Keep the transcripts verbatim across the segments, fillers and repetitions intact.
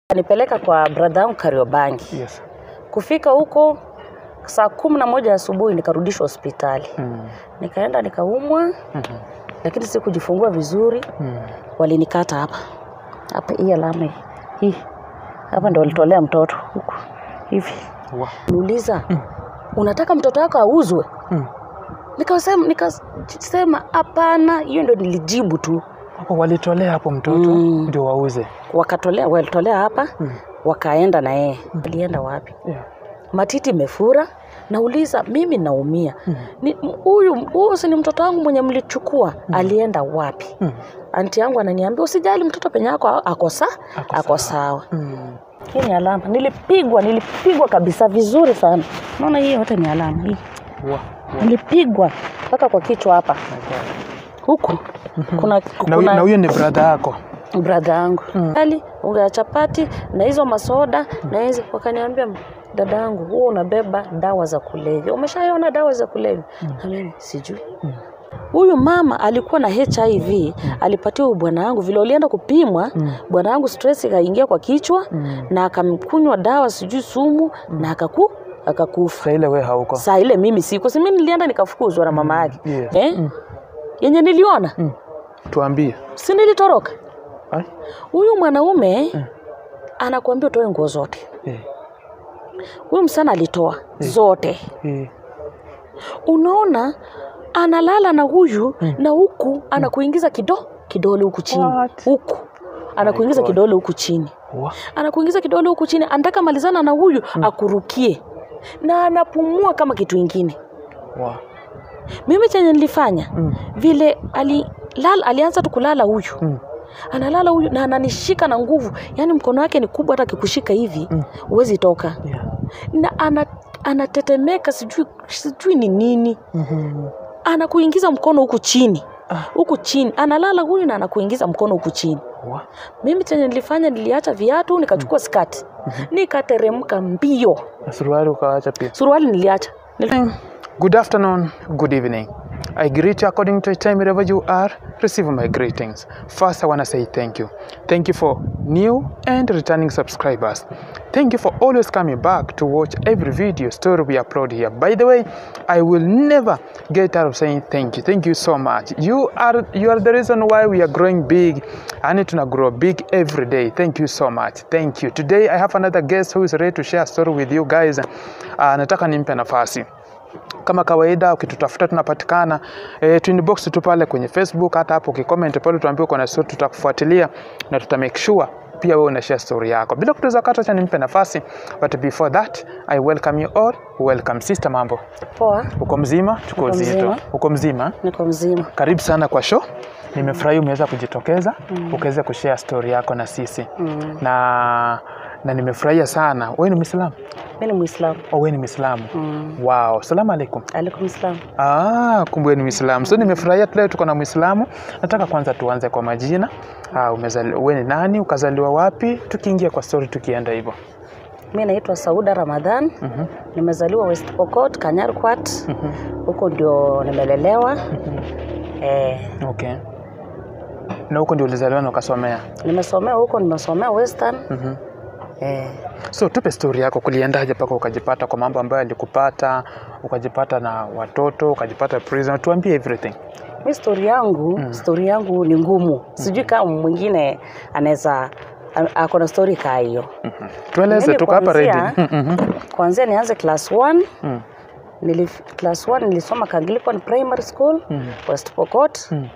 Nipeleka kwa brother yangu Kariobangi. Yes. Kufika huko saa kumi na moja asubuhi nikarudishwa hospitali. Mm. Nikaenda nikaumwa. Mm-hmm. Lakini sikujifungua vizuri. Mm. Walinikata hapa. Hapa hii alama hii. Hapa ndio walitolea mtoto huko. Hivi. Wow. Niuliza, mm. unataka mtoto wako auzwe? Mm. Nikasema nikasema hapana, hiyo ndio nilijibu tu. Hapo walitolea hapo mtoto mm. ndio wauze. Wakatolea, walitolea hapa, mm. wakaenda na yeye. Mm. Walienda wapi? Yeah. Matiti mefura. Nauliza mimi naumia. Mm. Ni huyu huyu si ni mtoto wangu mwenye mlichukua, mm. alienda wapi? Mm. Anti yangu ananiambia usijali mtoto penye yako ako sawa, ako sawa. Mm. Hii ni alama. Nilipigwa, nilipigwa kabisa vizuri sana. Unaona hii yote ni alama hii. Wow. Wow. Nilipigwa mpaka kwa kichwa hapa. Huku mm-hmm. kuna kuna na huyo ni brother yako. Brother yangu. Mm. Ali unga ya chapati na hizo masoda mm. na hizo wakaniambia dada yangu wewe unabeba dawa za kulevya. Umeshaona dawa za kulevya? Mm. Na mimi sijui. Mm. Huyu mama alikuwa na H I V, mm. alipatiwa bwana yangu vile alienda kupimwa, mm. bwana yangu stress ikaingia kwa kichwa mm. na akamkunywa dawa sijui sumu mm. na akaku akakufa. Sasa ile wewe hauko. Sasa ile mimi siko. Si mimi nilienda nikafukuzwa na mama yake. Mm. Yeah. Eh? Mm. Yenye niliona? Mm. Tuambie. Si nilitoroka. Huyu mwanaume mm. anakuambia utoe nguo zote. Eh. Huyu msana alitoa eh. zote. Eh. Unaona analala na huyu mm. na huku anakuingiza kido kidole huku chini. What? Huku anakuingiza kidole huku chini. What? Anakuingiza kidole huku chini, anataka malizana na huyu mm. akurukie. Na anapumua kama kitu kingine. Wow. Mimi chenye nilifanya mm. vile ali lala, alianza tu kulala huyu. Mm. Analala huyu na ananishika na nguvu. Yaani mkono wake ni kubwa hata akikushika hivi mm. uwezi toka. Yeah. Na ana anatetemeka sijui sijui ni nini. Mm-hmm. Anakuingiza mkono huku chini. Huku chini. Analala huyu na anakuingiza mkono huku chini. What? Mimi chenye nilifanya niliacha viatu nikachukua mm. skati. Mm-hmm. Nikateremka mbio. Suruali ukaacha pia? Suruali niliacha. Nil- Good afternoon, good evening. I greet you according to the time wherever you are. Receive my greetings. First, I want to say thank you. Thank you for new and returning subscribers. Thank you for always coming back to watch every video story we upload here. By the way, I will never get out of saying thank you. Thank you so much. You are you are the reason why we are growing big. I need to grow big every day. Thank you so much. Thank you. Today I have another guest who is ready to share a story with you guys. Uh, nataka nimpe nafasi. Kama kawaida ukitutafuta tunapatikana eh, twin box tu pale kwenye Facebook, hata hapo ukicomment pale tuambie uko na story tutakufuatilia na tuta make sure pia wewe una share story yako. Bila kutoza kata cha nimpe nafasi, but before that I welcome you all. Welcome sister, mambo poa? Uko mzima? Tuko zito. Uko mzima? Niko mzima. Karibu sana kwa show. Nimefurahi umeweza kujitokeza mm. ukaweza kushare story yako na sisi. Mm. Na na nimefurahia sana. Wewe ni Muislamu? Mimi ni Muislamu. Oh, wewe ni Muislamu. Mm. Wow. Salamu alaykum. Alaykum salam. Ah, kumbe ni Muislamu. So nimefurahia leo tuko na Muislamu. Nataka kwanza tuanze kwa majina. Ah, umezaliwa wewe ni nani? Ukazaliwa wapi? Tukiingia kwa story tukienda hivyo. Mimi naitwa Sauda Ramadhan. Mhm. Nimezaliwa West Pokot, Kanyarkwat. Mhm. Huko ndio nimelelewa. Mhm. Eh, okay. Na huko ndio ulizaliwa na ukasomea? Nimesomea huko, nimesomea Western. Mhm. Eh. So tupe story yako, kuliendaje paka ukajipata kwa mambo ambayo alikupata, ukajipata na watoto, ukajipata prison, tuambie everything. Mimi story yangu, mm. story yangu ni ngumu. Mm. Sijui kama mwingine anaweza ako na story kama hiyo. Mhm. Tueleze tuko hapa ready. Mhm. Kwanza nianze class one. Mm. Nili class one nilisoma Anglican Primary School, mm. West Pokot. Mm.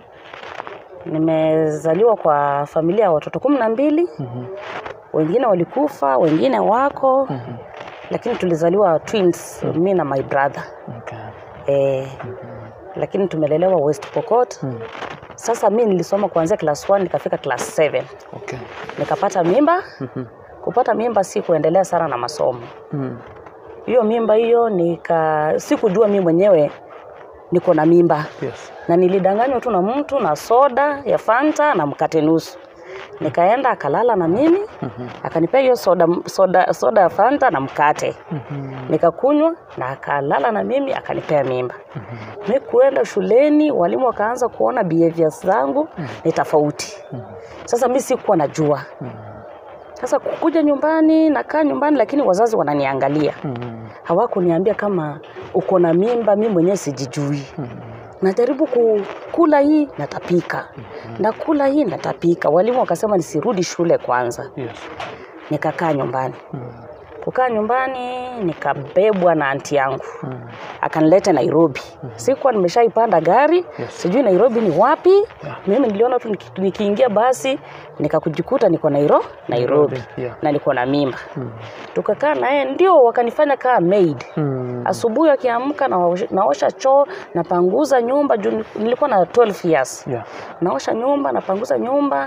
Nimezaliwa kwa familia ya watoto kumi na mbili. Mhm. Wengine walikufa, wengine wako. Mm-hmm. Lakini tulizaliwa twins, mm-hmm. mimi na my brother. Okay. Eh, mm-hmm. lakini tumelelewa West Pokot. Mm-hmm. Sasa mimi nilisoma kuanzia class one nikafika class seven. Okay. Nikapata mimba. Mm-hmm. Kupata mimba si kuendelea sana na masomo. Mm-hmm. Hiyo mimba hiyo nika sikujua mimi mwenyewe niko na mimba. Yes. Na nilidanganywa tu na mtu na soda ya Fanta na mkate nusu. Nikaenda akalala na mimi, mm-hmm. akanipea hiyo soda soda soda ya Fanta na mkate. Mm-hmm. Nikakunywa na akalala na mimi akanipea mimba. Mm-hmm. Mimi kuenda shuleni walimu wakaanza kuona behaviors zangu mm-hmm. ni tofauti. Mm-hmm. Sasa mimi sikuwa najua. Mm-hmm. Sasa kukuja nyumbani, nakaa nyumbani lakini wazazi wananiangalia. Mm-hmm. Hawakuniambia kama uko na mimba, mimi mwenyewe sijijui. Mm-hmm. Najaribu kukula hii natapika. Mm-hmm. Nakula hii natapika. Walimu wakasema nisirudi shule kwanza. Yes. Nikakaa nyumbani. Mm-hmm. Kukaa nyumbani nikabebwa na aunti yangu. Mm. Akanileta Nairobi. Mm. Sikuwa nimeshaipanda gari. Yes. Sijui Nairobi ni wapi. Yeah. Mimi niliona tu nikiingia basi nikakujikuta niko Nairobi, Nairobi. Yeah. Na niko na mimba. Mm. Tukakaa naye ndio wakanifanya kama maid. Mm. Asubuhi akiamka na naosha choo, napanguza nyumba, nilikuwa na twelve years. Yeah. Naosha nyumba, napanguza nyumba,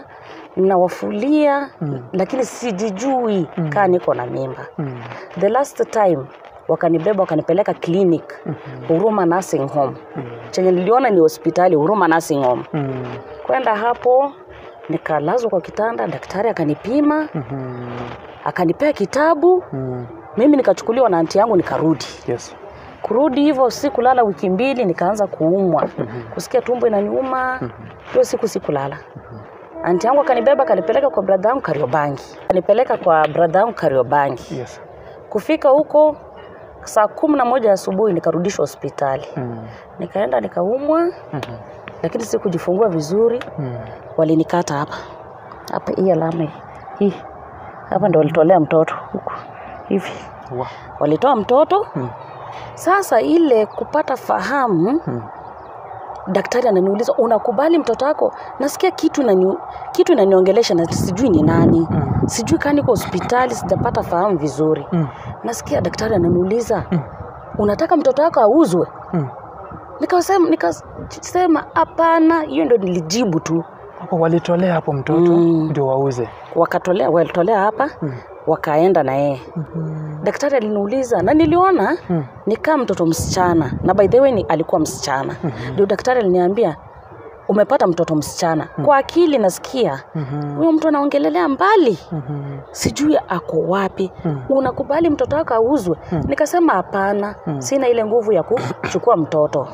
nawafulia, mm. lakini sijijui mm. kama niko na mimba. Mm. The last time wakanibeba wakanipeleka clinic, mm-hmm. Huruma Nursing Home. Mm. Chenye niliona ni hospitali Huruma Nursing Home. Mm. Kwenda hapo nikalazwa kwa kitanda, daktari akanipima, mm-hmm. akanipea kitabu. Mm. Mimi nikachukuliwa na aunti yangu nikarudi. Yes. Kurudi hivyo sikulala wiki mbili nikaanza kuumwa. Mm-hmm. Kusikia tumbo inaniuma. Mm-hmm. Hiyo siku sikulala. Mm-hmm. Aunti yangu akanibeba akanipeleka kwa brother yangu Kariobangi. Akanipeleka kwa brother yangu Kariobangi. Yes. Kufika huko saa kumi na moja asubuhi nikarudishwa hospitali. Mm. Nikaenda nikaumwa. Mm-hmm. Lakini sikujifungua vizuri. Mm. Walinikata hapa. Hapa hii alama hii. Hapa ndio walitolea mtoto huko. Hivi. Wow. Walitoa mtoto. Mm. Sasa ile kupata fahamu. Mm. Daktari ananiuliza unakubali mtoto wako? Nasikia kitu na kitu inaniongelesha na sijui ni nani. Mm. Sijui kani kwa hospitali sijapata fahamu vizuri. Mm. Nasikia daktari ananiuliza mm. unataka mtoto wako auzwe? Mm. Nikasema nikasema hapana, hiyo ndio nilijibu tu. Hapo walitolea hapo mtoto mm. ndio wauze. Wakatolea walitolea hapa. Mm. Wakaenda na yeye. Mm-hmm. Daktari aliniuliza na niliona mm. nikaa mtoto msichana na by the way ni alikuwa msichana. Mm-hmm. Ndio daktari aliniambia umepata mtoto msichana. Mm-hmm. Kwa akili nasikia mm-hmm. huyo mtu anaongelelea mbali. Mm-hmm. Sijui ako wapi. Mm-hmm. Unakubali mtoto wako auzwe? Mm-hmm. Nikasema hapana. Mm-hmm. Sina ile nguvu ya kuchukua mtoto.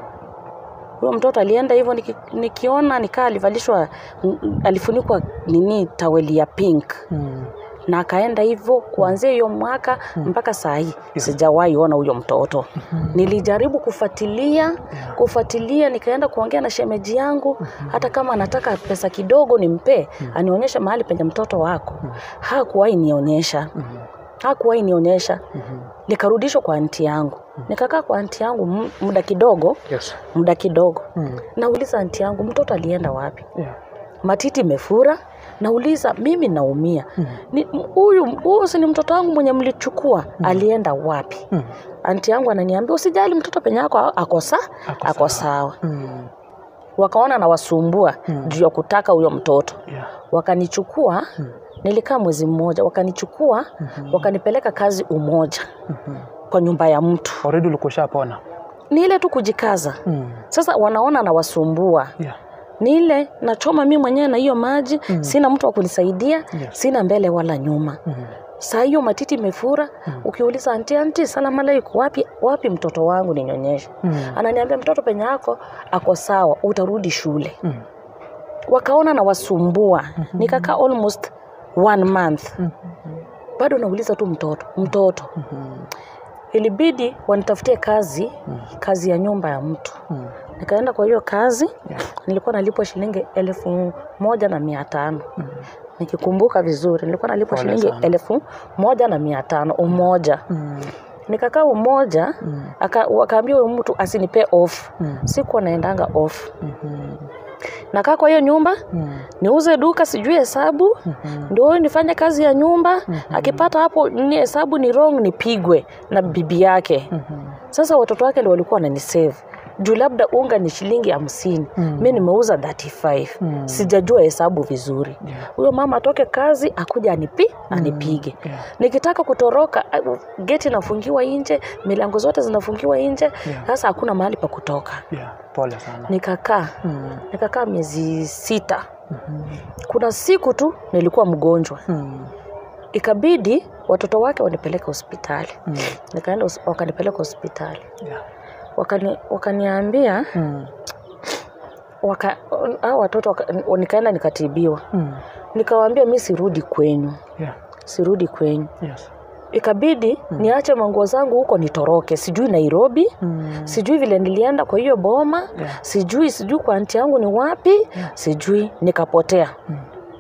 Huyo mtoto alienda hivyo niki, nikiona nikaa alivalishwa alifunikwa nini taweli ya pink. Mm-hmm. Na akaenda hivyo kuanzia hiyo mwaka mm. mpaka saa hii yes. sijawahi ona huyo mtoto. Mm-hmm. Nilijaribu kufuatilia, yeah. kufuatilia nikaenda kuongea na shemeji yangu, mm-hmm. hata kama anataka pesa kidogo nimpe, mm. anionyeshe mahali penye mtoto wako. Mm. Hakuwahi nionyesha. Mm-hmm. Hakuwahi nionyesha. Mm-hmm. Nikarudishwa kwa aunti yangu. Mm. Nikakaa kwa aunti yangu muda kidogo. Yes. Muda kidogo. Mm. Nauliza aunti yangu mtoto alienda wapi? Yeah. Matiti imefura. Nauliza mimi naumia. Mm. Ni huyu huyu si ni mtoto wangu mwenye mlichukua, mm. alienda wapi? Mm. Aunti yangu ananiambia usijali mtoto penye yako ako sawa, ako sawa. Mm. Wakaona na wasumbua mm. juu ya kutaka huyo mtoto. Yeah. Wakanichukua, mm. nilikaa mwezi mmoja, wakanichukua, mm-hmm. wakanipeleka kazi Umoja. Mm-hmm. Kwa nyumba ya mtu. Already ulikushapona. Ni ile tu kujikaza. Mm. Sasa wanaona na wasumbua. Yeah. Ni ile nachoma mimi mwenyewe na hiyo maji, mm. sina mtu wa kunisaidia, yes. sina mbele wala nyuma. Mm. Saa hiyo matiti imefura, mm. ukiuliza aunti aunti salamu alaykum wapi wapi mtoto wangu ninyonyeshe. Mm. Ananiambia mtoto penye yako ako sawa, utarudi shule. Mm. Wakaona na wasumbua. Mm-hmm. Nikakaa almost one month. Mm-hmm. Bado nauliza tu mtoto, mtoto. Mm-hmm. Ilibidi wanitafutie kazi, mm. kazi ya nyumba ya mtu. Mm. Nikaenda kwa hiyo kazi, yeah. nilikuwa nalipwa shilingi elfu moja na mia tano. Mm. Nikikumbuka vizuri, nilikuwa nalipwa shilingi elfu moja na mia tano, Umoja. Mm. Nikakaa Umoja, mm. wakaambia huyo mtu asinipe off. Mm. Sikuwa naendanga off. Mm-hmm. Nakaa kwa hiyo nyumba, mm. niuze duka sijui hesabu, mm-hmm. ndio nifanye kazi ya nyumba, mm-hmm. akipata hapo ni hesabu ni wrong nipigwe na bibi yake. Mm-hmm. Sasa watoto wake ndio walikuwa wananisave. Juu labda unga ni shilingi hamsini, mm. mimi nimeuza thirty-five. Mm. Sijajua hesabu vizuri. Huyo yeah. mama atoke kazi akuja anipi, mm. anipige. Yeah. Nikitaka kutoroka geti inafungiwa nje, milango zote zinafungiwa nje. Yeah. Sasa hakuna mahali pa kutoka. Yeah. Pole sana. Nikakaa. Mm. Nikakaa miezi sita. Mm-hmm. Kuna siku tu nilikuwa mgonjwa. Mm. Ikabidi watoto wake wanipeleke hospitali. Mm. Nikaenda wakanipeleka hospitali. Yeah. Wakani wakaniambia mm. waka hao watoto waka, nikaenda nikatibiwa. Mm. Nikawaambia mimi sirudi kwenyu. Yeah. Sirudi kwenyu. Yes. Ikabidi mm. niache manguo zangu huko nitoroke. Sijui Nairobi, mm. sijui vile nilienda kwa hiyo boma, yeah. sijui sijui kwa aunti yangu ni wapi, yeah. sijui nikapotea. Mm.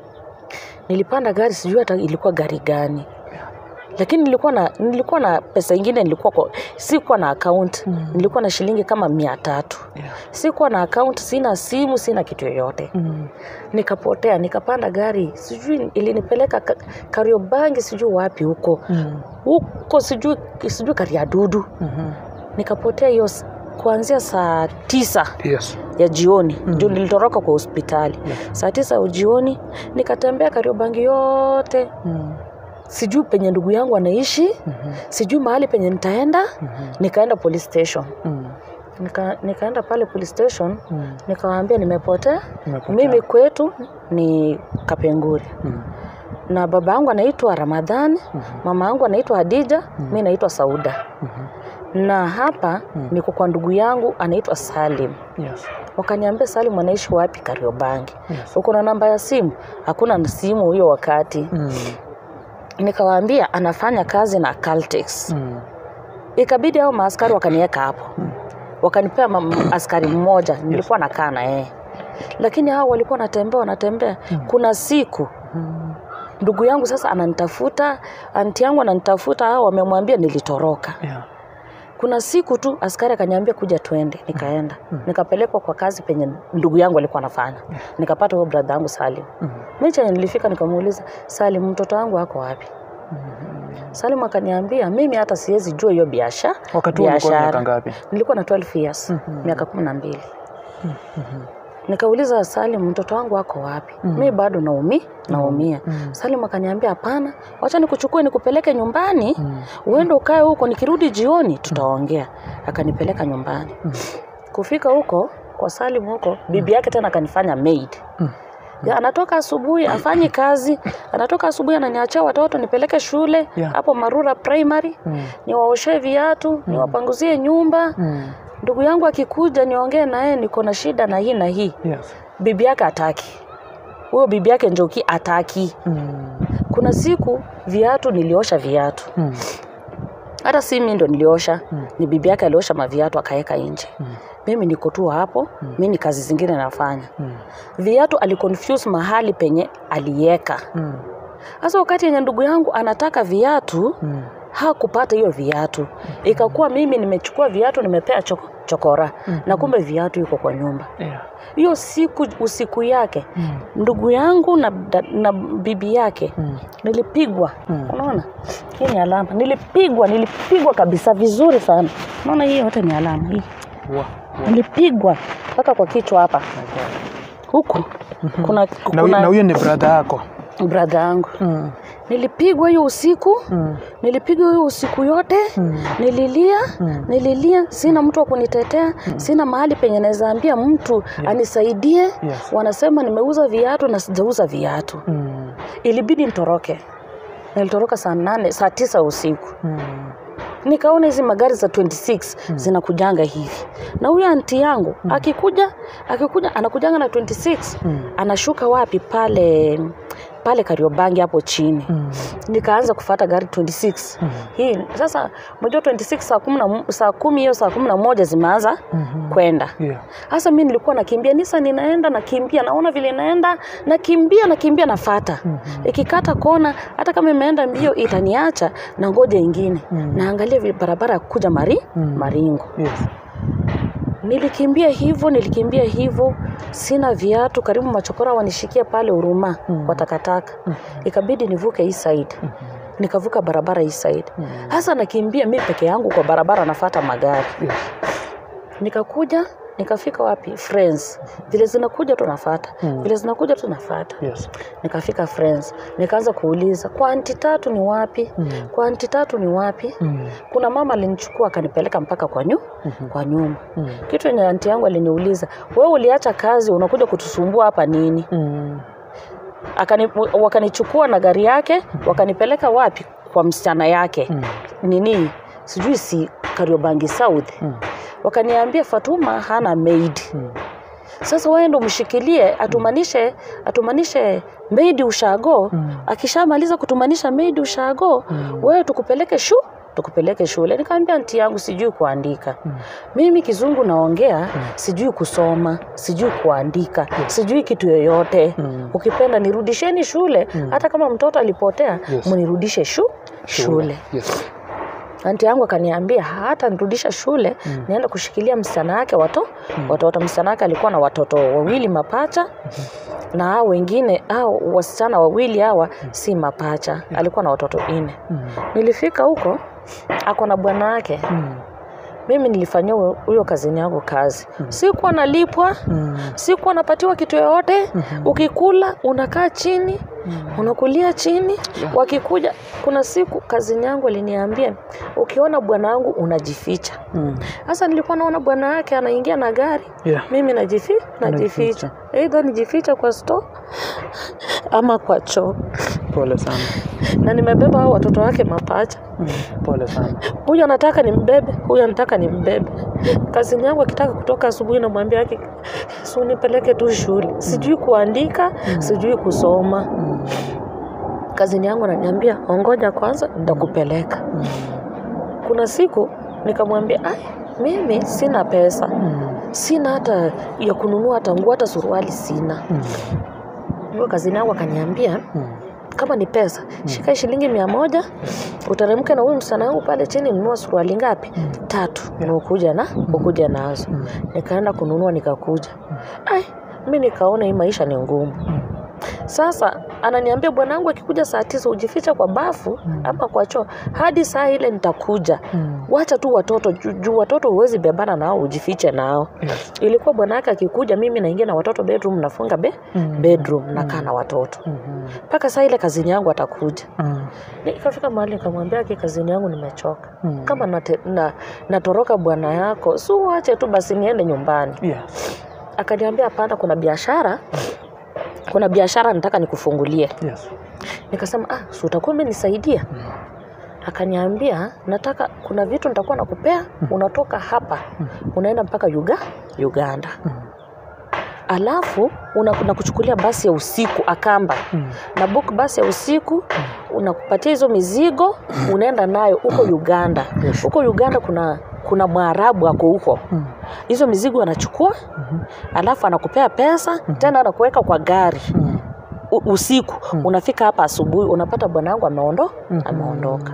Nilipanda gari sijui hata ilikuwa gari gani. Lakini nilikuwa na nilikuwa na pesa nyingine, nilikuwa kwa, sikuwa na account. Mm. Nilikuwa na shilingi kama mia tatu. Yeah. Sikuwa na account, sina simu, sina kitu yoyote. Mm. Nikapotea, nikapanda gari, sijui ilinipeleka Kariobangi sijui wapi huko. Mm. Huko sijui sijui Kariadudu. Mhm. Nikapotea hiyo kuanzia saa tisa yes. ya jioni. Mm. Ndio nilitoroka kwa hospitali. Yeah. Saa tisa ya jioni nikatembea Kariobangi yote. Mm. Sijui penye ndugu yangu anaishi, mm-hmm. sijui mahali penye nitaenda, mm-hmm. nikaenda police station. Mm. Nika, nikaenda pale police station, mm. nikawaambia nimepotea, mimi kwetu ni Kapenguri. Mm. Na baba yangu anaitwa Ramadhani, mm-hmm. mama yangu anaitwa Hadija, mm-hmm. mimi naitwa Sauda. Mm-hmm. Na hapa mm. niko kwa ndugu yangu anaitwa Salim. Yes. Wakaniambia Salim anaishi wapi? Kariobangi. Yes. Uko na namba ya simu? Hakuna simu huyo wakati. Mm. Nikawaambia anafanya kazi na Caltex. Mm. Ikabidi hao maaskari wakaniweka hapo. Mm. Wakanipea askari mmoja, nilikuwa yes. nakaa na yeye. Lakini hao walikuwa wanatembea wanatembea. Mm. Kuna siku mm. ndugu yangu sasa ananitafuta, aunti yangu ananitafuta, hao wamemwambia nilitoroka. Yeah. Kuna siku tu askari akaniambia kuja twende, nikaenda. Mm. Nikapelekwa kwa kazi penye ndugu yangu alikuwa anafanya. Yeah. Nikapata huyo brother yangu Salim. Mm. Mimi nilifika nikamuuliza, Salim mtoto wangu wako wapi? Mm-hmm. Salim akaniambia mimi hata siwezi jua hiyo biashara. Wakati ulikuwa miaka ngapi? Nilikuwa na twelve years, mm-hmm. miaka kumi na mbili. Mm-hmm. Nikauliza Salim mtoto wangu wako wapi? Mm-hmm. Mimi bado naumi, naumia. Mm-hmm. Salim akaniambia hapana, acha nikuchukue nikupeleke nyumbani, mm-hmm. uende ukae huko, nikirudi jioni tutaongea. Akanipeleka nyumbani. Mm-hmm. Kufika huko kwa Salim huko, mm-hmm. bibi yake tena akanifanya maid. Mm-hmm. Ya, anatoka asubuhi afanye kazi, anatoka asubuhi ananiachia watoto nipeleke shule yeah. hapo Marura Primary, mm. niwaoshe viatu, mm. niwapanguzie nyumba. Mm. Ndugu yangu akikuja niongee naye niko na shida na hii na hii. Yes. Bibi yake ataki. Huyo bibi yake Njoki ataki. Mm. Kuna siku viatu niliosha viatu. Mm. Hata si mimi ndo niliosha, mm. ni bibi yake aliosha maviatu akaeka nje. Mm. Mimi niko tu hapo, mm. mimi kazi zingine nafanya. Mm. Viatu aliconfuse mahali penye alieka. Mm. Sasa wakati yenye ndugu yangu anataka viatu, mm. hakupata hiyo viatu. Mm. Ikakuwa mimi nimechukua viatu nimepea choko, chokora, mm. na kumbe viatu yuko kwa nyumba. Yeah. Hiyo siku usiku yake, mm. ndugu yangu na, na bibi yake, mm. nilipigwa. Mm. Unaona? Hii ni alama. Nilipigwa, nilipigwa kabisa vizuri sana. Unaona hii yote ni alama hii. Wow. Wow. Nilipigwa mpaka kwa kichwa hapa. Okay. Huku. Mm-hmm. Kuna, kuna na huyo ni brother yako? Brother yangu. Mm. Nilipigwa hiyo usiku. Mm. Nilipigwa hiyo usiku yote. Mm. Nililia, mm. nililia, sina mtu wa kunitetea, mm. sina mahali penye naweza ambia mtu yeah. anisaidie. Yes. Wanasema nimeuza viatu na sijauza viatu. Mm. Ilibidi nitoroke. Nilitoroka saa nane, saa tisa usiku. Mm. Nikaona hizi magari za twenty-six mm. zinakujanga hivi. Na huyo aunti yangu mm. akikuja, akikuja anakujanga na twenty-six, mm. anashuka wapi pale pale Kariobangi hapo chini. Mm. Nikaanza kufuata gari twenty-six. Mm. Hii sasa mmoja twenty-six saa kumi saa kumi hiyo saa kumi na moja zimeanza mm-hmm. kwenda. Yeah. Sasa mimi nilikuwa nakimbia, nisa ninaenda nakimbia, naona vile naenda nakimbia nakimbia nafuata. Mm-hmm. Ikikata kona hata kama imeenda mbio itaniacha na ngoja nyingine. Mm-hmm. Naangalia vile barabara kuja mari mm-hmm. Maringo. Yes. Nilikimbia hivyo, nilikimbia hivyo, sina viatu, karibu machokora wanishikia pale Huruma mm. kwa takataka. Mm. Ikabidi nivuke hii side. Mm. Nikavuka barabara hii side. Hasa mm. nakimbia mimi peke yangu kwa barabara nafuata magari. Yes. Nikakuja, nikafika wapi? Friends. Vile zinakuja tunafuata. Mm. Vile zinakuja tunafuata. Yes. Nikafika Friends. Nikaanza kuuliza, kwa aunti tatu ni wapi? Mm. Kwa aunti tatu ni wapi? Mm. Kuna mama alinichukua akanipeleka mpaka kwa nyu, mm-hmm. kwa nyumba. Mm. Kitu yenye aunti yangu aliniuliza, wewe uliacha kazi unakuja kutusumbua hapa nini? Mm. Akani wakanichukua na gari yake, wakanipeleka wapi? Kwa msichana yake. Mm. Nini? Sijui si Kariobangi South. Mm. Wakaniambia Fatuma hana maid. Hmm. Sasa wewe ndo mshikilie atumanishe atumanishe maid ushago. Mm. Akishamaliza kutumanisha maid ushago, mm. wewe tukupeleke shu tukupeleke shule. Nikamwambia anti yangu sijui kuandika. Mm. Mimi kizungu naongea, mm. sijui kusoma, sijui kuandika, yes. sijui kitu yoyote. Mm. Ukipenda nirudisheni shule, mm. hata kama mtoto alipotea, yes. mnirudishe shu shule. shule. Yes. Anti yangu akaniambia hata nirudisha shule, mm. nienda kushikilia msichana wake watoto. Mm. Watoto msichana wake alikuwa na watoto wawili mapacha. Mm. Na hao wengine hao wasichana wawili hawa mm. si mapacha. Mm. Alikuwa na watoto nne. Mm. Nilifika huko ako na bwana wake. Mm. Mimi nilifanyia huyo kazini yangu kazi. Mm. Sikuwa nalipwa, mm. sikuwa napatiwa kitu yoyote. Mm-hmm. Ukikula unakaa chini, mm. unakulia chini. Yeah. Wakikuja kuna siku kazini yangu aliniambia ukiona bwana wangu unajificha. Sasa mm. nilikuwa naona bwana wake anaingia na gari. Yeah. Mimi najifi najificha. Either nijificha kwa store ama kwa choo. Pole sana. Na nimebeba hao watoto wake mapacha. Mm. Pole sana. Huyu anataka nimbebe, huyu anataka nimbebe. Kazini yangu akitaka kutoka asubuhi na mwambia yake so nipeleke tu shule. Sijui kuandika, mm. sijui kusoma. Mm. Kazini yangu ananiambia ongoja kwanza nitakupeleka. Mm. Kuna siku nikamwambia ai mimi sina pesa. Mm. Sina hata ya kununua hata nguo hata suruali sina. Mm. Ndio kazini yangu akaniambia mm. kama ni pesa, mm. shika shilingi mia moja, utaremke na huyu msichana wangu pale chini nunua suruali ngapi? Mm. Tatu. Yeah. Na ukuja na mm. ukuja nazo. Mm. Nikaenda kununua nikakuja. Mm. Ai, mimi nikaona hii maisha ni ngumu. Mm. Sasa ananiambia bwanangu akikuja saa tisa ujificha kwa bafu mm. ama kwa choo hadi saa ile nitakuja. Mm. Wacha tu watoto juu watoto huwezi bebana nao ujifiche nao. Yes. Ilikuwa bwanake akikuja mimi naingia na watoto bedroom nafunga be mm. bedroom nakaa na watoto. Mpaka mm-hmm. saa ile kazini yangu atakuja. Mm. Nikafika mahali nikamwambia ki kazini yangu nimechoka. Mm. Kama nate, na natoroka bwana yako, si uache tu basi niende nyumbani. Yeah. Akaniambia hapana kuna biashara. Kuna biashara nataka nikufungulie. Yes. Nikasema ah, si utakuwa umenisaidia? Mm. Akaniambia nataka kuna vitu nitakuwa nakupea, mm. unatoka hapa, mm. unaenda mpaka Yuga, Uganda. Mm. Alafu unakuja kuchukulia basi ya usiku Akamba. Mm. Na book basi ya usiku, mm. unakupatia hizo mizigo, mm. unaenda nayo huko Uganda. Yes. Huko Uganda kuna kuna Mwarabu wako huko. Mm. Hizo mizigo anachukua, mm-hmm. alafu anakupea pesa, mm-hmm. tena anakuweka kwa gari. Mm. U- usiku, mm. unafika hapa asubuhi, unapata bwana wangu ameondo, mm-hmm. ameondoka.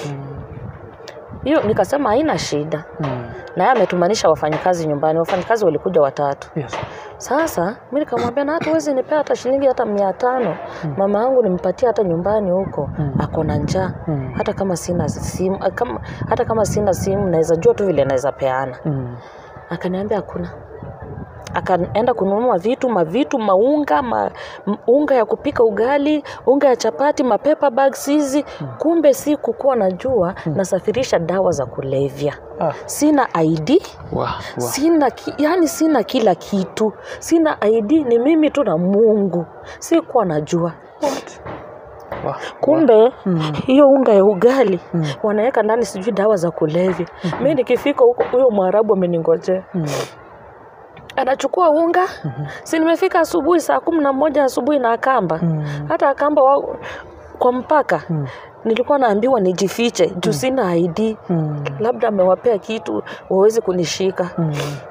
Hiyo mm-hmm. nikasema haina shida. Mm. Na yeye ametumanisha wafanyikazi nyumbani, wafanyikazi walikuja watatu. Yes. Sasa mimi nikamwambia na hata uweze nipea hata shilingi hata mia tano. Mm. Mama yangu nimpatie hata nyumbani huko. Mm. Ako na njaa. Mm. Hata kama sina simu, kama hata kama sina simu naweza jua tu vile naweza peana. Mm. Akaniambia hakuna. Akaenda kununua vitu, mavitu, maunga, ma, unga ya kupika ugali, unga ya chapati, mapepa bags hizi. Hmm. Kumbe si kukuwa najua hmm. nasafirisha dawa za kulevya. Ah. Sina I D. Wow, wow. Sina yani sina kila kitu. Sina I D ni mimi tu na Mungu. Si kuwa najua. What? Wow, kumbe wow. mm. hiyo unga ya ugali mm. wanaweka ndani sijui dawa za kulevya. Mm-hmm. Mimi nikifika huko huyo Mwarabu ameningojea. Mm. Anachukua unga. Mm-hmm. Si nimefika asubuhi saa kumi na moja asubuhi na Akamba. Mm. Hata Akamba wa, kwa mpaka mm. nilikuwa naambiwa nijifiche juu mm. sina I D. Mm. Labda amewapea kitu waweze kunishika. Mm.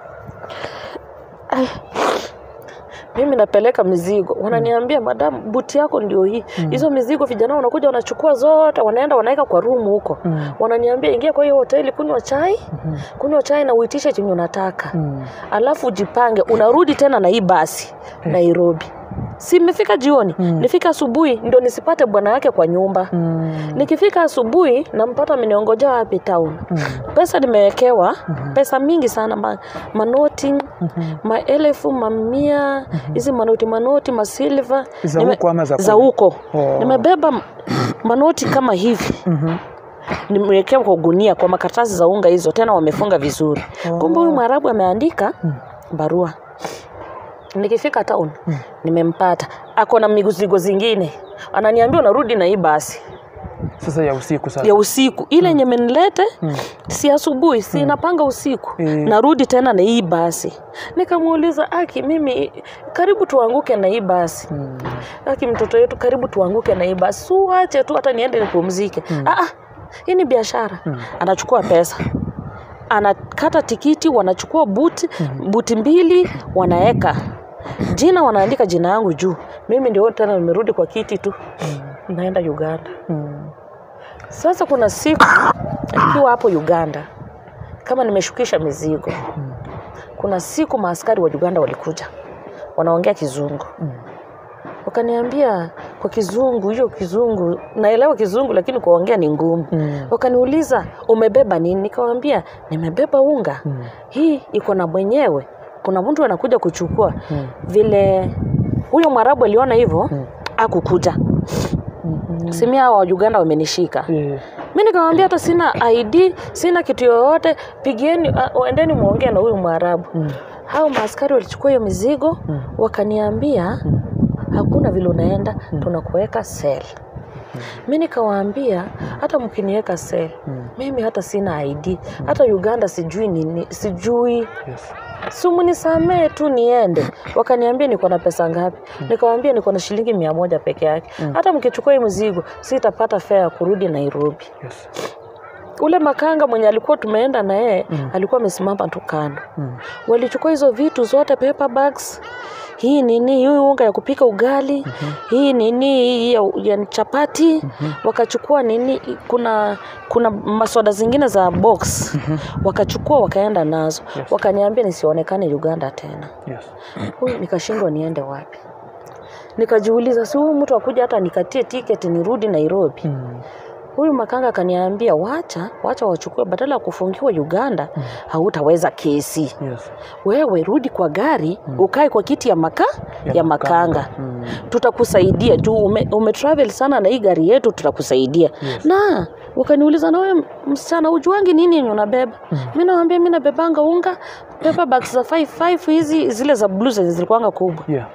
Ay. Mimi napeleka mizigo. Wananiambia madam buti yako ndio hii. Mm. Hizo mizigo vijana wanakuja wanachukua zote wanaenda wanaweka kwa room huko. Mm. Wananiambia ingia kwa hiyo hoteli kunywa chai. Mm-hmm. Kunywa chai na uitishe chenye unataka. Mm. Alafu jipange unarudi tena na hii basi mm. Nairobi. Si nimefika jioni, mm. nifika asubuhi ndio nisipate bwana yake kwa nyumba. Mm. Nikifika asubuhi nampata ameniongojea wapi town. Mm. Pesa nimewekewa, mm-hmm. pesa mingi sana ma, manoti, mm-hmm. maelfu, mamia, hizi mm-hmm. manoti manoti, masilver za huko ama za za huko. Oh. Nimebeba manoti kama hivi. Mhm. Nimewekewa kwa gunia kwa makaratasi za unga hizo tena wamefunga vizuri. Oh. Kumbe huyu Mwarabu ameandika mm. barua. Nikifika town mm. nimempata ako na mizigo zingine ananiambia unarudi na hii basi Sasa ya usiku sasa. Ya usiku. Ile yenye mm. menilete mm. si asubuhi, si mm. napanga usiku. Mm. Narudi tena na hii basi. Nikamuuliza, "Aki mimi karibu tuanguke na hii basi." Mm. Aki mtoto yetu karibu tuanguke na hii basi. Suache tu hata niende nipumzike. Mm. Ah ah. Hii ni biashara. Mm. Anachukua pesa. Anakata tikiti, wanachukua buti, mm. buti mbili, wanaeka. Jina wanaandika jina yangu juu. Mimi ndio tena nimerudi kwa kiti tu. Mm. Naenda Uganda. Mm. Sasa kuna siku nikiwa hapo Uganda kama nimeshukisha mizigo. Mm. Kuna siku maaskari wa Uganda walikuja. Wanaongea Kizungu. Mm. Wakaniambia kwa Kizungu, hiyo Kizungu, naelewa Kizungu lakini kuongea ni ngumu. Mm. Wakaniuliza, "Umebeba nini?" Nikamwambia, "Nimebeba unga." Mm. Hii iko na mwenyewe. Kuna mtu anakuja kuchukua. Mm. Vile huyo Mwarabu aliona hivyo, mm. akukuja. Mm-hmm. Simia wa Uganda wamenishika. Yeah. Mimi nikamwambia hata sina I D, sina kitu yoyote, pigieni uh, endeni muongee na huyu Mwarabu. Mm. Hao maaskari walichukua hiyo mizigo, mm. wakaniambia, mm. hakuna vile unaenda, mm. tunakuweka cell. Mm. Mimi nikawaambia hata mkiniweka cell, mm. mimi hata sina I D, mm. hata Uganda sijui nini, sijui. Yes. Sumu nisamee tu niende. Wakaniambia niko na pesa ngapi? Mm. Nikawaambia niko na shilingi mia moja peke yake. Mm. Hata mkichukua hii mzigo sitapata fare ya kurudi Nairobi. Yes. Ule makanga mwenye alikuwa tumeenda na yeye, mm. alikuwa amesimama tu kando. Mm. Walichukua hizo vitu zote, paper bags. Hii nini, hii unga ya kupika ugali, mm-hmm. hii nini, hii ya, ya chapati, mm-hmm. wakachukua nini, kuna kuna masoda zingine za box, mm-hmm. wakachukua wakaenda nazo. Yes. Wakaniambia nisionekane Uganda tena. Yes. Huyu nikashindwa niende wapi. Nikajiuliza, si huyu mtu akuja hata nikatie ticket nirudi Nairobi. Mm. Huyu makanga akaniambia, wacha, wacha wachukue, badala ya kufungiwa Uganda, mm. hautaweza kesi. Yes. Wewe rudi kwa gari, mm. ukae kwa kiti ya maka ya, ya makanga. makanga. Mm. Tutakusaidia tu, ume, ume travel sana na hii gari yetu, tutakusaidia. Yes. Na wakaniuliza, na wewe msichana ujuangi nini yenye unabeba? Mm. Mimi nawaambia mimi nabebanga unga, paper bags za five five hizi, zile za blue zilikuwanga kubwa. Yeah.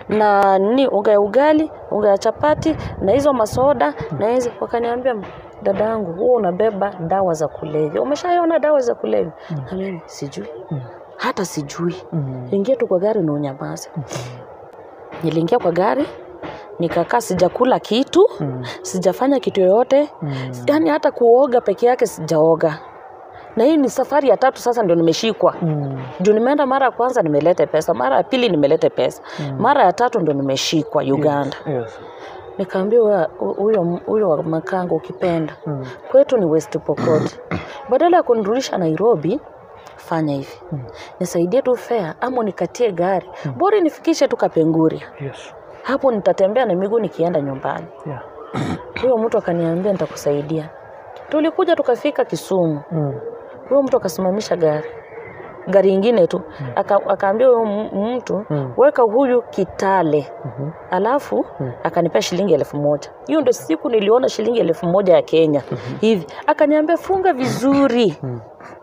Na ni unga ya ugali, unga ya chapati na hizo masoda, mm. na hizo. Wakaniambia, dadangu, wewe unabeba dawa za kulevya. Umeshaona dawa za kulevya? Mm. Na mimi sijui. Mm. Hata sijui. Mm. Ingia tu kwa gari na unyamaze. Mm. Niliingia kwa gari, nikakaa, sijakula kitu, mm. sijafanya kitu yoyote. Mm. Yaani hata kuoga peke yake sijaoga. Na hii ni safari ya tatu sasa ndio nimeshikwa. Mm. Juu nimeenda mara ya kwanza nimelete pesa, mara ya pili nimelete pesa. Mm. Mara ya tatu ndio nimeshikwa Uganda. Yes. Yes. Nikaambiwa huyo huyo makanga ukipenda. Mm. Kwetu ni West Pokot. Badala ya kunirudisha Nairobi, fanya hivi. Mm. Nisaidie tu fare ama nikatie gari. Mm. Bora nifikishe tu Kapenguria. Yes. Hapo nitatembea na miguu nikienda nyumbani. Yeah. Huyo mtu akaniambia nitakusaidia. Tulikuja tukafika Kisumu. Mm. Huyo mtu akasimamisha gari. Gari nyingine tu. Mm. Aka, akaambia huyo mtu, mm. weka huyu Kitale. Mm-hmm. Alafu mm. akanipea shilingi elfu moja. Hiyo ndio siku niliona shilingi elfu moja ya Kenya. Mm-hmm. Hivi akaniambia funga vizuri. Mm.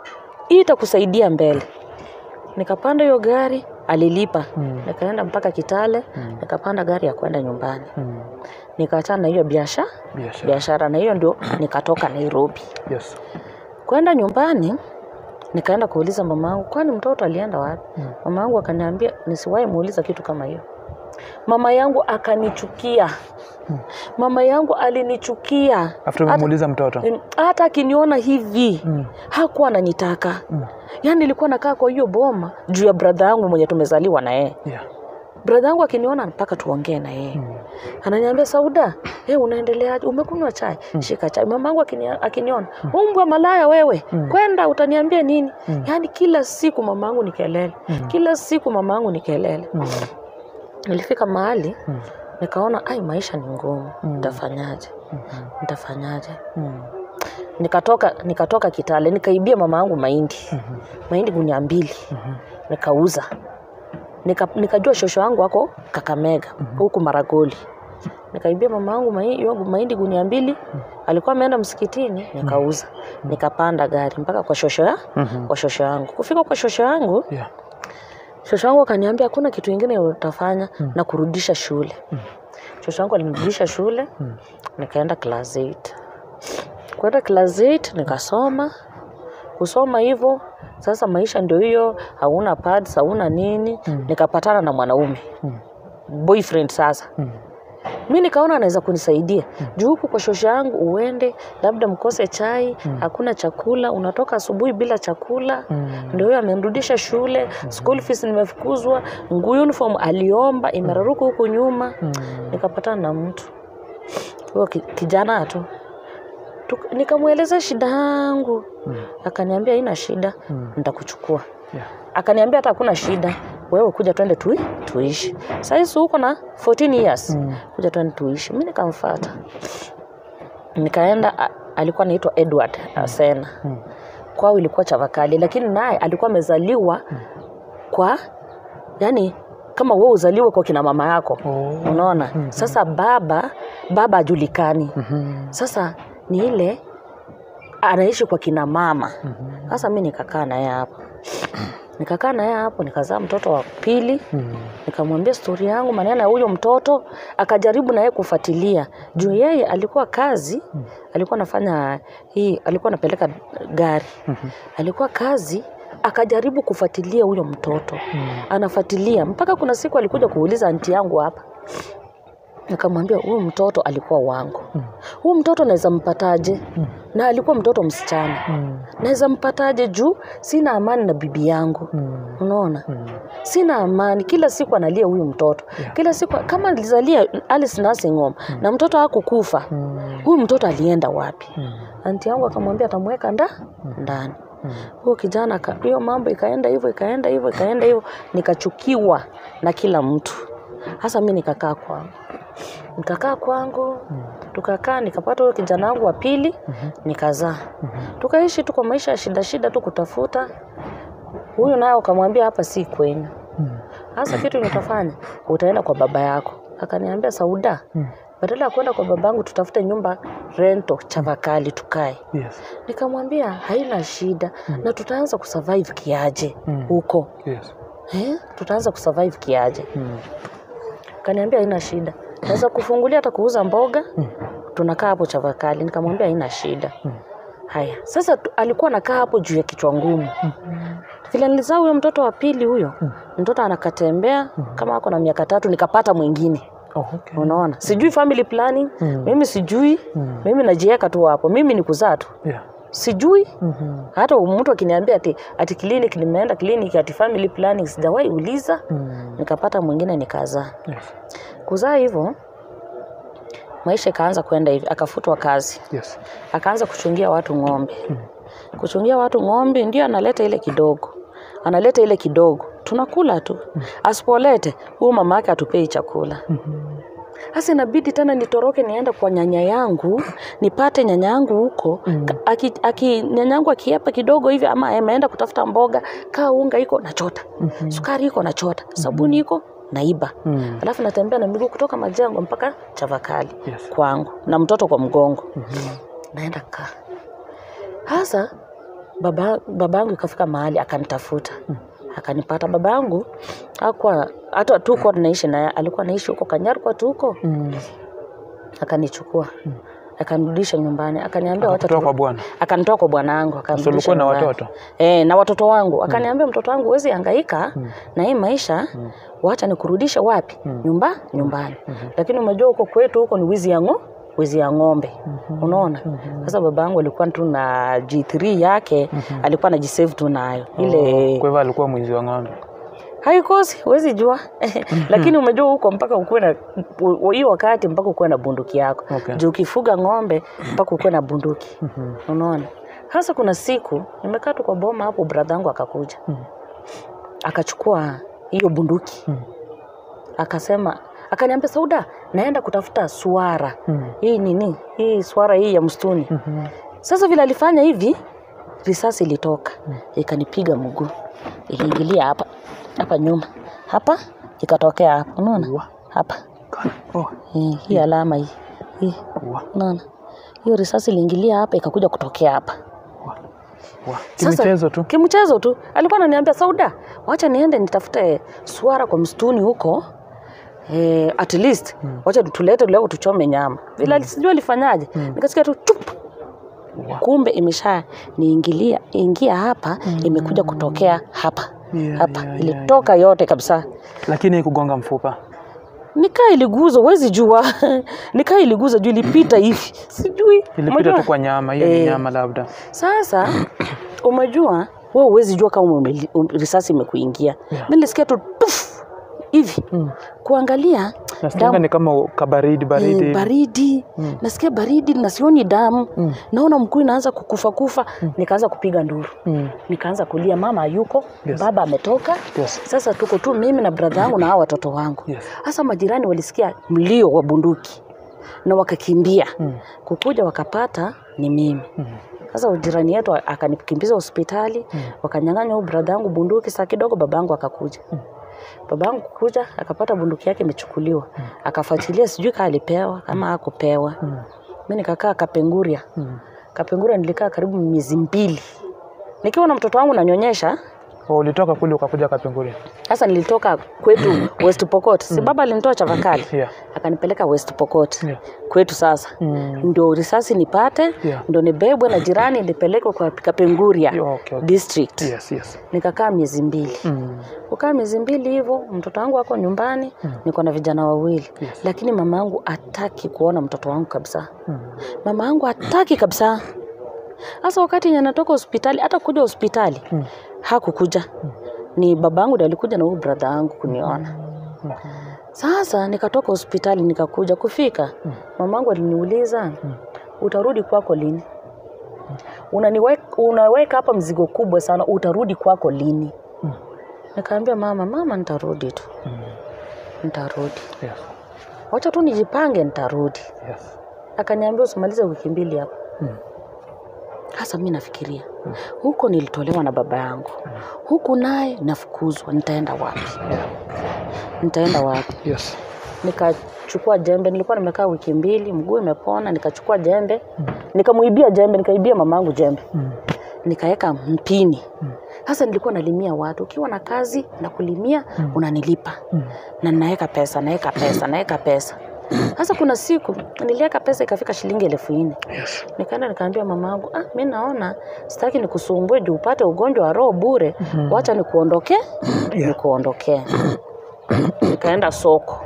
Hii itakusaidia mbele. Nikapanda hiyo gari, alilipa. Mm. Nikaenda mpaka Kitale, mm. nikapanda gari ya kwenda nyumbani. Mm. Nikaachana na hiyo biashara, biashara na hiyo ndio nikatoka Nairobi. Yes. Kwenda nyumbani, nikaenda kuuliza mamangu, kwani mtoto alienda wapi? Mm. Mamangu akaniambia nisiwahi muuliza kitu kama hiyo. Mama yangu akanichukia. Hmm. Mama yangu alinichukia. After umuuliza mtoto? Hata akiniona hivi, hmm. hakuwa ananitaka. Hmm. Yaani nilikuwa nakaa kwa hiyo boma juu ya brother yangu mwenye tumezaliwa na yeye. Yeah. Brother yangu akiniona mpaka tuongee na yeye. Hmm. Ananiambia, Sauda, hey, unaendeleaje? Umekunywa chai? Hmm. Shika chai. Mamangu akiniona, hmm. umbwa malaya wewe. Hmm. Kwenda utaniambia nini? Hmm. Yaani kila siku mamangu ni kelele. Hmm. Kila siku mamangu ni kelele. Hmm. Nilifika mahali, hmm. nikaona ai maisha ni ngumu. Hmm. Nitafanyaje? Mm-hmm. Nitafanyaje? Hmm. Nikatoka nikatoka Kitale, nikaibia mama yangu mahindi. Mm-hmm. Mahindi gunia mbili. Mm-hmm. Nikauza. Nika nikajua shosho yangu wako Kakamega, mm-hmm. huku Maragoli. Nikaibia mama yangu mahindi gunia mbili. Mm-hmm. Alikuwa ameenda msikitini, nikauza. Mm-hmm. Nikapanda gari mpaka kwa shosho ya, mm-hmm. kwa shosho yangu. Kufika kwa shosho yangu, yeah. Shosho yangu akaniambia hakuna kitu kingine utafanya, mm. na kurudisha shule. Mm. Shosho yangu alinirudisha shule, mm. nikaenda class eight. Kwenda class eight nikasoma. Kusoma hivyo, sasa maisha ndio hiyo, hauna pads, hauna nini, mm. nikapatana na mwanaume. Mm. Boyfriend sasa. Mm. Mimi nikaona anaweza kunisaidia. Mm. Juu huku kwa shosha yangu uende, labda mkose chai, mm. hakuna chakula, unatoka asubuhi bila chakula. Mm. Ndio hiyo amenirudisha shule, mm. school fees nimefukuzwa, nguo uniform aliomba, imeraruka huko nyuma. Mm. Nikapatana na mtu. Huyo kijana tu. Nikamueleza shida yangu. Mm. Akaniambia haina shida, mm. nitakuchukua. Yeah. Akaniambia hata hakuna shida, wewe kuja twende tu tuishi. Sasa hizo uko na fourteen years. Mm. Kuja twende tuishi. Mimi nikamfuata. Nikaenda, alikuwa anaitwa Edward Asena. Mm. Kwao ilikuwa Chavakali, lakini naye alikuwa amezaliwa mm. kwa yani kama wewe uzaliwe kwa kina mama yako. Oh. Unaona? Mm-hmm. Sasa baba baba ajulikani. Mm-hmm. Sasa ni ile anaishi kwa kina mama. Mm-hmm. Sasa mimi nikakaa naye hapo. Nikakaa naye hapo, nikazaa mtoto wa pili. Mm-hmm. Nikamwambia story yangu, maneno ya huyo mtoto, akajaribu naye kufuatilia. Juu yeye alikuwa kazi, mm-hmm. alikuwa anafanya hii, alikuwa anapeleka gari. Mm-hmm. Alikuwa kazi, akajaribu kufuatilia huyo mtoto. Mm-hmm. Anafuatilia mpaka kuna siku alikuja kuuliza aunti yangu hapa. Nikamwambia huyu mtoto alikuwa wangu. Mm. Huyu mtoto naweza mpataje? Mm. Na alikuwa mtoto msichana. Mm. Naweza mpataje juu sina amani na bibi yangu. Mm. Unaona? Mm. Sina amani, kila siku analia huyu mtoto. Yeah. Kila siku kama alizalia Alice nursing home mm. na mtoto hakukufa. Mm. Huyu mtoto alienda wapi? Mm. Aunti yangu akamwambia atamweka nda mm. ndani. Mm. Huyo kijana hiyo mambo ikaenda hivyo ikaenda hivyo ikaenda hivyo, nikachukiwa na kila mtu. Hasa mimi nikakaa kwangu. Nikakaa kwangu, mm. tukakaa nikapata huyo kijana wangu wa pili, mm-hmm. nikazaa. Mm-hmm. Tukaishi tu kwa maisha ya shida shida tu kutafuta. Huyu naye akamwambia hapa si kwenu. Hasa mm. kitu nitafanya, utaenda kwa baba yako. Akaniambia Sauda, mm. badala ya kwenda kwa babangu tutafute nyumba rento Chavakali tukae. Yes. Nikamwambia haina shida mm. na tutaanza kusurvive kiaje mm. huko. Yes. Eh? Tutaanza kusurvive kiaje. Mm. Kaniambia haina shida. Naweza kufungulia hata kuuza mboga. Mm. Tunakaa hapo Chavakali. Nikamwambia haina shida. Mm. Haya. Sasa tu, alikuwa anakaa hapo juu ya kichwa ngumu. Mm. Vile nilizaa huyo mtoto wa pili huyo, mm. mtoto anakatembea mm. kama ako na miaka tatu nikapata mwingine. Oh, okay. Unaona? Sijui family planning. Mm. Mimi sijui. Mm. Mimi najiweka tu hapo. Mimi ni kuzaa tu. Yeah. Sijui. Mm-hmm. Hata mtu akiniambia ati ati clinic nimeenda clinic ati family planning sijawahi uliza. Mm. Nikapata mwingine nikazaa. Yes. Kuzaa hivyo maisha kaanza kwenda hivi, akafutwa kazi. Yes. Akaanza kuchungia watu ng'ombe. Mm. Kuchungia watu ng'ombe ndio analeta ile kidogo. Analeta ile kidogo. Tunakula tu. Mm. Asipolete huyo mama yake atupei chakula. Mm-hmm. Hasa inabidi tena nitoroke niende kwa nyanya yangu, nipate nyanya yangu huko. Mm. Aki, aki nyanya yangu akiepa kidogo hivi ama ameenda kutafuta mboga, kaa unga iko nachota. Mm-hmm. Sukari iko nachota, sabuni iko naiba. Mm. Alafu natembea na miguu kutoka Majengo mpaka Chavakali. Yes. Kwangu na mtoto kwa mgongo. Mm-hmm. Naenda kaa. Hasa baba babangu ikafika mahali akanitafuta. Mm. Akanipata. Babangu hakuwa hata tu kwa tunaishi naye, alikuwa anaishi huko Kanyaru kwa tuko. Mm. Akanichukua. Mm. Akanirudisha nyumbani, akaniambia wacha kutoka kwa bwana. Akanitoa kwa bwana wangu, akanirudisha na watoto. Eh, na watoto wangu. Akaniambia mm. mtoto wangu huwezi hangaika mm. na hii maisha, mm. wacha nikurudisha wapi? Mm. Nyumba, nyumbani. Mm-hmm. Lakini umejua huko kwetu huko ni wizi ya ng'ombe. Wizi ya ng'ombe. Mm-hmm. Unaona? Mm-hmm. Sasa babangu alikuwa tu na G three yake, mm-hmm. alikuwa anajisave tu nayo. Ile oh, kwa hivyo alikuwa mwizi wa ng'ombe. Haikosi, huwezi jua. Lakini umejua huko mpaka ukuwe na hiyo wakati mpaka ukuwe na bunduki yako. Okay. Juu ukifuga ng'ombe mpaka ukuwe na bunduki. Mm-hmm. Unaona? Hasa kuna siku nimekaa tu kwa boma hapo, brother yangu akakuja. Mm-hmm. Akachukua hiyo bunduki. Mm-hmm. Akasema, akaniambia Sauda, naenda kutafuta swara. Mm-hmm. Hii nini? Hii swara hii ya msituni. Mm-hmm. Sasa vile alifanya hivi, risasi ilitoka. Mm-hmm. Ikanipiga mguu. Iliingilia hapa. Hapa nyuma. Hapa ikatokea hapa. Unaona? Hapa. Oh, hii, hii alama hii. Hii. Unaona? Hiyo risasi iliingilia hapa ikakuja kutokea hapa. Kimchezo tu. Kimchezo tu. Alikuwa ananiambia Sauda, wacha niende nitafute swara kwa msituni huko. Eh, at least hmm. wacha tulete leo tuchome nyama. Bila hmm. sijui alifanyaje. Hmm. Nikasikia tu chup. Wow. Kumbe imesha niingilia ingia hapa mm. imekuja kutokea hapa. Yeah, hapa yeah, ilitoka yeah, yeah. yote kabisa. Lakini kugonga mfupa. Nikaa iliguza huwezi jua. Nikaa iliguza juu ilipita hivi. Sijui. Ilipita tu kwa nyama, hiyo ni nyama labda. Sasa umejua wewe huwezi jua kama ume, um, risasi imekuingia. Yeah. Mimi nilisikia tu tuf hivi. Mm. Kuangalia nasikia ni kama kabaridi baridi. E, baridi. Mm. Nasikia baridi na sioni damu. Mm. Naona mkuu inaanza kukufa kufa, mm. nikaanza kupiga nduru. Mm. Nikaanza kulia mama hayuko, yes. baba ametoka. Yes. Sasa tuko tu mimi na brother yangu na hao watoto wangu. Sasa yes. majirani walisikia mlio wa bunduki na wakakimbia. Mm. Kukuja wakapata ni mimi. Mm. Sasa jirani yetu akanikimbiza hospitali, mm. wakanyang'anya huyo brother yangu bunduki. Saa kidogo babangu akakuja. Mm. Babangu kuja akapata bunduki yake imechukuliwa. Mm. Akafuatilia sijui kama alipewa kama hakupewa. Mm. Mimi nikakaa Kapenguria. Mm. Kapenguria nilikaa karibu miezi mbili. Nikiwa na mtoto wangu nanyonyesha. Oh, ulitoka kule ukakuja Kapenguria? Sasa nilitoka kwetu West Pokot. Si baba alinitoa Chavakali. Yeah. Akanipeleka West Pokot. Yeah. Kwetu sasa. Mm. Ndio risasi nipate, yeah. ndio nibebwe na jirani nipelekwe kwa Kapenguria yeah, okay, okay. district. Yes, yes. Nikakaa miezi mbili. Mm. Kukaa miezi mbili hivyo, mtoto wangu wako nyumbani, mm. niko na vijana wawili. Yes. Lakini mama yangu hataki kuona mtoto wangu kabisa. Mm. Mama yangu hataki kabisa. Sasa wakati ninatoka hospitali, hata kuja hospitali, mm. hakukuja. Mm. Ni babangu ndiye alikuja na huyu brother yangu kuniona. Mm. Sasa nikatoka hospitali nikakuja kufika. Mm. Mamangu aliniuliza, mm. utarudi kwako lini? Mm. Unaniweka unaweka hapa mzigo kubwa sana, utarudi kwako lini? Mm. Nikaambia mama, mama nitarudi tu. Mm. Nitarudi. Yes. Wacha tu nijipange nitarudi. Yes. Akaniambia usimalize wiki mbili hapo. Mm. Sasa mimi nafikiria, hmm. huko nilitolewa na baba yangu. Hmm. Huku naye nafukuzwa, nitaenda wapi? Yeah. Nitaenda wapi? Yes. Nikachukua jembe, nilikuwa nimekaa wiki mbili, mguu umepona, nikachukua jembe, hmm. nikamuibia jembe, nikaibia mamangu jembe. Hmm. Nikaeka mpini. Hmm. Sasa nilikuwa nalimia watu, ukiwa na kazi na kulimia, hmm. unanilipa. Hmm. Na naeka pesa, naeka pesa, naeka pesa. Sasa kuna siku niliweka pesa ikafika shilingi elfu nne. Yes. Nikaenda nikaambia mamangu, ah mimi naona sitaki nikusumbue juu upate ugonjwa wa roho bure, mm-hmm. wacha nikuondoke, yeah. nikuondoke. Nikaenda soko.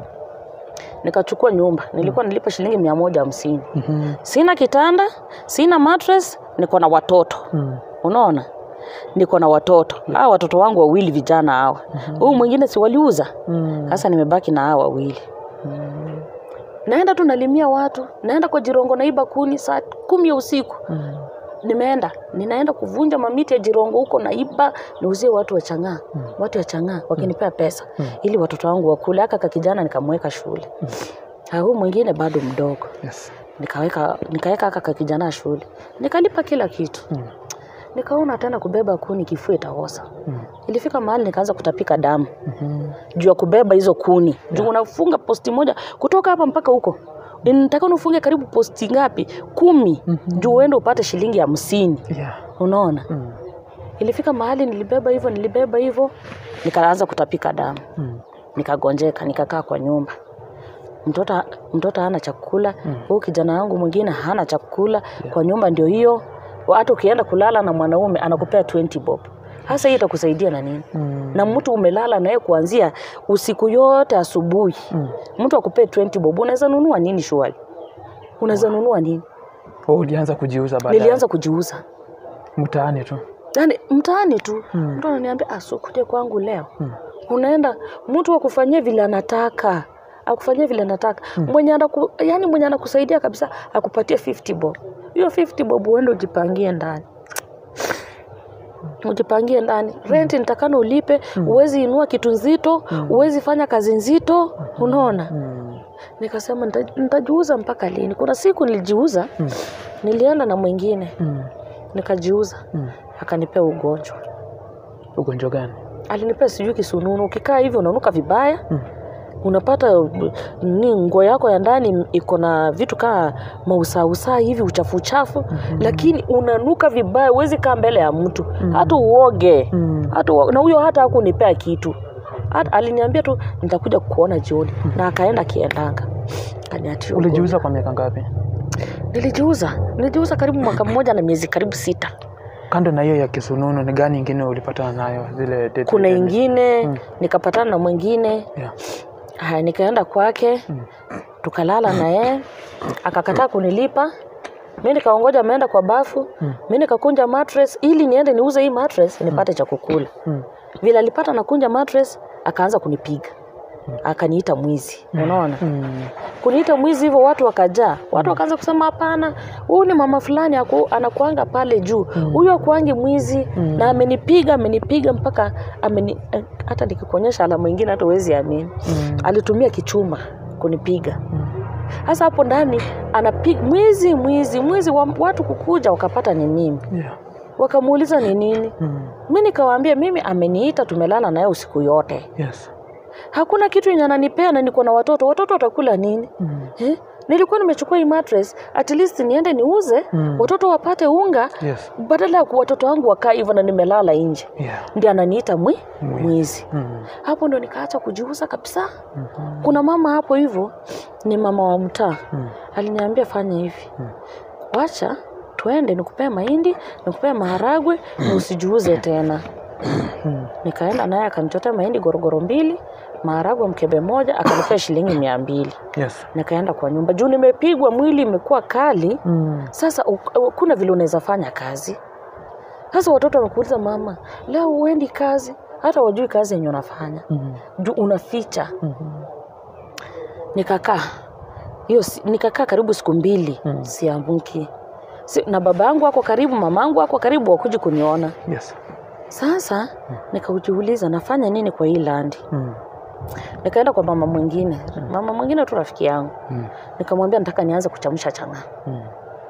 Nikachukua nyumba. Nilikuwa nilipa shilingi mia moja hamsini. Mm-hmm. Sina kitanda, sina mattress, niko na watoto. Mm. Unaona? Niko na watoto. Yeah. Hao watoto wangu wawili vijana hawa. Mm-hmm. Huyu mwingine si waliuza. Mm. Sasa nimebaki na hao wawili. Mm. Naenda tu nalimia watu, naenda kwa Jirongo naiba kuni saa kumi ya usiku. Mm. Nimeenda, ninaenda kuvunja mamiti ya Jirongo huko naiba, niuzie watu wa Chang'aa. Mm. Watu wa Chang'aa wakinipea pesa mm. ili watoto wangu wakule. Aka kijana nikamweka shule. Mm. Hao mwingine bado mdogo. Yes. Nikaweka nikaweka aka kijana shule. Nikalipa kila kitu. Mm. Nikaona tena kubeba kuni kifua itaosa. Mm. Ilifika mahali nikaanza kutapika damu. Mm-hmm. Juu ya kubeba hizo kuni. Yeah. Juu unafunga posti moja kutoka hapa mpaka huko. Ninataka ufunge karibu posti ngapi? Kumi. Mm-hmm. Juu uende upate shilingi hamsini. Yeah. Unaona? Mm. Ilifika mahali nilibeba hivyo, nilibeba hivyo, nikaanza kutapika damu. Mm. Nikagonjeka, nikakaa kwa nyumba. Mtoto mtoto hana chakula, mm. huyu kijana wangu mwingine hana chakula. Yeah. Kwa nyumba ndio hiyo. Hata ukienda kulala na mwanaume anakupea twenty bob. Hasa hii itakusaidia na nini? Mm. Na mtu umelala naye kuanzia usiku yote asubuhi. Mm. Mtu akupea twenty bob, unaweza nunua nini shwali? Unaweza wow. nunua nini? Oh, ulianza kujiuza baadaye. Nilianza kujiuza. Mtaani tu. Yaani mtaani tu. Mm. Mtu ananiambia asukuje kwangu leo. Mm. Unaenda mtu akufanyia vile anataka. Akufanyia vile anataka. Mm. Mwenye anaku yani mwenye anakusaidia kabisa akupatie fifty bob. Hiyo fifty bob uende ujipangie ndani. Ujipangie ndani. Rent nitakana ulipe, mm. uwezi inua kitu nzito, mm. uwezi fanya kazi nzito, mm. unaona? Mm. Nikasema nitajiuza mpaka lini? Kuna siku nilijiuza, mm. nilienda na mwingine. Mm. Nikajiuza. Mm. Akanipea ugonjwa. Ugonjwa gani? Alinipea sijui kisununu. Ukikaa hivi unanuka vibaya. Mm. Unapata ni nguo yako ya ndani iko na vitu kama mausausa hivi uchafu uchafu, mm-hmm. lakini unanuka vibaya, huwezi kaa mbele ya mtu, mm-hmm. hata uoge, mm-hmm. hata na huyo hata hakunipea kitu. Hata aliniambia tu nitakuja kukuona jioni, mm-hmm. na akaenda kiendanga. Kaniatia. Ulijiuza kwa miaka ngapi? Nilijiuza. Nilijiuza karibu mwaka mmoja na miezi karibu sita. Kando na hiyo ya kisununu, ni gani ingine ulipatana nayo zile date? Kuna ingine mm. nikapatana na mwingine. Yeah. Haya, nikaenda kwake. Mm. Tukalala na yeye. Akakataa kunilipa. Mimi nikaongoja ameenda kwa bafu. Mm. Mimi nikakunja mattress ili niende niuze hii mattress nipate mm. cha kukula. Mm. Vile alipata na kunja mattress akaanza kunipiga. Mm. Akaniita mwizi. Mm. Unaona? Mm. Kuniita mwizi hivyo watu wakajaa. Watu wakaanza kusema hapana, huyu ni mama fulani aku anakuanga pale juu. Huyu mm. akuangi mwizi mm. na amenipiga, amenipiga mpaka ameni hata nikikuonyesha alama nyingine hata uwezi amini. Mm. Alitumia kichuma kunipiga. Mm. Sasa hapo ndani anapiga mwizi mwizi mwizi wa, watu kukuja wakapata ni mimi. Yeah. Wakamuuliza ni nini? Mm. Mimi nikawaambia mimi ameniita tumelala naye usiku yote. Yes. Hakuna kitu yenye ananipea na niko na watoto. Watoto watakula nini? Mm. Eh? Nilikuwa nimechukua hii mattress at least niende niuze mm. watoto wapate unga. Yes. Badala ya watoto wangu wakaa hivyo na nimelala nje. Yeah. Ndiye ananiita mwi mwizi. Mm. Hapo ndo nikaacha kujiuza kabisa. Mm-hmm. Kuna mama hapo hivyo ni mama wa mtaa. Mm. Aliniambia fanya hivi. Mm. Wacha tuende nikupee mahindi, nikupee maharagwe mm. na usijiuze tena. Hmm. Nikaenda naye akanichotea mahindi gorogoro mbili, maharagwe mkebe moja, akanipea shilingi mia mbili. Yes. Nikaenda kwa nyumba. Juu nimepigwa mwili imekuwa kali. Mm. Sasa kuna vile unaweza fanya kazi. Sasa watoto wanakuuliza mama, leo uendi kazi? Hata wajui kazi yenye unafanya. Mm. Juu unaficha. Mm-hmm. Nikakaa. Hiyo nikakaa karibu siku mbili mm. siambuki. Si, na babangu wako karibu, mamangu wako karibu wakuji kuniona. Yes. Sasa hmm. nikajiuliza nafanya nini kwa hii land. Hmm. Nikaenda kwa mama mwingine. Hmm. Mama mwingine tu rafiki yangu. Hmm. Nikamwambia nataka nianze kuchemsha chang'aa. Hmm.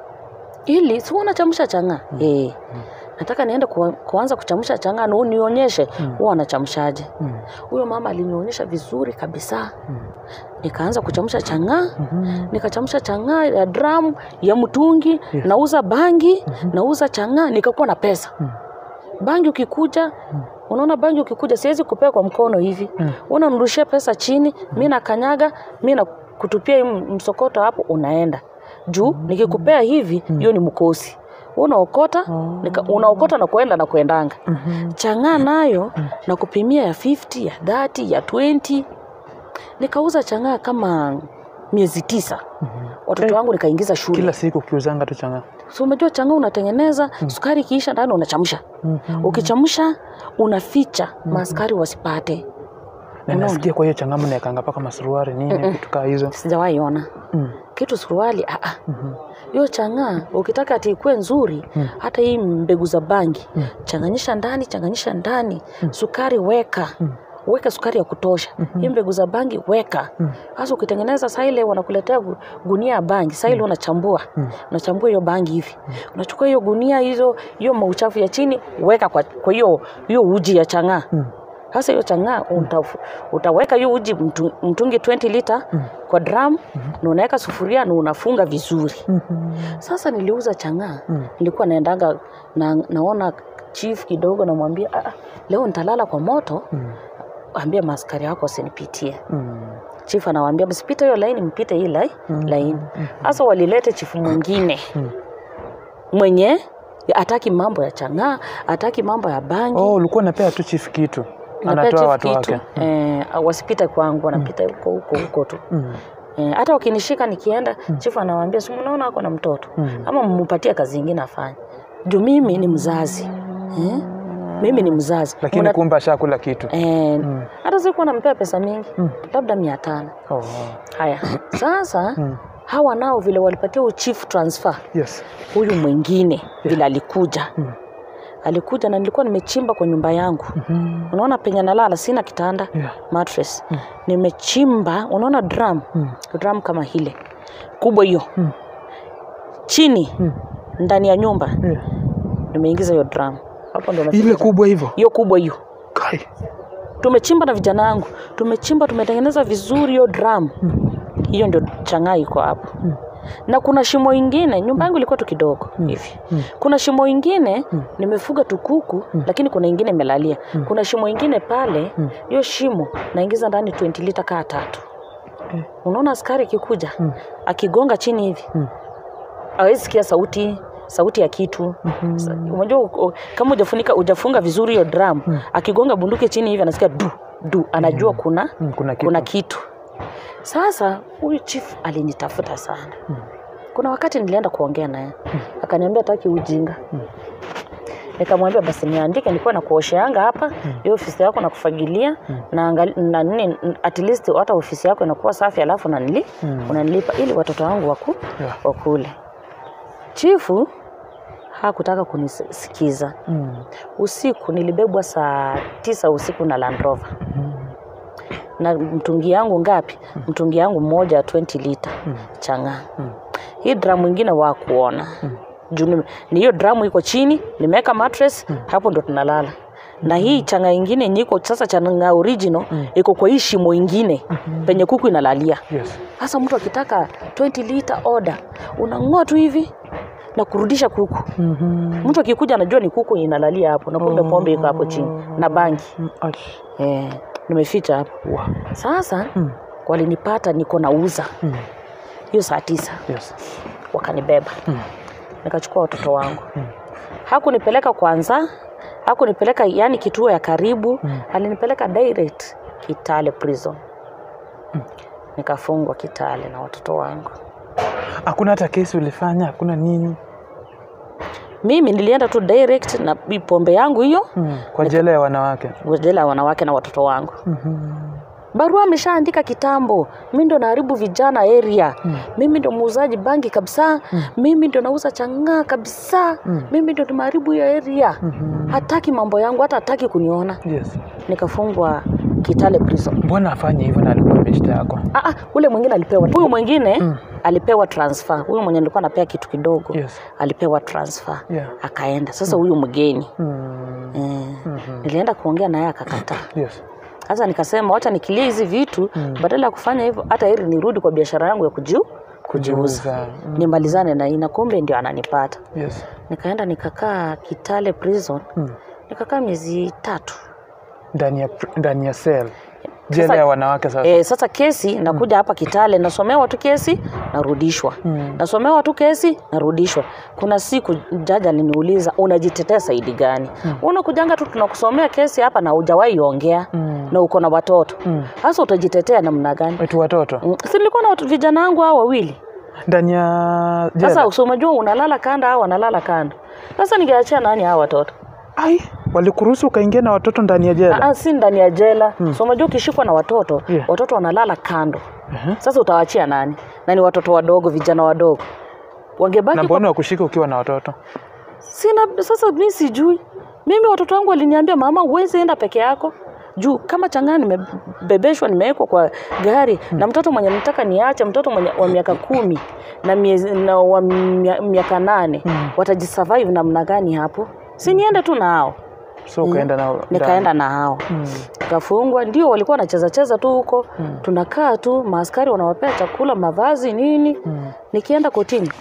Ili si unachemsha chang'aa? Hmm. Eh. Hmm. Nataka niende ku, kuanza kuchemsha chang'aa na unionyeshe hmm. huwa anachemshaje. Huyo hmm. mama alinionyesha vizuri kabisa. Hmm. Nikaanza kuchemsha chang'aa. Hmm. Nikachemsha chang'aa ya drum, ya mtungi, yes. nauza bangi, hmm. nauza chang'aa, nikakuwa na pesa. Hmm. Bangi ukikuja, hmm. unaona bangi ukikuja siwezi kupea kwa mkono hivi. Hmm. Unamrushia pesa chini, hmm. mimi na kanyaga, mimi na kutupia msokoto hapo unaenda. Juu hmm. nikikupea hivi, hiyo hmm. ni mkosi. Unaokota, oh. unaokota na kuenda na kuendanga. Hmm. Chang'aa nayo hmm. na kupimia ya fifty, ya thirty, ya twenty. Nikauza chang'aa kama miezi tisa. Mm-hmm. Watoto hey, wangu nikaingiza shule. Kila siku ukiuzanga tu chang'aa. So umejua chang'aa unatengeneza, mm. sukari kiisha ndani unachamsha. Mm-hmm. Ukichamsha unaficha, mm-hmm. maskari wasipate. Na nasikia kwa hiyo chang'aa mnaekanga paka masuruari nini mm-hmm. kitu kaa hizo. Sijawahi ona. Mm. Kitu suruali a a. Mm-hmm. Hiyo chang'aa ukitaka ati ikue nzuri, mm. hata hii mbegu za bangi, mm. changanyisha ndani, changanyisha ndani, mm. sukari weka. Mm. Weka sukari ya kutosha. Mm-hmm. Hii mbegu za bangi weka. Mm. Sasa ukitengeneza saa ile wanakuletea gunia ya bangi. Saa ile mm. unachambua. Mm. Unachambua hiyo bangi hivi. Mm. Unachukua hiyo gunia hizo, hiyo mauchafu ya chini, weka kwa kwa hiyo hiyo uji ya chang'aa. Mm. Sasa hiyo chang'aa mm. uta, utaweka hiyo uji mtu, mtungi twenty liter mm. kwa drum, mm-hmm. na unaweka sufuria na unafunga vizuri. Mm-hmm. Sasa niliuza chang'aa. Mm. Nilikuwa naendanga na naona chief kidogo namwambia ah, leo nitalala kwa moto. Mm. Ambia maskari wako usinipitie. Mm. Chief anawaambia msipite hiyo line, mpite hii line. Mm. line. Sasa walilete chief mwingine. Mm. Mwenye ataki mambo ya chang'aa, ataki mambo ya bangi. Oh, ulikuwa unapea tu chief kitu. Anatoa watu wake. Mm. Eh, wasipite kwangu, wanapita huko huko huko tu. Mm. Eh, hata wakinishika nikienda, mm. chief anawaambia si mnaona wako na mtoto. Mm. Ama mmpatie kazi nyingine afanye. Juu mimi ni mzazi. Eh? Mimi ni mzazi. Lakini Muna... kumba shakula kitu. Eh, mm. hata sikuwa nampea pesa mingi. Mm. Labda mia tano. Oh, wow. Haya. Sasa mm. hawa nao vile walipatia chief transfer. Yes. Huyu mwingine yeah. vile alikuja. Mm. Alikuja na nilikuwa nimechimba kwa nyumba yangu. Mm-hmm. Unaona penye nalala sina kitanda, yeah. mattress. Mm. Nimechimba, unaona drum. Mm. Drum kama hile. Kubwa hiyo. Mm. Chini mm. ndani ya nyumba. Yeah. Nimeingiza hiyo drum. Hapo ndo ile kubwa hivyo. Hiyo kubwa hiyo. Kai. Tumechimba na vijana wangu. Tumechimba tumetengeneza vizuri hiyo drum. Hiyo mm. ndio chang'aa iko hapo. Mm. Na kuna shimo ingine, nyumba yangu ilikuwa tu kidogo mm. hivi. Mm. Kuna shimo ingine mm. nimefuga tukuku mm. lakini kuna ingine imelalia. Mm. Kuna shimo ingine pale, hiyo mm. shimo naingiza ndani twenty liter kaa tatu. Okay. Unaona askari kikuja mm. akigonga chini hivi. Mm. hawezi sikia sauti sauti ya kitu. Mm-hmm. Unajua kama hujafunika hujafunga vizuri hiyo drum, mm. akigonga bunduki chini hivi anasikia du du, anajua mm. kuna mm, kuna kitu. Kuna kitu. Sasa huyu chief alinitafuta sana. Mm. Kuna wakati nilienda kuongea naye. Mm. Akaniambia taki ujinga. Mm. Nikamwambia basi niandike nilikuwa na kuosheanga hapa, mm. hiyo ofisi yako na kufagilia, mm. na, na nini at least hata ofisi yako inakuwa safi alafu unanili, mm. unanilipa ili watoto wangu waku, yeah. wakule. Chifu hakutaka kunisikiza. Mm. Usiku nilibebwa saa tisa usiku na Land Rover. Mm. Na mtungi yangu ngapi? Mm. Mtungi yangu moja ishirini lita. Mm. Changa. Mm. Hii drum mwingine wa kuona. Mm. Juu ni hiyo drum iko chini, nimeweka mattress, mm. hapo ndo tunalala. Mm. Na hii changa nyingine nyiko sasa changa original, mm. iko kwa hii shimo nyingine, mm-hmm. penye kuku inalalia. Yes. Sasa mtu akitaka ishirini lita order, unangoa tu hivi na kurudisha kuku. Mm-hmm. Mtu akikuja anajua ni kuku inalalia hapo na kumbe pombe iko hapo chini na bangi. Mm-hmm. Eh, nimeficha hapo. Wow. Sasa mm. walinipata niko nauza. Mm. Hiyo saa tisa. Yes. Wakanibeba. Mm. Nikachukua watoto wangu. Mm. Hakunipeleka kwanza, hakunipeleka yani kituo ya karibu, mm. alinipeleka direct Kitale prison. Mm. Nikafungwa Kitale na watoto wangu. Hakuna hata kesi ulifanya, hakuna nini? Mimi nilienda tu direct na pombe yangu hiyo, mm. kwa jela ya wanawake. Kwa jela ya wanawake na watoto wangu. Mhm. Barua ameshaandika kitambo. Mimi ndo naharibu vijana area. Mm. Mimi ndo muuzaji bangi kabisa. Mm. Mimi ndo nauza chang'aa kabisa. Mm. Mimi ndo nimeharibu hiyo area. Mm-hmm. Hataki mambo yangu, hata hataki kuniona. Yes. Nikafungwa Kitale prison. Mbona afanye hivyo na alikuwa ameshita yako? Ah ah, ule mwingine alipewa. Huyu mwingine mm. alipewa transfer. Huyu mwenye alikuwa anapea kitu kidogo. Yes. Alipewa transfer. Yeah. Akaenda. Sasa huyu mm. mgeni. Mm. Eh. Mm-hmm. Nilienda kuongea naye akakataa. Yes. Sasa nikasema acha nikilie hizi vitu, mm. badala ya kufanya hivyo hata ili nirudi kwa biashara yangu ya kujiu kujiuza. Mm. Nimalizane na ina kombe ndio ananipata. Yes. Nikaenda nikakaa Kitale prison. Mm. Nikakaa miezi tatu. Ndani ya ndani ya cell. Jela ya wanawake sasa. Eh, sasa kesi nakuja mm. hapa Kitale nasomewa tu kesi narudishwa. Mm. Nasomewa tu kesi narudishwa. Kuna siku jaji aliniuliza unajitetea saidi gani? Mm. Unakujanga tu tunakusomea kesi hapa na hujawahi ongea mm. na uko na watoto. Sasa mm. utajitetea namna gani? Wetu watoto. Mm. Si nilikuwa na watu vijana wangu hao wawili. Ndani ya jela. Sasa usomejua unalala kanda au wanalala kanda. Sasa ningeachia nani hao watoto? Ai, walikuruhusu kaingia na watoto ndani ya jela? Ah, si ndani ya jela. Hmm. So unajua ukishikwa na watoto, yeah. watoto wanalala kando. Uh-huh. Sasa utawaachia nani? Na ni watoto wadogo, vijana wadogo. Wangebaki na mbona wakushika ukiwa na watoto? Sina sasa mimi sijui. Mimi watoto wangu waliniambia mama uweze enda peke yako. Juu kama chang'aa nimebebeshwa nimewekwa kwa gari hmm. na mtoto mwenye nataka niache mtoto mwenye wa miaka kumi na miezi na wa miaka nane hmm. watajisurvive namna gani hapo? Si niende tu na hao. So ukaenda nao? Nikaenda na hao. Mm. Tukafungwa, ndio walikuwa wanacheza cheza tu huko. Mm. Tunakaa tu, maaskari wanawapea chakula, mavazi nini. Mm. Nikienda kotini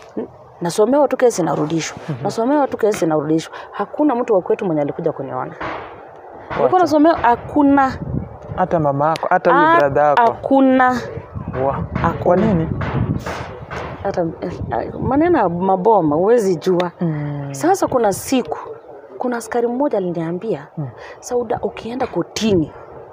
nasomewa tu kesi narudishwa. Mm-hmm. Nasomewa tu kesi narudishwa. Hakuna mtu wa kwetu mwenye alikuja kuniona. Walikuwa nasomewa hakuna. Hata mama yako, hata yule brother yako. Hakuna. Wa. Kwa nini? Hata maneno maboma huwezi jua. Mm. Sasa kuna siku kuna askari mmoja aliniambia, mm. Sauda ukienda kotini.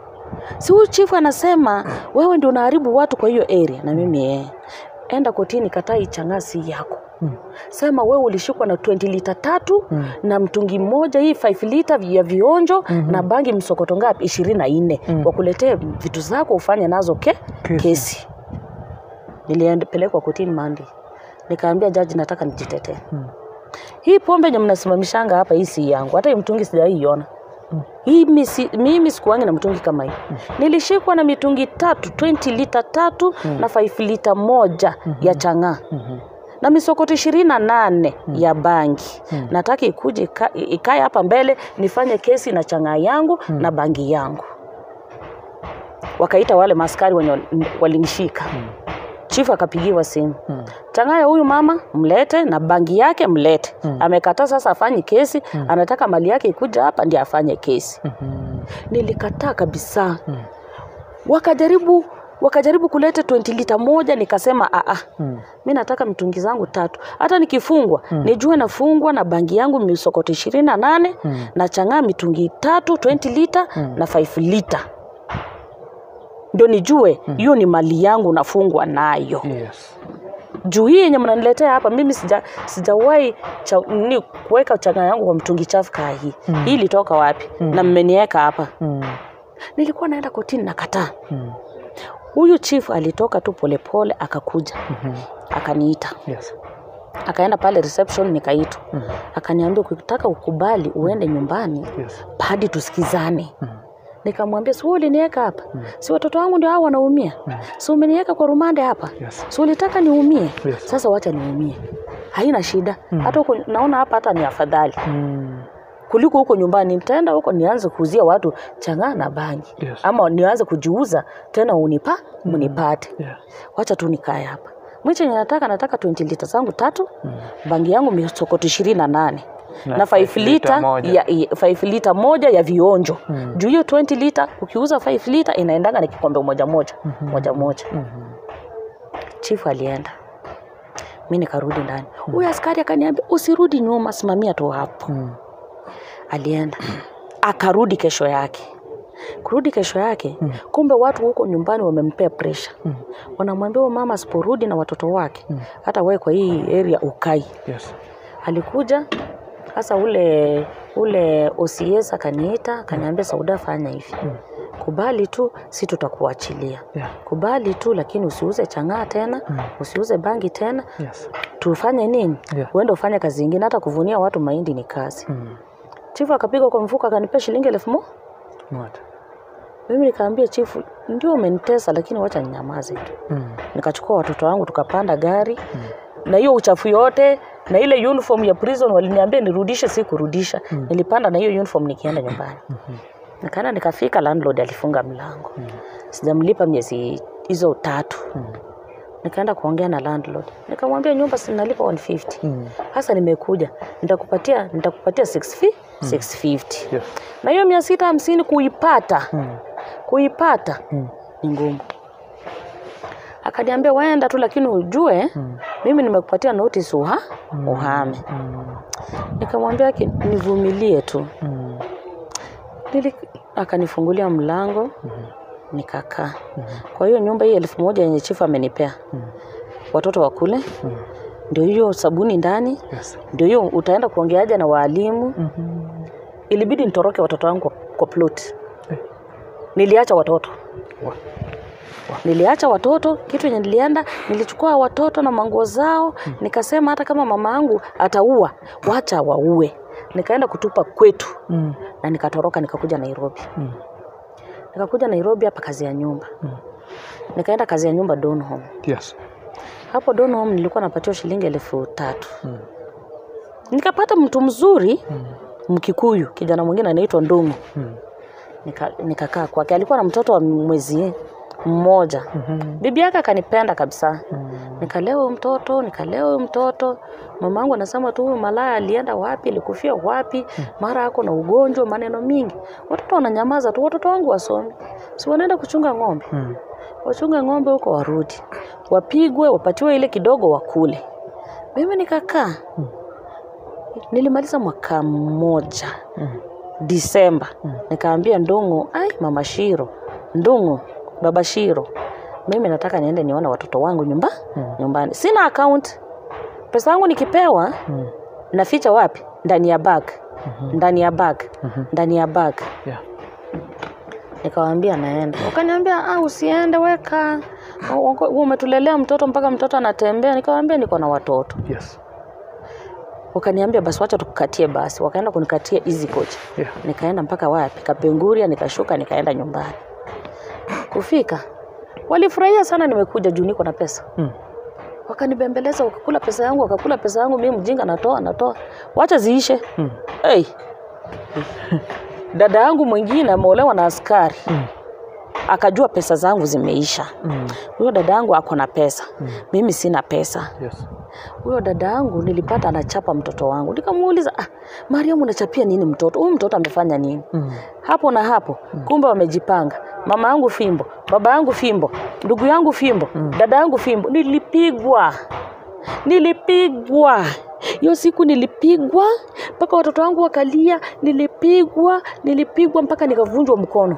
Si huyu chifu anasema wewe ndio unaharibu watu kwa hiyo area na mimi eh. Enda kotini katai changasi yako. Mm. Sema wewe ulishikwa na ishirini lita tatu mm. na mtungi mmoja hii tano lita ya vionjo mm-hmm. na bangi msokoto ngapi ishirini na nne mm. wakuletee vitu zako ufanye nazo ke kesi. kesi. Niliendepelekwa kotini Monday. Nikaambia jaji nataka nijitetee. Hmm. Hii pombe yenye mnasimamishanga hapa hii si yangu. Hata hii mtungi sijaiona. Hmm. Hii misi, mimi sikuangi na mtungi kama hii. Hmm. Nilishikwa na mitungi tatu, ishirini lita tatu hmm. na tano lita moja hmm. ya chang'aa. Hmm. Na misokoto ishirini na nane hmm. ya bangi. Hmm. Nataka ikuje ikae hapa mbele nifanye kesi na chang'aa yangu hmm. na bangi yangu. Wakaita wale maskari wenye walinishika. Hmm. Chief akapigiwa simu. Hmm. Chang'aa huyu mama mlete na bangi yake mlete. Hmm. Amekataa sasa afanye kesi, hmm. anataka mali yake ikuja hapa ndiye afanye kesi. Hmm. Nilikataa kabisa. Hmm. Wakajaribu Wakajaribu kuleta twenty lita moja, nikasema a a. Mm. Mimi nataka mitungi zangu tatu. Hata nikifungwa, mm. nijue nafungwa na bangi yangu misokoto ishirini na nane mm. na chang'aa mitungi tatu twenty lita mm. na five lita. Ndio nijue hiyo mm. ni mali yangu nafungwa nayo. Yes. Juu hii yenye mnaniletea hapa mimi sija sijawahi ni kuweka chang'aa yangu kwa mtungi chafu kaa hii. Mm. Hii ilitoka wapi? Mm. Na mmeniweka hapa. Mm. Nilikuwa naenda kotini na kataa. Mm. Huyu chief alitoka tu polepole akakuja. Mm-hmm. Akaniita. Yes. Akaenda pale reception nikaitwa. Mm. Akaniambia ukitaka ukubali uende nyumbani, yes. hadi tusikizane. Mm. Nikamwambia si uliniweka hapa? Mm. Si watoto wangu ndio hao wanaumia? Mm. Si umeniweka kwa rumande hapa? Yes. Si ulitaka niumie? Yes. Sasa wacha niumie. Haina shida. Mm. Hata huko naona hapa hata ni afadhali. Mm. Kuliko huko nyumbani nitaenda huko nianze kuuzia watu chang'aa na bangi. Yes. Ama nianze kujiuza tena unipa, mm. munipate. Yeah. Wacha tu nikae hapa. Mwiche nataka nataka twenty lita zangu tatu, mm. bangi yangu misokoto ishirini na nane. Na, na five lita ya five lita moja ya vionjo. Mm. Juu hiyo twenty lita ukiuza five lita inaendanga na kikombe moja moja, mm-hmm. moja moja. Mm-hmm. Chief alienda. Mimi nikarudi ndani. Huyu mm. askari akaniambia usirudi nyuma, simamia tu hapo. Mm. Alienda. Akarudi kesho yake. Kurudi kesho yake, mm. kumbe watu huko nyumbani wamempea pressure. Mm. Wanamwambia mama asiporudi na watoto wake, mm. hata wewe kwa hii area ukai. Yes. Alikuja sasa ule ule O C S akaniita, akaniambia Sauda fanya hivi. Mm. Kubali tu si tutakuachilia. Yeah. Kubali tu lakini usiuze chang'aa tena, mm. usiuze bangi tena. Yes. Tufanye nini? Yeah. Uende ufanye kazi nyingine, hata kuvunia watu mahindi ni kazi. Mm. Chifu akapiga kwa mfuko akanipea shilingi elfu moja. What? Mimi nikaambia chifu ndio umenitesa lakini wacha ninyamaze tu. Mm. Nikachukua watoto wangu tukapanda gari. Mm. Na hiyo uchafu yote na ile uniform ya prison waliniambia nirudishe, si kurudisha. Mm. Nilipanda na hiyo uniform nikienda nyumbani. Mm-hmm. Nikaenda nikafika, landlord alifunga mlango. Mm. Sijamlipa miezi hizo tatu. Mm. Nikaenda kuongea na landlord. Nikamwambia nyumba sinalipa one fifty. Mm. Hasa nimekuja. Nitakupatia nitakupatia six fifty. Yeah. Na hiyo mia sita hamsini kuipata. Mm. Kuipata mm. ni ngumu. Akaniambia waenda tu lakini ujue mm. mimi nimekupatia notice uha mm. uhame. Mm. Nikamwambia nivumilie tu. Mm. Nili akanifungulia mlango. Mm. Nikakaa. Mm. Kwa hiyo nyumba hii elfu moja yenye chifu amenipea. Mm. Watoto wakule. Mm. Ndio hiyo sabuni ndani. Yes. Ndio hiyo utaenda kuongeaje na walimu. Mm-hmm. Ilibidi nitoroke watoto wangu kwa, kwa plot. Eh. Niliacha watoto. Wa. Wa. Niliacha watoto, kitu yenye nilienda, nilichukua watoto na manguo zao, mm. nikasema hata kama mama yangu ataua, wacha waue. Nikaenda kutupa kwetu. Mm. Na nikatoroka nikakuja Nairobi. Mm. Nikakuja Nairobi hapa kazi ya nyumba. Mm. Nikaenda kazi ya nyumba Don Home. Yes. Hapo Don Home nilikuwa napatiwa shilingi elfu tatu. Mm. Nikapata mtu mzuri, mm. Mkikuyu, kijana mwingine anaitwa Ndungu. Mm. Nika nikakaa kwake. Alikuwa na mtoto wa mwezi mmoja. Mm-hmm. Bibi yake akanipenda kabisa. Mm. Nikalewa mtoto, nikalewa mtoto. Mamangu anasema tu malaya alienda wapi, alikufia wapi, mm. mara yako na ugonjwa, maneno mingi. Watoto wananyamaza tu, watoto wangu wasome. Si wanaenda kuchunga ng'ombe. Mm. Wachunga ng'ombe huko warudi. Wapigwe, wapatiwe ile kidogo wakule. Mimi nikakaa. Mm. Nilimaliza mwaka mmoja. Mm. Disemba. Mm. Nikaambia Ndungu, ai mama Shiro, Ndungu, baba Shiro, mimi nataka niende nione watoto wangu nyumba, mm. nyumbani. Sina account. Pesa yangu nikipewa, mm. naficha wapi? Ndani ya bag. Mm-hmm. Ndani ya bag. Mm-hmm. Ndani ya bag. Yeah. Nikawaambia naenda. Wakaniambia ah usiende weka. Wewe umetulelea mtoto mpaka mtoto anatembea. Nikawaambia niko na watoto. Yes. Wakaniambia basi wacha tukukatie basi. Wakaenda kunikatia easy coach. Yeah. Nikaenda mpaka wapi? Kapenguria, nikashuka nikaenda nyumbani. Kufika walifurahia sana nimekuja juu niko na pesa. Mm. Wakanibembeleza, wakakula pesa yangu, wakakula pesa yangu, mimi mjinga natoa natoa. Wacha ziishe. Mm. Hey. Dada yangu mwingine ameolewa na askari. Mm. akajua pesa zangu zimeisha. Huyo dadangu ako na pesa. Mm. Mimi sina pesa. Yes. Huyo dadangu nilipata anachapa mtoto wangu. Nikamuuliza, ah, Mariam unachapia nini mtoto? Huyu mtoto amefanya nini? Mm. Hapo na hapo, mm. kumbe wamejipanga. Mama yangu fimbo, baba yangu fimbo, ndugu yangu fimbo, mm. dada yangu fimbo. Nilipigwa. Nilipigwa. Hiyo siku nilipigwa mpaka watoto wangu wakalia, nilipigwa, nilipigwa mpaka nikavunjwa mkono.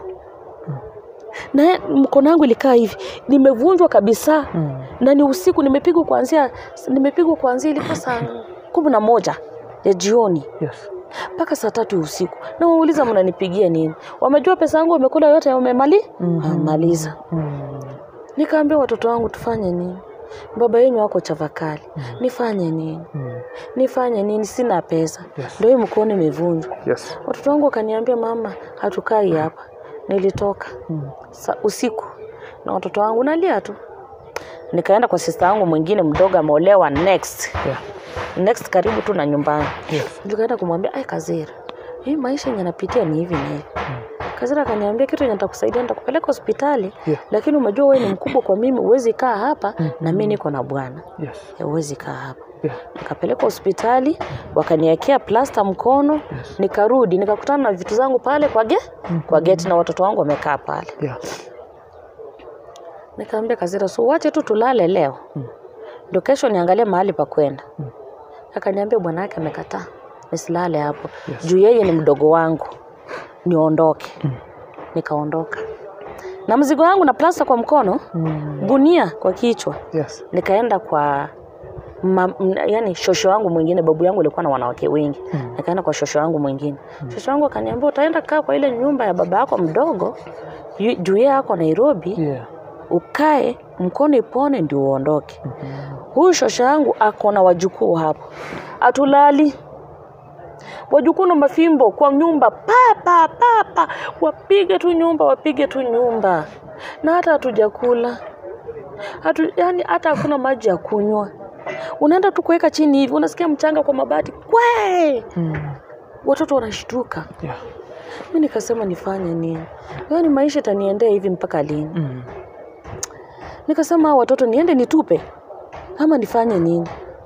Na mkono wangu ilikaa hivi, nimevunjwa kabisa. Mm. Na ni usiku nimepigwa kuanzia nimepigwa kuanzia ilikuwa saa kumi na moja ya jioni. Yes. Mpaka saa tatu usiku. Na wauliza mnanipigia nini? Wamejua pesa yangu wamekula yote wamemali? Mm. Maliza. Mm. Nikaambia watoto wangu tufanye nini? Baba yenu wako chavakali. Mm. Nifanye nini? Mm. Nifanye nini? Sina pesa. Yes. Ndio mkono imevunjwa. Yes. Watoto wangu wakaniambia mama hatukai hapa. Nilitoka mm. Sa, usiku na watoto wangu nalia tu. Nikaenda kwa sister yangu mwingine mdogo ameolewa next. Yeah. Next karibu tu na nyumbani. Yes. Nikaenda kumwambia ai Kazira, hii maisha yenye napitia ni hivi na hivi. Mm. Kazira akaniambia kitu yenye nitakusaidia nitakupeleka hospitali. Yeah. Lakini umejua wewe ni mkubwa kwa mimi uwezi kaa hapa. Mm. Na mimi niko na bwana. Yes. Uwezi kaa hapa. Yeah. Nikapeleka hospitali, wakaniwekea plaster mkono. Yes. Nikarudi nikakutana na vitu zangu pale kwa ge mm-hmm. kwa gate na watoto wangu wamekaa pale. Yeah. Nikaambia Kazira, so wache tu tulale leo. Mm. Ndio kesho niangalie mahali pa kwenda. Mm. Akaniambia bwana yake amekataa. Nisilale hapo. Yes. Juu yeye ni mdogo wangu. Niondoke. Mm. Nikaondoka. Na mzigo wangu na plaster kwa mkono, mm. gunia kwa kichwa. Yes. Nikaenda kwa Ma, yani shosho wangu mwingine, babu yangu alikuwa na wanawake wengi. Mm. Nikaenda kwa shosho wangu mwingine. Mm. Shosho wangu akaniambia utaenda kaa kwa ile nyumba ya baba yako mdogo, juu yeye ako Nairobi. Yeah. Ukae mkono ipone ndio uondoke. Mm-hmm. Huyu shosho wangu ako na wajukuu hapo. Atulali. Wajukuu na mafimbo kwa nyumba papa papa wapige tu nyumba wapige tu nyumba. Na hata hatujakula. Hatu yani hata hakuna maji ya kunywa. Unaenda tu kuweka chini hivi, unasikia mchanga kwa mabati. Kwe! Mm. Watoto wanashtuka. Yeah. Mimi nikasema nifanye nini? Yaani maisha itaniendea hivi mpaka lini? Mm. Nikasema watoto niende nitupe ama nifanye nini?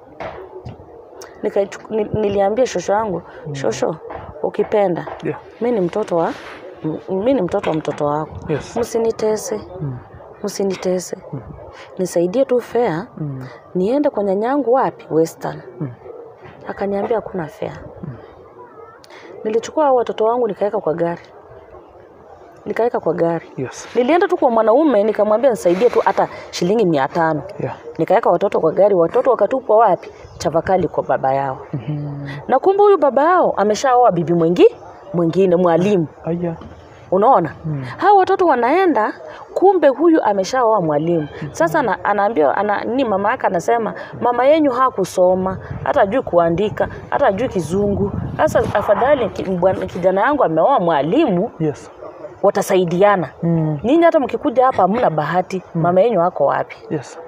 Nika niliambia shosho yangu, mm. shosho, ukipenda. Yeah. Mimi ni mtoto wa mimi ni mtoto wa mtoto wako. Yes. Msinitese. Mm. Msinitese. Mm. Nisaidie tu fare. Mm. Niende kwa nyanyangu wapi? Western. Mm. Akaniambia hakuna fare. Mm. Nilichukua watoto wangu nikaeka kwa gari. Nikaeka kwa gari. Yes. Nilienda tu kwa mwanaume nikamwambia nisaidie tu hata shilingi mia tano. Yeah. Nikaeka watoto kwa gari, watoto wakatupwa wapi? Chavakali kwa baba yao. Mm-hmm. Na kumbe huyu baba yao ameshaoa bibi mwingine, mwingine mwalimu. Aya. Unaona? Mm. Hao watoto wanaenda kumbe huyu ameshaoa mwalimu. Mm-hmm. Sasa na, anaambia ana, ni mama yake anasema mama yenyu hakusoma, hata hajui kuandika, hata hajui kizungu. Sasa afadhali kijana yangu ameoa mwalimu. Yes. Watasaidiana. Mm. Ninyi hata mkikuja hapa hamna bahati. Mm. Mama yenyu wako wapi? Yes.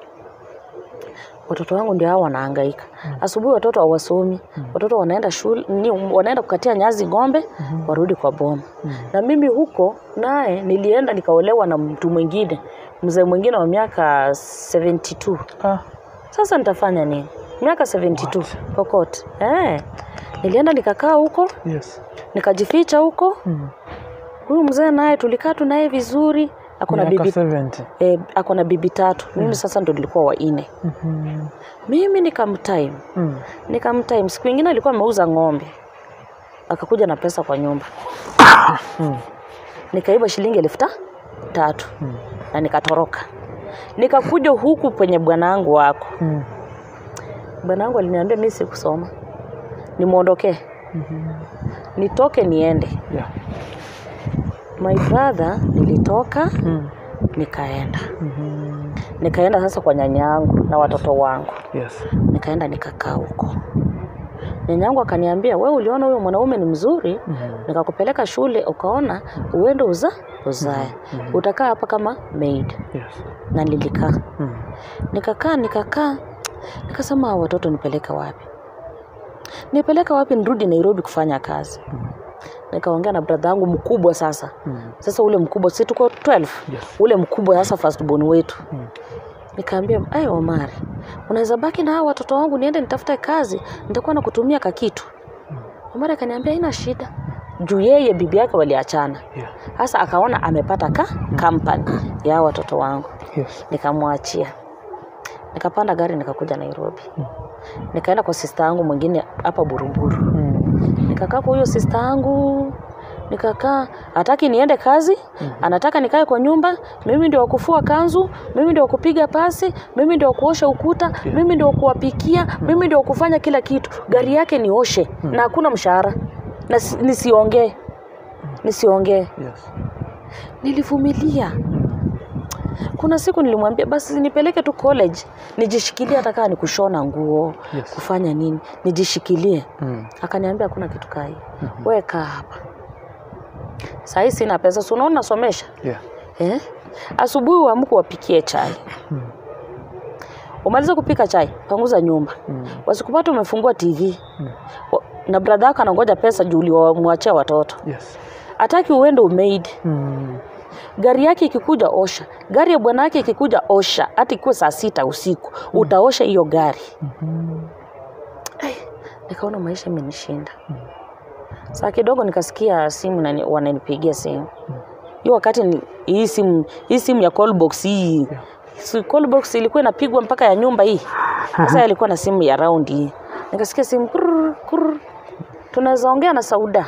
Watoto wangu ndio hao wanahangaika. Mm. Asubuhi watoto hawasomi. Mm. Watoto wanaenda shule, ni wanaenda kukatia nyazi ng'ombe, mm-hmm. warudi kwa boma. Mm. Na mimi huko naye nilienda nikaolewa na mtu mwingine, mzee mwingine wa miaka seventy two. Ah. Sasa nitafanya nini? Miaka seventy two Pokot. Eh. Nilienda nikakaa huko. Yes. Nikajificha huko. Mm. Huyu mzee naye tulikaa tu naye vizuri. Akona bibi seventy. Eh, akona bibi tatu. Mm. Mimi sasa ndo nilikuwa wa nne. Mhm. Mimi nikamtime. Mm. Nikamtime. Siku nyingine alikuwa ameuza ng'ombe. Akakuja na pesa kwa nyumba. Mm. Nikaiba shilingi elfu tatu. Mm. Na nikatoroka. Nikakuja huku kwenye bwanangu wako. Mm. Bwanangu aliniambia mimi sikusoma. Nimuondokee. Mhm. Nitoke niende. Yeah. My brother nilitoka. Mm. Nikaenda. Mhm. Nikaenda sasa kwa nyanyangu na watoto wangu. Yes. Nikaenda nikakaa huko. Nyanyangu akaniambia wewe uliona huyo mwanaume ni mzuri, mm-hmm. nikakupeleka shule ukaona uende uza uzae. Mm-hmm. Utakaa hapa kama maid. Yes. Na nilikaa. Mm. Nikakaa nikakaa nikasema watoto nipeleka wapi? Nipeleka wapi nirudi Nairobi kufanya kazi? Mm. nikaongea na brother yangu mkubwa sasa. Mm. Sasa ule mkubwa sisi tuko twelve. Yes. Ule mkubwa sasa first born wetu. Mm. Nikamwambia, "Ai Omari, unaweza baki na hao watoto wangu niende nitafute kazi, nitakuwa nakutumia kakitu." Mm. Omari akaniambia haina shida. Juu yeye bibi yake waliachana. Yeah. Sasa akaona amepata ka company ya watoto wangu. Yes. Nikamwachia. Nikapanda gari nikakuja Nairobi. Mm. Nikaenda kwa sister yangu mwingine hapa Buruburu. Mm. Nikakaa kwa huyo sister yangu, nikakaa, hataki niende kazi, mm-hmm. anataka nikae kwa nyumba, mimi ndio wakufua kanzu, mimi ndio wakupiga pasi, mimi ndio kuosha ukuta, yeah. mimi ndio kuwapikia, mm. mimi ndio kufanya kila kitu. Gari yake nioshe mm. na hakuna mshahara. Na nisiongee. Nisiongee. Yes. Nilivumilia. Kuna siku nilimwambia basi nipeleke tu college, nijishikilie hata kama ni kushona nguo, yes. kufanya nini, nijishikilie. Mm. Akaniambia hakuna kitu kai. Mm-hmm. Wewe kaa hapa. Sasa sina pesa, so unaona nasomesha. Yeah. Eh? Asubuhi uamke wapikie chai. Mm. Umaliza kupika chai, panguza nyumba. Mm. Wasikupata umefungua T V. Mm. Na brother yako anangoja pesa juu uliomwachia watoto. Yes. Hataki uende umaid. Mm. Gari yake ikikuja osha. Gari ya bwana yake ikikuja osha. Hata ikuwe saa sita usiku, mm. utaosha hiyo gari. Mhm. Ai, nikaona maisha yamenishinda. Mm. Saa kidogo nikasikia simu na wananipigia simu. Mm. Hiyo wakati ni, hii simu, hii simu ya call box hii. Yeah. So call box ilikuwa inapigwa mpaka ya nyumba hii. Sasa ilikuwa na simu ya round hii. Nikasikia simu kurr, kurr. Tunaweza ongea na Sauda.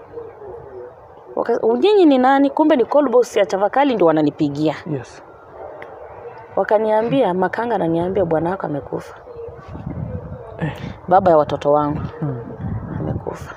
Unyinyi ni nani? Kumbe ni call box ya Chavakali ndio wananipigia. Yes. Wakaniambia, makanga ananiambia bwana wako amekufa. Eh. Baba ya watoto wangu. Hmm. Amekufa.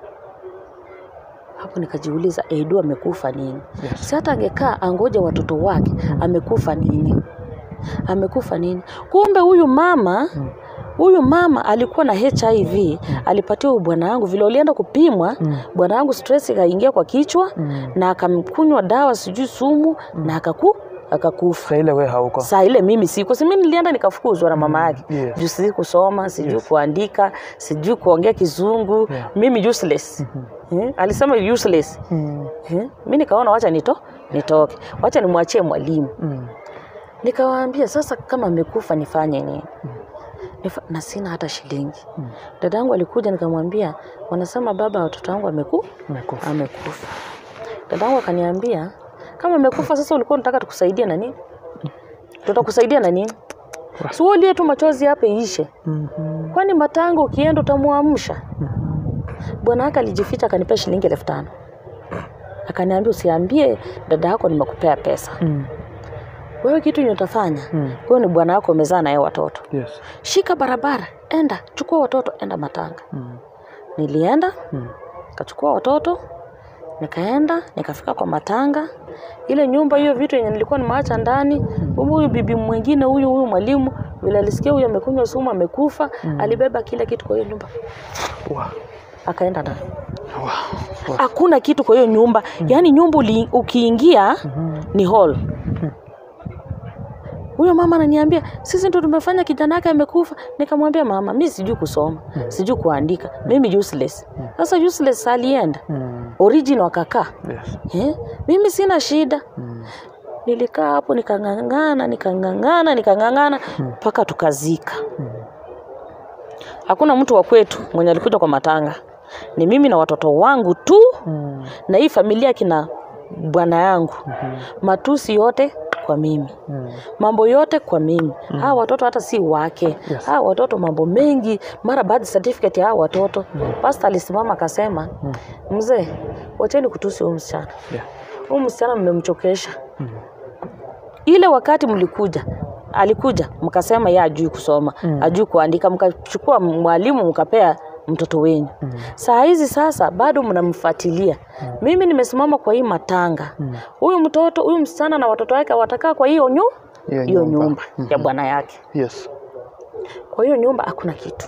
Hapo nikajiuliza, Edu amekufa nini? Yes. Si hata angekaa angoje watoto wake, hmm. amekufa nini? Amekufa nini? Kumbe huyu mama, hmm. huyu mama alikuwa na H I V, mm. alipatia bwana wangu vile alienda kupimwa, mm. bwana wangu stress ikaingia kwa kichwa, mm. na akamkunywa dawa sijui sumu, mm. na akaku akakufa. Sasa ile wewe hauko. Sasa ile mimi siko. Si mimi nilienda nikafukuzwa na mama yake. Mm. Yes. Juu sijui kusoma, sijui yes. kuandika, sijui kuongea Kizungu, yeah. mimi useless. Mm-hmm. Eh? Alisema useless. Mm. Eh? Mimi nikaona wacha nito nitoke. Wacha nimwachie mwalimu. Mm. Nikawaambia sasa kama amekufa nifanye nini? Mm. Na sina hata shilingi. Hmm. Dadangu alikuja nikamwambia wanasema baba watoto wangu ameku amekufa. Amekufa. Dadangu akaniambia kama amekufa sasa ulikuwa unataka tukusaidie na nini? Hmm. Tutakusaidia na nini? Si wewe tu machozi hapa iishe. Mhm. Kwani matango ukienda utamuamsha? Mhm. Bwana wake alijificha akanipea shilingi elfu tano. Akaniambia usiambie dada yako nimekupea pesa. Mhm. Wewe kitu unatafanya, hmm. wewe ni bwana wako umezaa na yeye watoto. Yes. Shika barabara, enda, chukua watoto, enda matanga. Hmm. Nilienda, hmm. kachukua watoto, nikaenda, nikafika kwa matanga. Ile nyumba hiyo vitu yenye nilikuwa nimeacha ndani, hmm. huyu bibi mwingine huyu huyu mwalimu, vile alisikia huyu amekunywa sumu amekufa, hmm. alibeba kila kitu kwa hiyo nyumba. Wow. Akaenda ndani. Wow. Wow. Hakuna kitu kwa hiyo nyumba. Hmm. Yaani nyumba ukiingia hmm. ni hall. Hmm. Huyo mama ananiambia sisi ndio tumefanya kijana yake amekufa. Nikamwambia mama mimi sijui kusoma, hmm. sijui kuandika, hmm. mimi useless. Hmm. Sasa useless alienda. Hmm. Original akakaa. Yes. Eh? Mimi sina shida. Hmm. Nilikaa hapo nikangangana, nikangangana, nikangangana mpaka hmm. tukazika. Hmm. Hakuna mtu wa kwetu mwenye alikuja kwa matanga. Ni mimi na watoto wangu tu. Hmm. Na hii familia kina bwana yangu. Hmm. Matusi yote kwa mimi. Hmm. Mambo yote kwa mimi. Hmm. Hawa watoto hata si wake. Yes. Hawa watoto mambo mengi, mara birth certificate ya hawa watoto. Hmm. Pastor alisimama akasema, hmm. mzee, wacheni kutusi huyu msichana. Yeah. Huyu msichana mmemchokesha. Hmm. Ile wakati mlikuja, alikuja, mkasema yeye hajui kusoma, hmm. hajui kuandika, mkachukua mwalimu mkapea mtoto wenu. Mm. Saa hizi sasa bado mnamfuatilia. Mm. Mimi nimesimama kwa hii matanga. Huyu mm. mtoto, huyu msichana na watoto wake watakaa kwa hiyo nyu, hiyo yeah, nyumba, nyumba mm -hmm. ya bwana yake. Yes. Kwa hiyo nyumba hakuna kitu.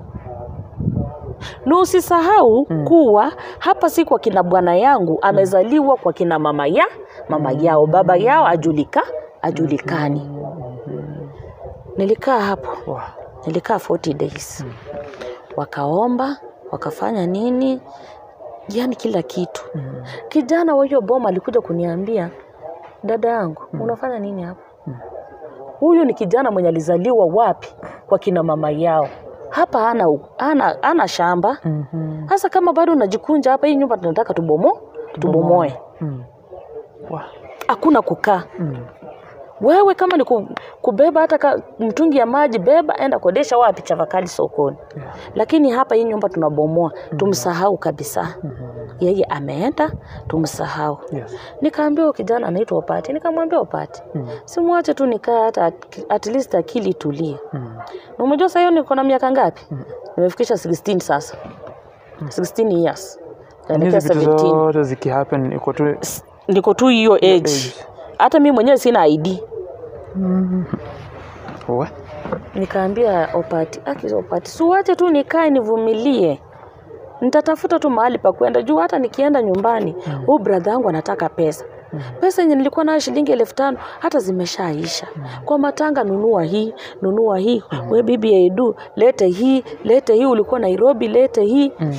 Na usisahau mm. kuwa hapa si kwa kina bwana yangu, amezaliwa kwa kina mama ya, mama mm. yao, baba yao ajulika, ajulikani. Mm. Nilikaa hapo. Wow. Nilikaa forty days. Mm. Wakaomba, wakafanya nini? yani kila kitu. Mm. Kijana wa hiyo boma alikuja kuniambia, dada yangu, mm. unafanya nini hapa? Mm. Huyu ni kijana mwenye alizaliwa wapi? Kwa kina mama yao. Hapa hana hana hana shamba. Mm-hmm. Sasa kama bado unajikunja hapa, hii nyumba tunataka tubomo, tubomoe. Mm. Wow. Hakuna kukaa. Mm. Wewe kama ni kubeba hata mtungi ya maji, beba, enda kodesha wapi Chavakali sokoni. Yeah. Lakini hapa hii nyumba tunabomoa, mm-hmm. tumsahau kabisa. Mm-hmm. Yeye ameenda, tumsahau. Yes. Nikaambia kijana anaitwa Opati, nikamwambia Opati, mm-hmm. simwache tu nikaa hata at least akili tulie. Mm-hmm. Na umejua sasa hiyo niko na miaka ngapi? Mm-hmm. Nimefikisha sixteen sasa. Mm-hmm. sixteen years. Na seventeen. Zote ziki happen iko tu niko tu hiyo age. Hata mimi mwenyewe sina I D. Mm. What? Nikaambia Opati, aki Opati, siwache tu nikae nivumilie. Nitatafuta tu mahali pa kwenda. Juu hata nikienda nyumbani, mm. huyu brother wangu anataka pesa. Mm. Pesa yenye nilikuwa nayo shilingi elfu tano hata zimeshaisha. Mm. Kwa matanga nunua hii, nunua hii. Mm. Wewe bibi Edu, lete hii, lete hii, ulikuwa Nairobi, lete hii. Mm.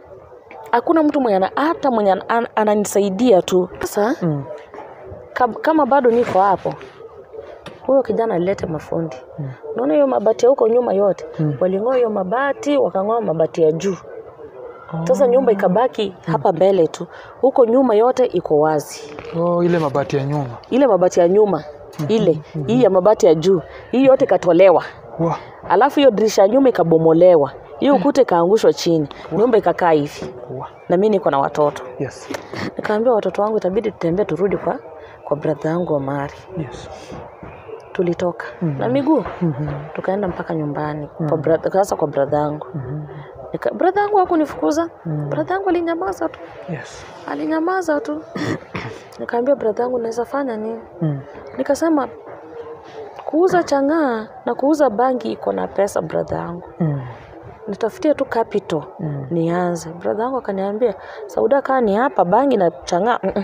Hakuna mtu mwenye hata mwenye ananisaidia tu. Sasa mm. kama bado niko hapo, huyo kijana alileta mafundi. Mm. Unaona hiyo mabati huko nyuma yote, mm. walingoa hiyo mabati, wakangoa mabati ya juu. Oh. Sasa nyumba ikabaki mm. hapa mbele tu. Huko nyuma yote iko wazi. Oh, ile mabati ya nyuma. Ile mabati ya nyuma. Mm. Ile, mm. hii ya mabati ya juu. Hii yote katolewa. Wow. Alafu hiyo dirisha ya nyuma ikabomolewa. Hiyo ukuta kaangushwa chini. Wow. Nyumba ikakaa hivi. Wow. Na mimi niko na watoto. Yes. Nikaambia watoto wangu itabidi tutembee turudi kwa kwa brother yangu Omari. Yes. Tulitoka mm-hmm. na miguu. Mm-hmm. Tukaenda mpaka nyumbani mm-hmm. kwa brother sasa kwa brother yangu. Mm-hmm. Nika brother yangu hakunifukuza. Mm-hmm. Brother yangu alinyamaza tu. Yes. Alinyamaza tu. Nikaambia brother yangu naweza fanya nini? Mm. Nikasema kuuza chang'aa na kuuza bangi iko na pesa brother yangu. Mm. Nitafutie tu capital mm. nianze. Brother yangu akaniambia, Sauda kaa ni hapa bangi na chang'aa. Mm-mm.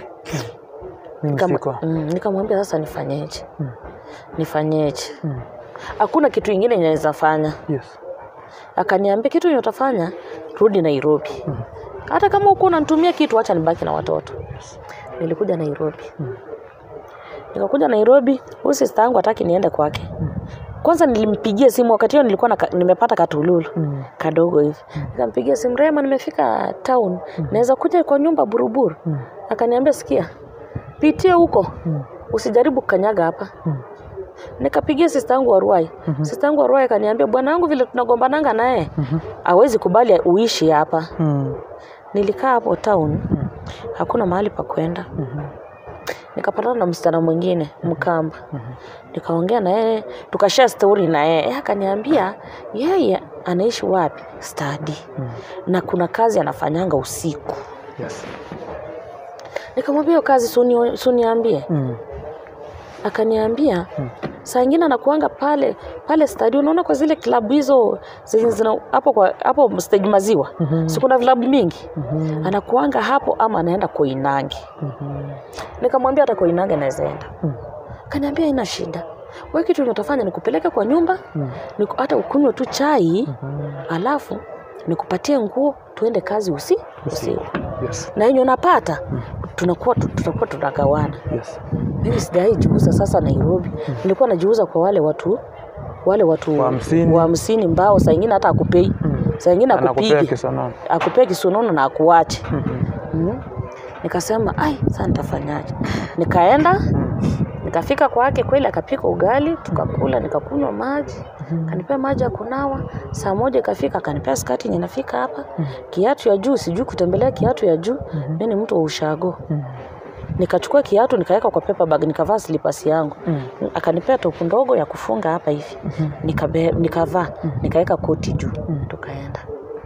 Nikam, mm, nikamwambia sasa nifanyeje? Mm. Nifanyeje? Mm. Hakuna kitu kingine ninaweza fanya. Yes. Akaniambia kitu unatafanya rudi Nairobi. Mm. Hata kama uko unanitumia kitu acha nibaki na watoto. Yes. Nilikuja Nairobi. Mm. Nikakuja Nairobi, huyu sister yangu hataki niende kwake. Mm. Kwanza nilimpigia simu wakati hiyo nilikuwa na, nimepata katululu mm. kadogo hivi. Mm. Nikampigia simu, Rema nimefika town. Mm. Naweza kuja kwa nyumba Buruburu. Mm. Akaniambia sikia, pitia huko. Mm. Usijaribu kukanyaga hapa. Mm. Nikapigia sister yangu wa Ruai. Mm-hmm. Sister yangu wa Ruai akaniambia bwana wangu vile tunagombananga naye, mm-hmm. hawezi kubali uishi hapa. Mm. Nilikaa hapo town. Mm. Hakuna mahali pa kwenda. Mm-hmm. Nikapatana na msichana mwingine Mkamba. Mm-hmm. Nikaongea na yeye, tukashare story na yeye. Yeye akaniambia yeye anaishi wapi? Study. Mm. Na kuna kazi anafanyanga usiku. Yes. Nikamwambia hiyo kazi suni suniambie. Mm. Akaniambia mm. saa nyingine anakuanga pale pale study, unaona kwa zile club hizo zina hapo kwa hapo stage Maziwa. Mm-hmm. Si kuna club mingi. Mm-hmm. Anakuanga hapo ama anaenda Koinange. Mm-hmm. Nikamwambia hata Koinange naezaenda. Mm. Akaniambia ina shida. Wewe kitu unatafanya ni kupeleka kwa nyumba, mm. ni hata ukunywe tu chai, mm-hmm. alafu nikupatie nguo tuende kazi usi usiku. Yes. Na hiyo unapata mm. tunakuwa tutakuwa tunagawana. Yes. Mimi sidai jiuza sasa Nairobi. Mm. Nilikuwa najiuza kwa wale watu wale watu wa hamsini mbao, saa nyingine hata akupei. Mm. Saa nyingine akupigi. Akupea kisonono na akuache. Mm-hmm. Mm. Nikasema ai sasa nitafanyaje? Nikaenda mm. nikafika kwake kweli akapika ugali, tukakula, nikakunywa maji. Mm-hmm. Kanipea maji ya kunawa. Saa moja ikafika akanipea skati yenye nafika hapa. Mm-hmm. Kiatu ya juu sijui kutembelea kiatu ya juu. Mm-hmm. Mimi ni mtu wa ushago. Mm-hmm. Nikachukua kiatu nikaweka kwa paper bag, nikavaa slippers yangu. Mm-hmm. Akanipea topu ndogo ya kufunga hapa hivi. Mm-hmm. Nikabe nikavaa, mm-hmm. nikaweka koti juu. Mm-hmm. Tukaenda.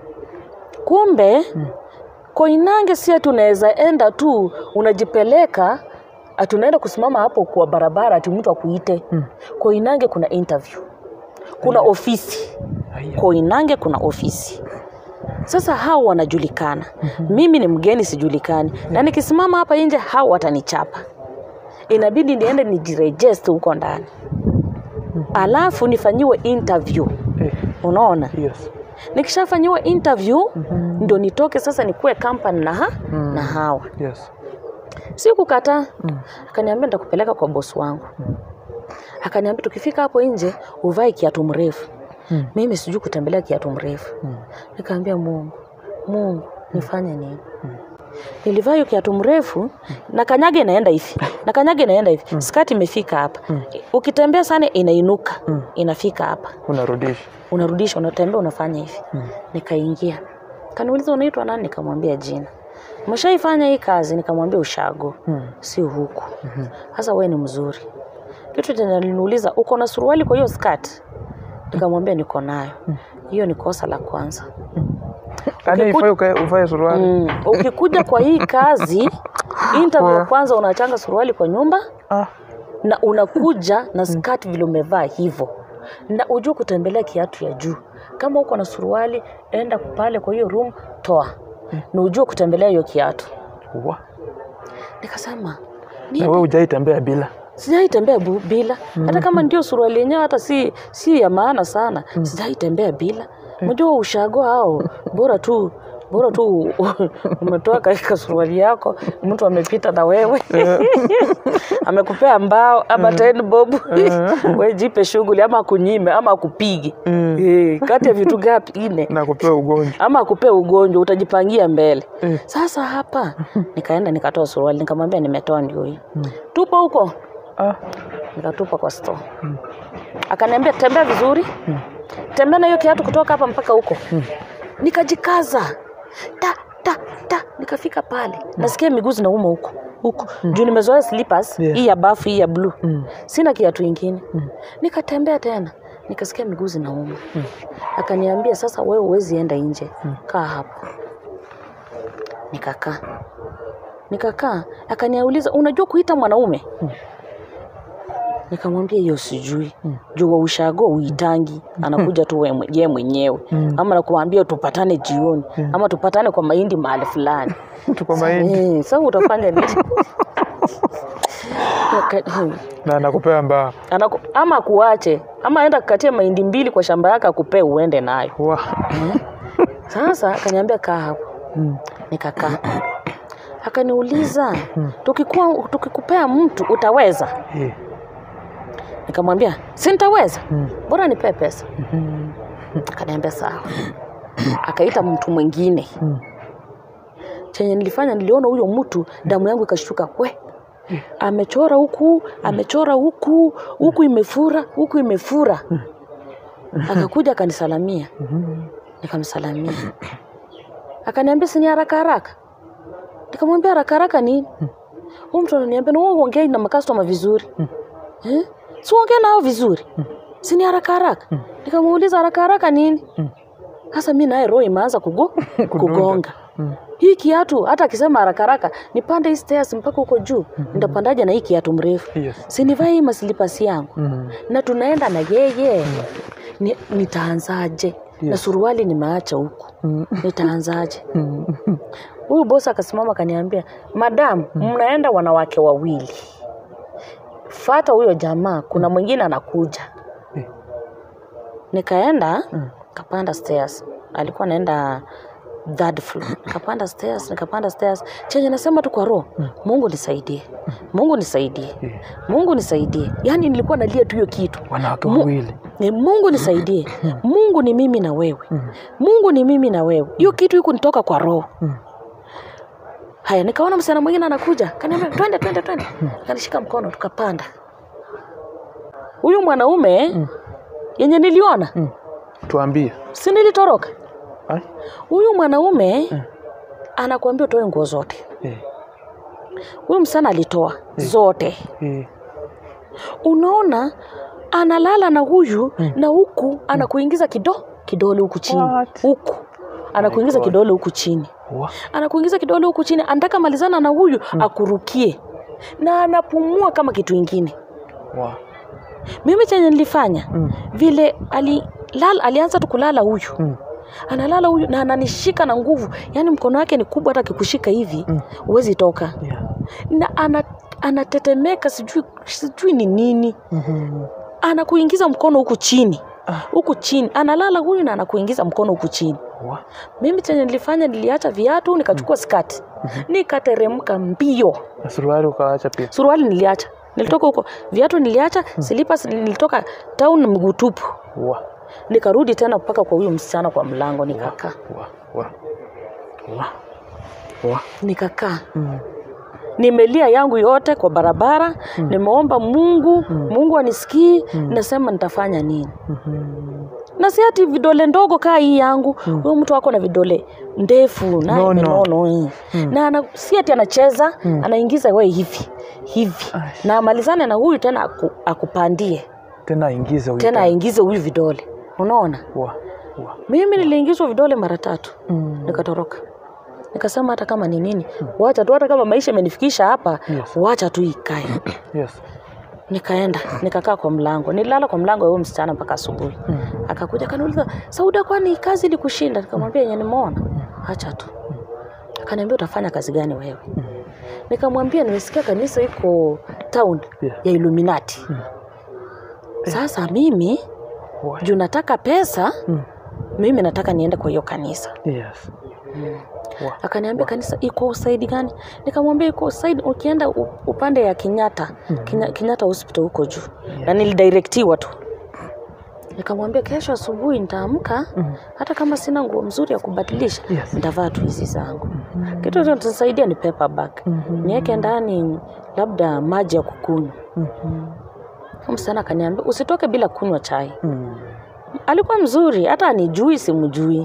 Kumbe mm-hmm. Koinange si ati unaweza enda tu unajipeleka atunaenda kusimama hapo kwa barabara ati mtu akuite. Mm. Koinange kuna interview. Kuna Aya. ofisi. Aya. Koinange kuna ofisi. Sasa hao wanajulikana. Mm-hmm. Mimi ni mgeni sijulikani. Mm. Na nikisimama hapa nje hao watanichapa. Inabidi niende nijiregister huko ndani. Mm-hmm. Alafu nifanyiwe interview. Eh. Unaona? Yes. Nikishafanywa interview mm-hmm. ndio nitoke sasa nikuwe company na ha? mm. na hawa. Yes. Sikukata. Mm. Akaniambia nitakupeleka kwa boss wangu. Mm. Akaniambia tukifika hapo nje uvae kiatu mrefu. Mm. Mimi sijui kutembelea kiatu mrefu. Mm. Nikamwambia Mungu, Mungu nifanye nini? Mm. Nilivaa hiyo kiatu mrefu mm. na kanyage inaenda hivi. Na kanyage inaenda hivi. Mm. Skati imefika hapa. Mm. Ukitembea sana inainuka. Mm. Inafika hapa. Unarudisha. Unarudisha, unatembea unafanya hivi. Mm. Nikaingia. Kaniuliza unaitwa nani? Nikamwambia jina. Umeshaifanya hii kazi? Nikamwambia ushago. Mm. Si huku. Sasa mm-hmm. wewe ni mzuri. Kitu tena niliuliza uko na suruali kwa hiyo skirt? Nikamwambia niko nayo. Hiyo ni kosa la kwanza. Hadi ufaye ufaye suruali. Mm. Ukikuja kwa hii kazi interview ya kwanza unachanga suruali kwa nyumba. Ah. Na unakuja na skirt vile umevaa hivyo. Na ujue kutembelea kiatu ya juu. Kama uko na suruali enda pale kwa hiyo room toa. Mm. Na ujue kutembelea hiyo kiatu. Wa. Nikasema na wewe hujaitembea bila. Sijaitembea bila. Mm. Hata kama ndio suruali yenyewe hata si si ya maana sana. Mm. Sijaitembea bila. Unajua ushago hao bora tu bora tu umetoa katika suruali yako mtu amepita na wewe. Amekupea mbao ama ten bob. Wewe jipe shughuli ama kunyime ama kupige. Mm. Eh, kati ya vitu gapi ine na kupea ugonjwa. Ama kupea ugonjwa utajipangia mbele. Mm. Sasa hapa nikaenda nikatoa suruali nikamwambia nimetoa ndio hii. Mm. Tupa huko. Ah, nikatupa kwa store. Mm. Akaniambia tembea vizuri. Mm. Tembea na hiyo kiatu kutoka hapa mpaka huko. Mm. Nikajikaza. Ta ta ta nikafika pale. Mm. Nasikia miguu zinauma huko. Huko. Mm. Juu nimezoea slippers, yeah. Hii ya buff, hii ya blue. Mm. Sina kiatu kingine. Mm. Nikatembea tena. Nikasikia miguu zinauma. Mm. Akaniambia sasa wewe huwezi enda nje. Mm. Kaa hapo. Nikakaa. Nikakaa. Akaniuliza unajua kuita mwanaume? Mm. Nikamwambia hiyo sijui. Mm. Juu wa ushago uitangi anakuja tu yeye mwenyewe. Mm. Ama nakuambia tupatane jioni. Mm. Ama tupatane kwa mahindi mahali fulani. Tuko mahindi. Eh, sasa utafanya nini? Na anakupea mbao. Anaku, ama kuache ama aenda kukatia mahindi mbili kwa shamba yake akupee uende nayo. Wow. Mm. Sasa akaniambia kaa hapo. Mm. Nikakaa. Akaniuliza mm. tukikuwa tukikupea mtu utaweza? Yeah. Nikamwambia si nitaweza. Mm. Bora nipe pesa. Mm. Akaniambia sawa. Akaita mtu mwingine. Mm. Chenye nilifanya niliona huyo mtu damu yangu ikashuka. We. Amechora huku, amechora huku, huku imefura, huku imefura. Akakuja akanisalamia. Nikamsalamia. Akaniambia si ni haraka haraka. Nikamwambia haraka haraka nini? Huyo mtu ananiambia na wewe ongea na makastoma vizuri. Eh? Si ongea nao vizuri. Si ni haraka haraka. Nikamuuliza haraka haraka nini? Sasa mimi naye roho imeanza kugo kugonga. Hii kiatu hata akisema haraka haraka nipande hii stairs mpaka huko juu. Nitapandaje na hii kiatu mrefu? Yes. Si nivae hii maslipasi yangu. Mm. Na tunaenda na yeye. Mm. Ni, nitaanzaje? Yes. Na suruali nimeacha huku. Mm. Nitaanzaje? Huyu boss akasimama akaniambia, "Madam, mm. mnaenda wanawake wawili. Fuata huyo jamaa, kuna mwingine anakuja." Mm. Nikaenda, mm. kapanda stairs. Alikuwa anaenda third floor. Nikapanda stairs, nikapanda stairs. Chenye nasema tu kwa roho, mm. Mungu nisaidie. Mm. Mungu nisaidie. Yeah. Mungu nisaidie. Yaani nilikuwa nalia tu hiyo kitu. Wanawake wawili. Ni Mungu nisaidie. Mm. Mungu ni mimi na wewe. Mm. Mungu ni mimi na wewe. Hiyo kitu iko nitoka kwa roho. Mm. Haya nikaona msichana mwingine anakuja. Kaniambia twende twende twende. Mm. Kanishika mkono tukapanda. Huyu mwanaume mm. yenye niliona. Mm. Tuambie. Si nilitoroka. Huyu mwanaume mm. anakuambia utoe nguo zote. Eh. Huyu msana alitoa eh. zote. Eh. Unaona analala na huyu mm. na huku anakuingiza kido kidole huku chini. What? Huku anakuingiza kidole huku chini. What? Anakuingiza kidole huku chini anataka malizana na huyu mm. akurukie. Na anapumua kama kitu kingine. Wow. Mimi chenye nilifanya mm. vile ali lala, alianza tu kulala huyu. Mm. Analala huyu na ananishika na nguvu. Yaani mkono wake ni kubwa hata akikushika hivi mm. uwezi toka. Yeah. Na ana anatetemeka sijui sijui ni nini. Mhm. Anakuingiza mkono huku chini. huku chini analala huyu na anakuingiza mkono huku chini. Wow. Mimi chenye nilifanya niliacha viatu nikachukua mm. skati mm-hmm. nikateremka mbio. Na suruali ukaacha pia? Suruali niliacha, nilitoka huko. Viatu niliacha, mm. slippers nilitoka town mguu tupu. Wow. Nikarudi tena mpaka kwa huyo msichana kwa mlango nikakaa. Wow. Wow. Wow. Wow. Nikakaa. Mm. Nimelia yangu yote kwa barabara, mm. nimeomba Mungu, mm. Mungu anisikii, mm. nasema nitafanya nini? Mm-hmm. Na si ati vidole ndogo kaa hii yangu, huyo mm. mtu wako na vidole ndefu na no, nono hii. Mm. Na ana, si ati anacheza, mm. anaingiza wewe hivi, hivi. Aish. Na malizane na huyu tena aku, akupandie. Tena aingize huyu. Tena aingize huyu vidole. Unaona? Wow. Wow. Mimi niliingizwa vidole mara tatu. Mm. Nikatoroka. Nikasema hata kama ni nini, mm. wacha tu, hata kama maisha imenifikisha hapa, yes. wacha tu ikae. Yes. Nikaenda, nikakaa kwa mlango. Nilala kwa mlango wa msichana mpaka asubuhi. Mm. Akakuja akaniuliza, "Sauda, kwani kazi ilikushinda?" Nikamwambia, "Yenye nimeona." Mm. Acha tu. Mm. Akaniambia, "Utafanya kazi gani wewe?" Mm. Nikamwambia, "Nimesikia kanisa iko town, yeah. ya Illuminati." Mm. Sasa mimi What? Juu nataka pesa, mm. mimi nataka niende kwa hiyo kanisa. Yes. Mm. Wow. Akaniambia, wow. Kanisa iko side gani? Nikamwambia iko side ukienda upande ya Kenyatta, mm-hmm. Kenyatta hospital huko juu. Yes. Na nilidirectiwa tu. Nikamwambia kesho asubuhi nitaamka, mm-hmm. hata kama sina nguo nzuri ya kubadilisha, yes. nitavaa tu hizi zangu. Mm-hmm. Kitu hicho kitasaidia ni paper bag. Mm-hmm. Niweke ndani labda maji ya kukunywa. Mhm. Msana akaniambia, "Usitoke bila kunywa chai." Mm. Alikuwa mzuri, hata anijui simjui.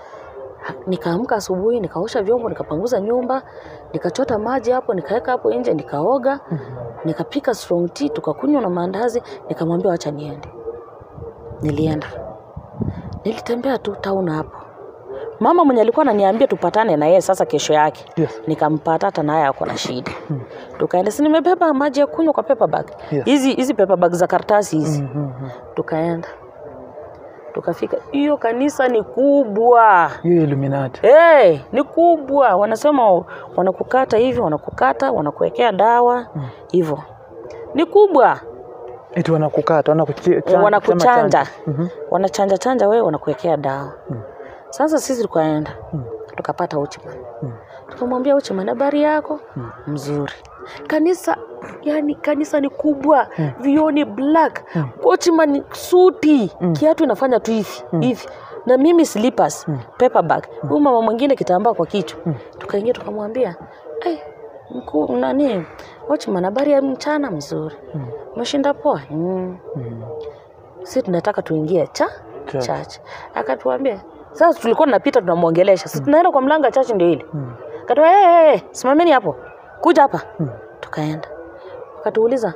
Nikaamka asubuhi, nikaosha vyombo, nikapanguza nyumba, nikachota maji hapo, nikaweka hapo nje, nikaoga, mm-hmm. nikapika strong tea, tukakunywa na maandazi, nikamwambia acha niende. Nilienda. Nilitembea tu town hapo. Mama mwenye alikuwa ananiambia tupatane na yeye sasa kesho yake. Yes. Nikampata hata naye ako na shida. Mm. Tukaenda, si nimebeba maji ya kunywa kwa paper bag. Hizi yes. hizi paper bag za karatasi hizi. Mm-hmm. Tukaenda. Tukafika. Hiyo kanisa ni kubwa. Hiyo Illuminati. Eh, hey, ni kubwa. Wanasema wanakukata hivi, wanakukata, wanakuwekea dawa, mm. hivyo. Ni kubwa. Eti wanakukata, wanakuchanja. Wanakuchanja. Mhm. Wanachanja chanja wewe, wanakuwekea dawa. Mm. Sasa sisi tukaenda. Mm. Tukapata Uchiman. Mm. Tukamwambia Uchiman, habari yako? Mm. Mzuri. Kanisa, yani kanisa ni kubwa, mm. vioni black, mm. Uchiman suti, mm. kiatu inafanya tu hivi, mm. hivi. Na mimi slippers, mm. paper bag. Mm. Huyu mama mwingine kitambaa kwa kichwa. Mm. Tukaingia tukamwambia, "Eh, mkuu nani? Uchiman, habari ya mchana?" Mzuri. Mm. Umeshinda poa? Mm. Mm. Sisi tunataka tuingie cha church. Akatuambia, sasa tulikuwa tunapita tunamuongelesha. Sisi tunaenda kwa mlango wa church ndio ile. Mm. Akatoa, "Eh, hey, hey, simameni hapo. Kuja hapa." Mm. Tukaenda. Akatuuliza,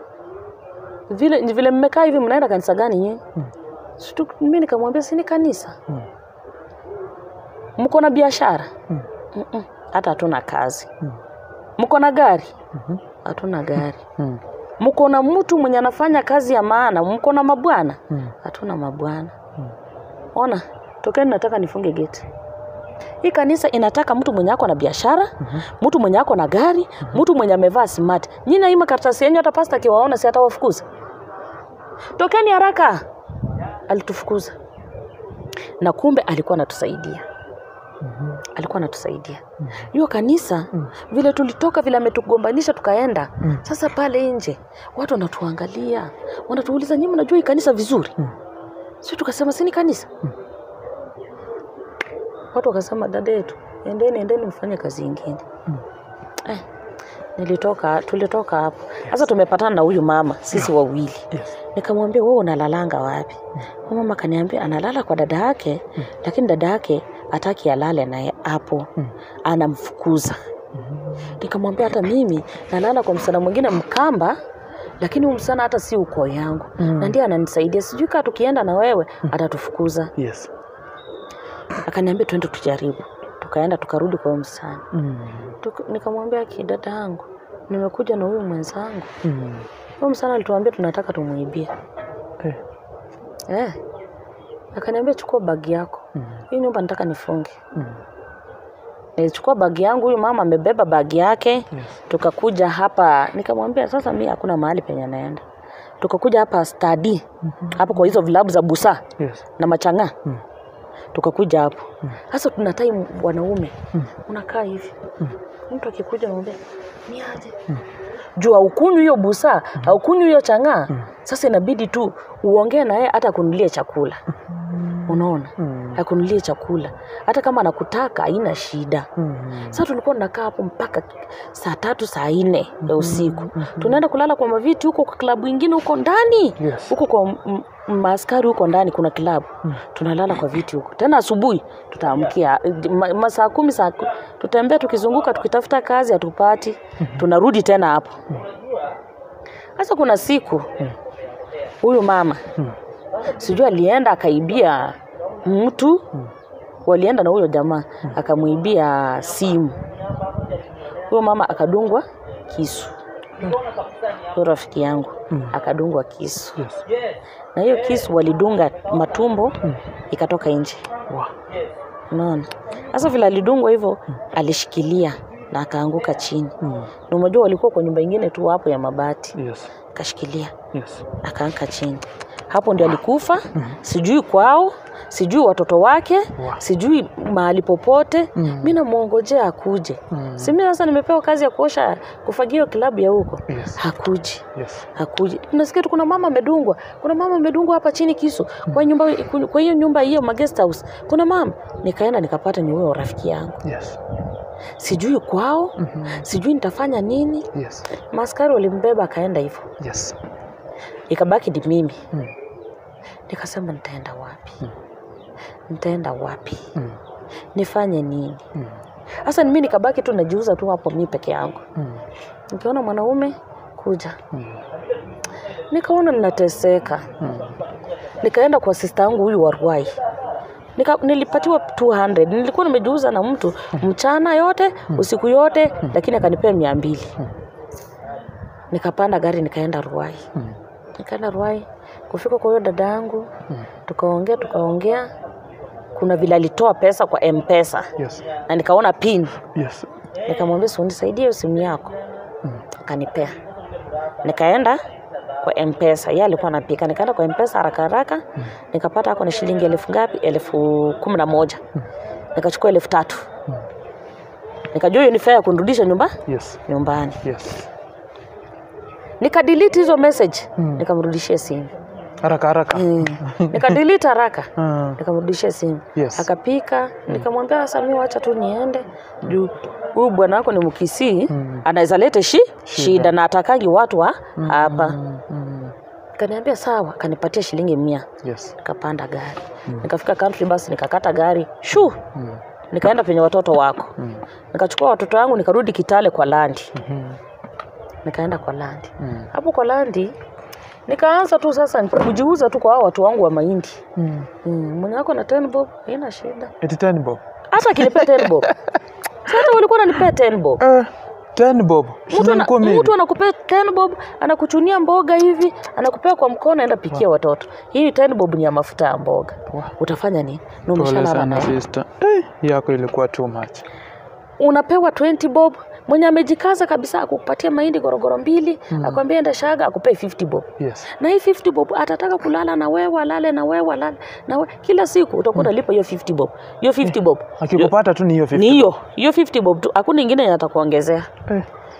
"Vile vile mmekaa hivi mnaenda kanisa gani nyinyi?" Mm. Situ mimi nikamwambia, "Si ni kanisa." Mm. "Mko na biashara?" Mm. Mm-mm. Hata hatuna kazi. Mm. "Mko na gari?" Mhm. Hatuna gari. Mm. "Mko na mtu mwenye anafanya kazi ya maana? Mko na mabwana?" Mm. Hatuna mabwana. Mm. Ona, tokeni nataka nifunge gate. Hii kanisa inataka mtu mwenye ako na biashara, mm-hmm. mtu mwenye ako na gari, mm-hmm. mtu mwenye amevaa smart. Nyinyi na hii makaratasi yenu hata pastor kiwaona si atawafukuza. Tokeni haraka. Alitufukuza. Na kumbe alikuwa anatusaidia. Mm-hmm. Alikuwa anatusaidia. Mm-hmm. Hiyo kanisa, mm-hmm. vile tulitoka vile ametugombanisha tukaenda. Mm-hmm. Sasa pale nje watu wanatuangalia, wanatuuliza, "Nyinyi mnajua hii kanisa vizuri?" Mm-hmm. Sisi tukasema, "Si ni kanisa." Mm-hmm. Watu wakasema, "Dada yetu, endeni endeni mfanye kazi nyingine." Mm. Eh, nilitoka, tulitoka hapo. Sasa yes. tumepatana na huyu mama, sisi wawili. Yes. Nikamwambia, "Wewe unalalanga wapi?" Mm. Mama kaniambia analala kwa dada yake, mm. lakini dada yake hataki alale naye hapo. Mm. Anamfukuza. Mm. Nikamwambia, "Hata mimi nalala kwa msana mwingine Mkamba, lakini huyu msana hata si uko yangu." Mm. Na ndiye ananisaidia. Sijui kama tukienda na wewe mm. atatufukuza. Yes. Akaniambia, "Twende tujaribu." Tukaenda tukarudi kwa msana. Mm. Tuka, nikamwambia, "Kidada yangu, nimekuja na huyu mwenzangu." Mm. Huyo msana alituambia tunataka tumuibie. Eh. Eh. Akaniambia, "Chukua bagi yako. Mm. Hii nyumba nataka nifunge." Mm. Nilichukua bagi yangu, huyu mama amebeba bagi yake. Yes. Tukakuja hapa, nikamwambia, "Sasa mimi hakuna mahali penye naenda." tukakuja hapa study hapo kwa hizo vilabu za busa Yes. na machanga Mm. tukakuja hapo sasa tuna time wanaume mm. unakaa hivi mm. mtu akikuja anambia ni aje mm. jua ukunywi hiyo busa mm. au kunywi hiyo changa mm. sasa inabidi tu uongee na yeye hata kununulia chakula mm. unaona mm. akununulie chakula hata kama anakutaka haina shida mm. sasa tulikuwa tunakaa hapo mpaka saa tatu saa nne mm. ya usiku mm. tunaenda kulala kwa maviti huko kwa klabu nyingine huko ndani Yes. huko kwa m- maaskari huko ndani kuna klabu mm. tunalala kwa viti huko tena asubuhi tutaamkia ma, saa kumi saa tutembea tukizunguka tukitafuta kazi hatupati mm. tunarudi tena hapo sasa mm. kuna siku huyu mm. mama mm. sijui alienda akaibia mtu mm. walienda na huyo jamaa mm. akamuibia simu huyo mama akadungwa kisu mm. huyo rafiki yangu mm. akadungwa kisu yes. na hiyo kisu walidunga matumbo mm. ikatoka nje wow. unaona sasa vile alidungwa hivyo mm. alishikilia na akaanguka chini mm. na unajua walikuwa kwa nyumba nyingine tu hapo ya mabati Yes. kashikilia Yes. akaanguka chini hapo ndio alikufa mm. sijui kwao sijui watoto wake wow. sijui mahali popote mm. mimi namuongojea akuje mm. si mimi sasa nimepewa kazi ya kuosha kufagia klabu ya huko Yes. hakuji Yes. hakuji tunasikia tu kuna mama amedungwa kuna mama amedungwa hapa chini kisu mm. kwa nyumba kwa hiyo nyumba hiyo ma guest house kuna mama nikaenda nikapata ni huyo rafiki yangu Yes. sijui kwao mm-hmm. sijui nitafanya nini Yes. maskari walimbeba akaenda hivyo Yes. ikabaki ni mimi mm. nikasema nitaenda wapi mm. nitaenda wapi mm. nifanye nini sasa mm. mimi nikabaki tu najiuza tu hapo mimi peke yangu mm. nikiona mwanaume kuja mm. nikaona ninateseka mm. nikaenda kwa sister yangu huyu wa Ruai Nika, nilipatiwa two hundred nilikuwa nimejiuza na mtu mm. mchana yote mm. usiku yote mm. lakini akanipea mia mbili mm. nikapanda gari nikaenda Ruai mm. nikaenda Ruai kufika kwa hiyo dada yangu mm. tukaongea tukaongea kuna vile alitoa pesa kwa M-Pesa Yes. na nikaona pin Yes. nikamwambia si unisaidie simu yako mm. akanipea nikaenda kwa M-Pesa yeye alikuwa anapika nikaenda kwa M-Pesa haraka haraka mm. nikapata hapo ni shilingi elfu ngapi elfu kumi na moja mm. nikachukua elfu tatu mm. nikajua hiyo ni fare kunirudisha nyumba Yes. nyumbani Yes. nikadelete hizo message mm. nikamrudishia simu haraka haraka mm. nikadelete haraka mm. nikamrudishia simu Yes. akapika mm. nikamwambia sasa mimi acha tu niende juu huyu bwana wako ni Mkisii mm. anaweza lete shi shida, shida na atakangi watu wa mm. hapa mm. kaniambia sawa kanipatia shilingi mia Yes. nikapanda gari mm. nikafika country bus nikakata gari shu mm. nikaenda penye watoto wako mm. nikachukua watoto wangu nikarudi Kitale kwa Landi mm-hmm. nikaenda kwa Landi mm. hapo kwa Landi nikaanza tu sasa kujiuza tu kwa hao watu wangu wa mahindi mm. mm. mwenye wako na ten bob haina shida eti ten bob hata kilipea ten bob sasa walikuwa wananipea ten bob eh ten bob mtu mtu anakupea ten bob anakuchunia mboga hivi anakupea kwa mkono aenda pikia wow. watoto hii ten bob ni ya mafuta ya mboga wow. utafanya nini na umeshalala na sister eh yako ilikuwa too much unapewa twenty bob mwenye amejikaza kabisa akupatia mahindi gorogoro mbili mm. akwambia enda shaga akupee fifty bob yes. na hii fifty bob atataka kulala na wewe alale na wewe alale na wewe kila siku utakuwa unalipa hiyo fifty bob hiyo fifty bob akikupata tu ni hiyo fifty ni hiyo hiyo fifty bob tu hakuna nyingine atakuongezea eh.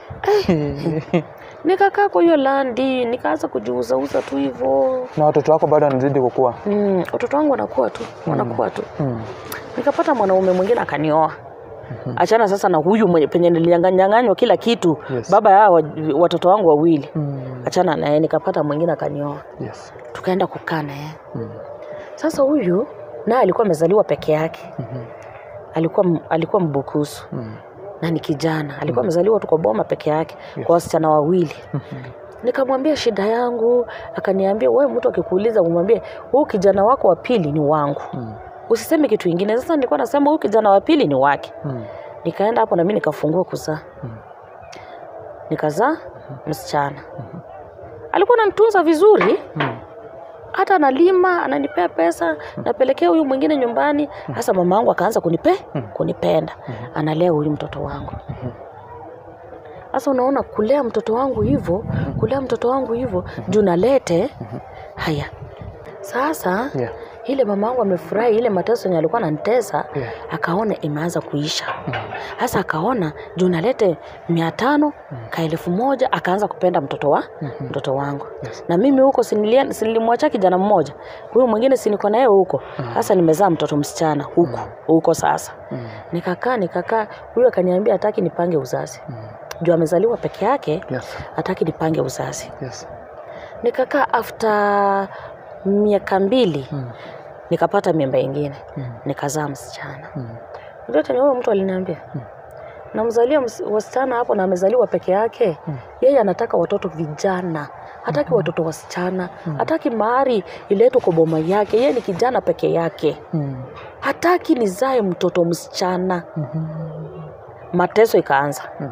eh. nikakaa kwa hiyo Landi nikaanza kujiuza uza tu hivyo na watoto wako bado wanazidi kukua mm, watoto wangu wanakuwa tu wanakuwa tu mm. nikapata mwanaume mwingine akanioa Mm-hmm. achana sasa na huyu mwenye penye nilinyang'anywa kila kitu yes. baba yao watoto wangu wawili mm. achana na yeye nikapata mwingine akanioa yes. tukaenda kukaa na yeye mm. sasa huyu naye alikuwa amezaliwa peke yake mm-hmm. alikuwa alikuwa Mbukusu mm. na ni kijana alikuwa amezaliwa mm. tu kwa boma peke yake yes. kwa wasichana wawili mm-hmm. nikamwambia shida yangu akaniambia wewe mtu akikuuliza umwambie huyu kijana wako wa pili ni wangu mm. usiseme kitu kingine sasa nilikuwa nasema huyu kijana wa pili ni wake mm. nikaenda hapo na mimi nikafungua kuzaa mm. nikazaa mm-hmm. msichana mm-hmm. alikuwa ananitunza vizuri mm. hata analima ananipea pesa mm. napelekea huyu mwingine nyumbani hasa mm. mama yangu akaanza kunipe mm. kunipenda mm-hmm. analea huyu mtoto wangu mm-hmm. Sasa unaona kulea mtoto wangu hivyo, kulea mtoto wangu hivyo, juu nalete haya. Sasa yeah. ile mama wangu amefurahi ile mateso yenye alikuwa ananitesa, yeah. akaona imeanza kuisha. Sasa akaona juu nalete mia tano mm. ka elfu moja akaanza kupenda mtoto wa mm-hmm. mtoto wangu. Yes. Na mimi huko nilimwacha kijana mmoja. Huyo mwingine si niko naye huko. Sasa mm. nimezaa mtoto msichana huko mm. huko sasa. Mm. Nikakaa nikakaa huyo akaniambia hataki nipange uzazi. Mm. Juu amezaliwa peke yake, yes. hataki nipange uzazi. Yes. Nikakaa after miaka mbili mm. nikapata mimba nyingine. Mm. Nikazaa msichana. Mm. Ndio tena huyo mtu aliniambia mm. namzalia wasichana hapo na amezaliwa peke yake. Mm. Yeye anataka watoto vijana. Hataki mm. watoto wasichana. Mm. Hataki mahari iletwe kwa boma yake. Yeye ni kijana peke yake. Mm. Hataki nizae mtoto msichana. Mm-hmm. Mateso ikaanza. Mm.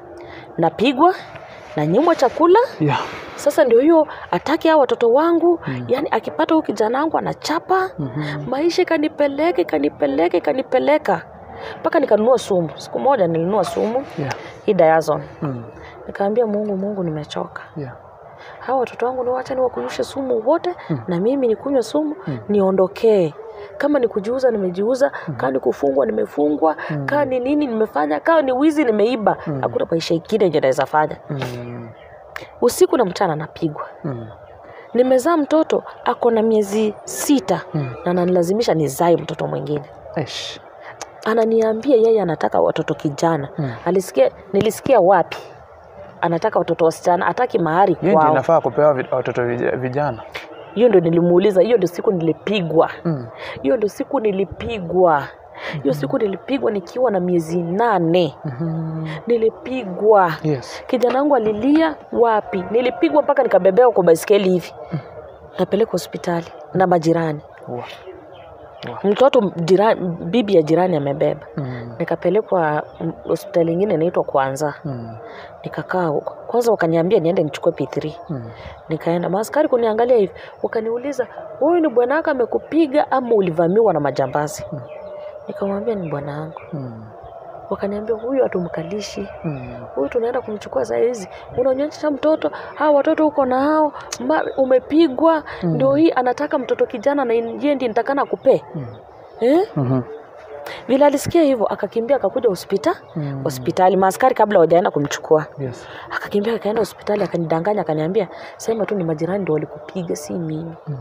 Napigwa na nyimwa chakula. Yeah. Sasa ndio hiyo ataki hao watoto wangu, mm. yani akipata huyu kijana wangu anachapa. Mm-hmm. Maisha kanipeleka, kanipeleka, kanipeleka. Mpaka nikanunua sumu. Siku moja nilinunua sumu. Yeah. Hii Diazon. Mm. Nikaambia Mungu, Mungu nimechoka. Yeah. Hao watoto wangu ni wacha ni wakunyushe sumu wote mm. na mimi nikunywe sumu mm. niondokee. Kama ni kujiuza nimejiuza, mm. kama ni kufungwa nimefungwa, mm. kama ni nini nimefanya, kama ni wizi nimeiba. Mm. Hakuna maisha ingine yenye naweza fanya. Mm. Usiku na mchana napigwa. Mm. Nimezaa mtoto ako na miezi sita mm. na ananilazimisha nizae mtoto mwingine. Eish. Ananiambia yeye anataka watoto kijana. Mm. Alisikia nilisikia wapi? Anataka watoto wasichana, hataki mahari kwao. Yeye inafaa kupewa watoto vijana. Hiyo ndio nilimuuliza, hiyo ndio siku nilipigwa. Mm. Hiyo ndio siku nilipigwa. Hiyo mm-hmm. siku nilipigwa nikiwa na miezi nane. Mm-hmm. Nilipigwa. Yes. Kijana wangu alilia wapi? Nilipigwa mpaka nikabebewa kwa baiskeli hivi. Mm. Napeleka hospitali na majirani. Wow. Wow. Mtoto jirani, bibi ya jirani amebeba. Mm. Nikapelekwa hospitali nyingine inaitwa Kwanza. Mm. Nikakaa huko. Kwanza wakaniambia niende nichukue P three. Mm. Nikaenda. Maaskari kuniangalia hivi, wakaniuliza, "Wewe ni bwanako amekupiga ama ulivamiwa na majambazi?" Mm. Nikamwambia ni bwanangu. Mm. Wakaniambia huyu atumkalishi. Mm. Huyu tunaenda kumchukua saa hizi. Unaonyesha mtoto, hao watoto uko na hao, umepigwa, mm. ndio hii anataka mtoto kijana na yeye ndiye nitakana kupe. Mm. Eh? Mhm. Vile alisikia hivyo akakimbia akakuja hospitali, mm. hospitali maaskari kabla hawajaenda kumchukua. Yes. Akakimbia akaenda hospitali akanidanganya akaniambia sema tu ni majirani ndio walikupiga si mimi. Mm.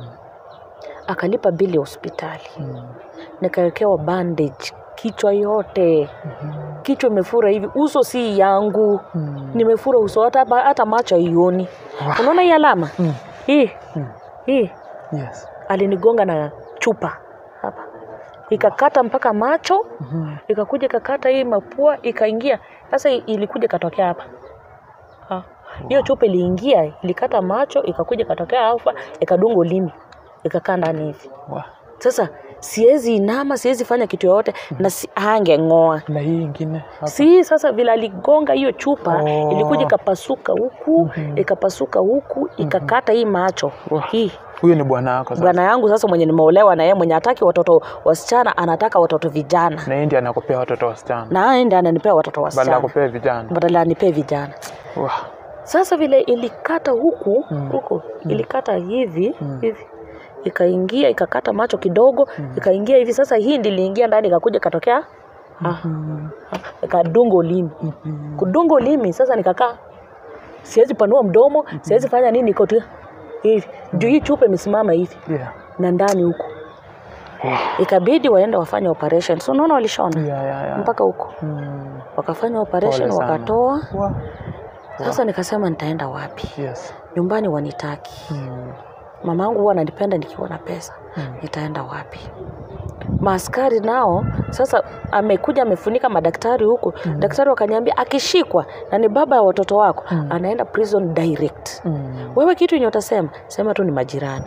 Akalipa bili ya hospitali. Mm. Nikawekewa bandage kichwa yote. Mm-hmm. Kichwa imefura hivi, uso si yangu. Mm. Nimefura uso hata hata macho haioni. Wow. Unaona hii alama? Mm. Hii. Mm. Hii. Yes. Alinigonga na chupa hapa. Ikakata mpaka macho, mm-hmm. ikakuja ikakata hii mapua, ikaingia. Sasa ilikuja katokea hapa. Ha. Hiyo wow. chupa iliingia, ilikata macho, ikakuja katokea hapa, ikadunga ulimi. Ikakaa ndani hivi. Wow. Sasa siwezi inama, siwezi fanya kitu yote mm-hmm. na si angeng'oa. Na hii nyingine hapa. Si sasa vile aligonga hiyo chupa, oh. ilikuja ikapasuka huku, mm-hmm. ikapasuka huku, ikakata hii macho. Wow. Hii. Huyo ni bwana wako sasa. Bwana yangu sasa mwenye nimeolewa na yeye mwenye hataki watoto wasichana, anataka watoto vijana. Na yeye ndiye anakupea watoto wasichana. Na yeye ndiye ananipea watoto wasichana. Badala akupea vijana. Badala anipea vijana. Wow. Sasa vile ilikata huku, mm. huku, mm. ilikata hivi, mm. hivi. Ikaingia ikakata macho kidogo, mm. ikaingia hivi sasa hii ndiyo iliingia ndani ikakuja katokea. Mm-hmm. Ah. Ikadunga ulimi. Mm-hmm. Kudunga ulimi sasa nikakaa. Siwezi panua mdomo, mm-hmm. siwezi fanya nini iko tu hivi. Mm-hmm. Juu hii chupa imesimama hivi. Yeah. Na ndani huko. Yeah. Ikabidi waende wafanye operation. So unaona walishona. Yeah, yeah, yeah. Mpaka huko. Mm. Wakafanya operation wakatoa. Wow. Sasa nikasema nitaenda wapi? Yes. Nyumbani wanitaki. Mm. Mamangu huwa ananipenda nikiwa na pesa. Mm. Nitaenda wapi? Maaskari nao sasa amekuja amefunika madaktari huko. Mm. Daktari wakaniambia akishikwa na ni baba ya watoto wako, mm. anaenda prison direct. Mm. Wewe kitu yenye utasema, sema tu ni majirani.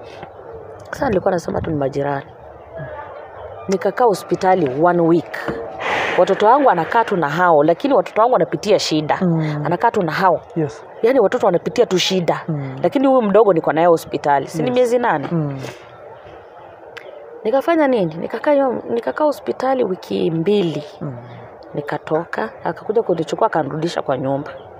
Sasa nilikuwa nasema tu ni majirani. Mm. Nikakaa hospitali one week. Watoto wangu anakaa tu na hao, lakini watoto wangu wanapitia shida. Mm. Anakaa tu na hao. Yes. Yaani watoto wanapitia tu shida. Mm. Lakini huyu mdogo niko naye hospitali. Si ni yes. miezi nane. Mm. Nikafanya nini? Nikakaa nikakaa hospitali wiki mbili. Mm. Nikatoka, akakuja kunichukua akanirudisha kwa nyumba.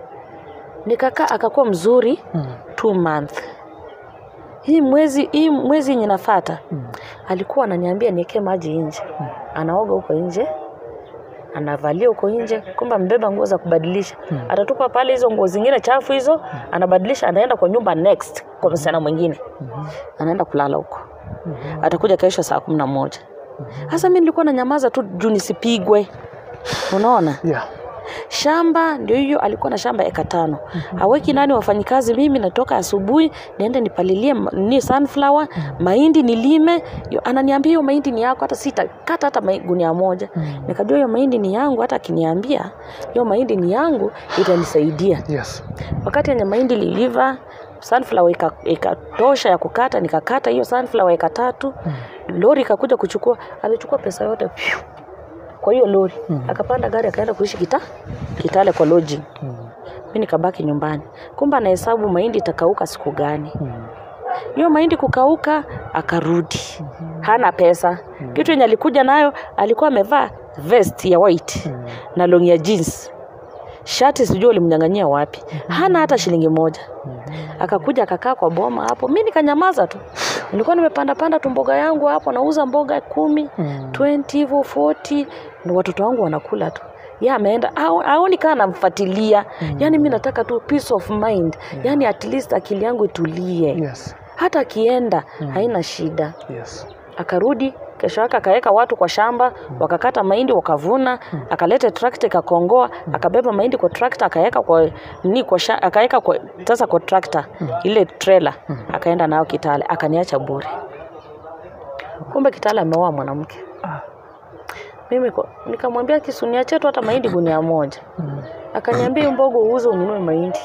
Nikakaa akakuwa mzuri mm. two months. Hii mwezi hii mwezi yenye nafuata mm. alikuwa ananiambia niweke maji nje. Mm. Anaoga huko nje. Anavalia huko nje, kumbe mbeba nguo za kubadilisha. Mm. Atatupa pale hizo nguo zingine chafu hizo, mm. anabadilisha anaenda kwa nyumba next kwa msichana mwingine. Mm-hmm. Anaenda kulala huko. Mm-hmm. Atakuja kesho saa kumi na moja. Mm-hmm. Sasa mimi nilikuwa na nyamaza tu juu nisipigwe. Unaona? Yeah. Shamba ndio hiyo, alikuwa na shamba eka tano. Mm-hmm. Haweki nani wafanyikazi, mimi natoka asubuhi niende nipalilie ni sunflower, mm-hmm. mahindi nilime. Ananiambia hiyo mahindi ni yako, hata sita kata hata gunia moja. Mm-hmm. Nikajua hiyo mahindi ni yangu, hata akiniambia hiyo mahindi ni yangu itanisaidia. Yes. Wakati yenye mahindi liliva, sunflower ikatosha ya kukata, nikakata hiyo sunflower eka tatu. Mm-hmm. Lori ikakuja kuchukua, alichukua pesa yote. Phew. Kwa hiyo lori mm-hmm. akapanda gari akaenda kuishi kita Kitale kwa lodging. Mm-hmm. Mimi nikabaki nyumbani. Kumbe anahesabu mahindi itakauka siku gani. Mm-hmm. Hiyo mahindi kukauka akarudi. Mm-hmm. Hana pesa. Mm-hmm. Kitu yenye alikuja nayo alikuwa amevaa vest ya white mm-hmm. na long ya jeans. Shati sijui alimnyang'anyia wapi. Mm-hmm. Hana hata shilingi moja. Mm-hmm. Akakuja akakaa kwa boma hapo. Mimi nikanyamaza tu. Nilikuwa nimepanda panda tu mboga yangu hapo, nauza mboga kumi, mm. twenty hivyo forty, na watoto wangu wanakula tu. Yeye ameenda haoni kana namfuatilia. Mm. Yaani mimi nataka tu peace of mind. Yeah. Yaani at least akili yangu itulie. Yes. Hata kienda mm. haina shida. Yes. Akarudi kesho yake akaweka watu kwa shamba, mm. wakakata mahindi wakavuna, mm. akaleta tractor ikakongoa, mm. akabeba mahindi kwa tractor akaweka kwa ni kwa akaweka kwa sasa kwa tractor mm. ile trailer, mm. akaenda nao Kitale, akaniacha bure. Kumbe Kitale ameoa mwanamke. Ah. Mimi nikamwambia kisu niache tu hata mahindi gunia moja. Mm. Akaniambia mbogo uuze ununue mahindi.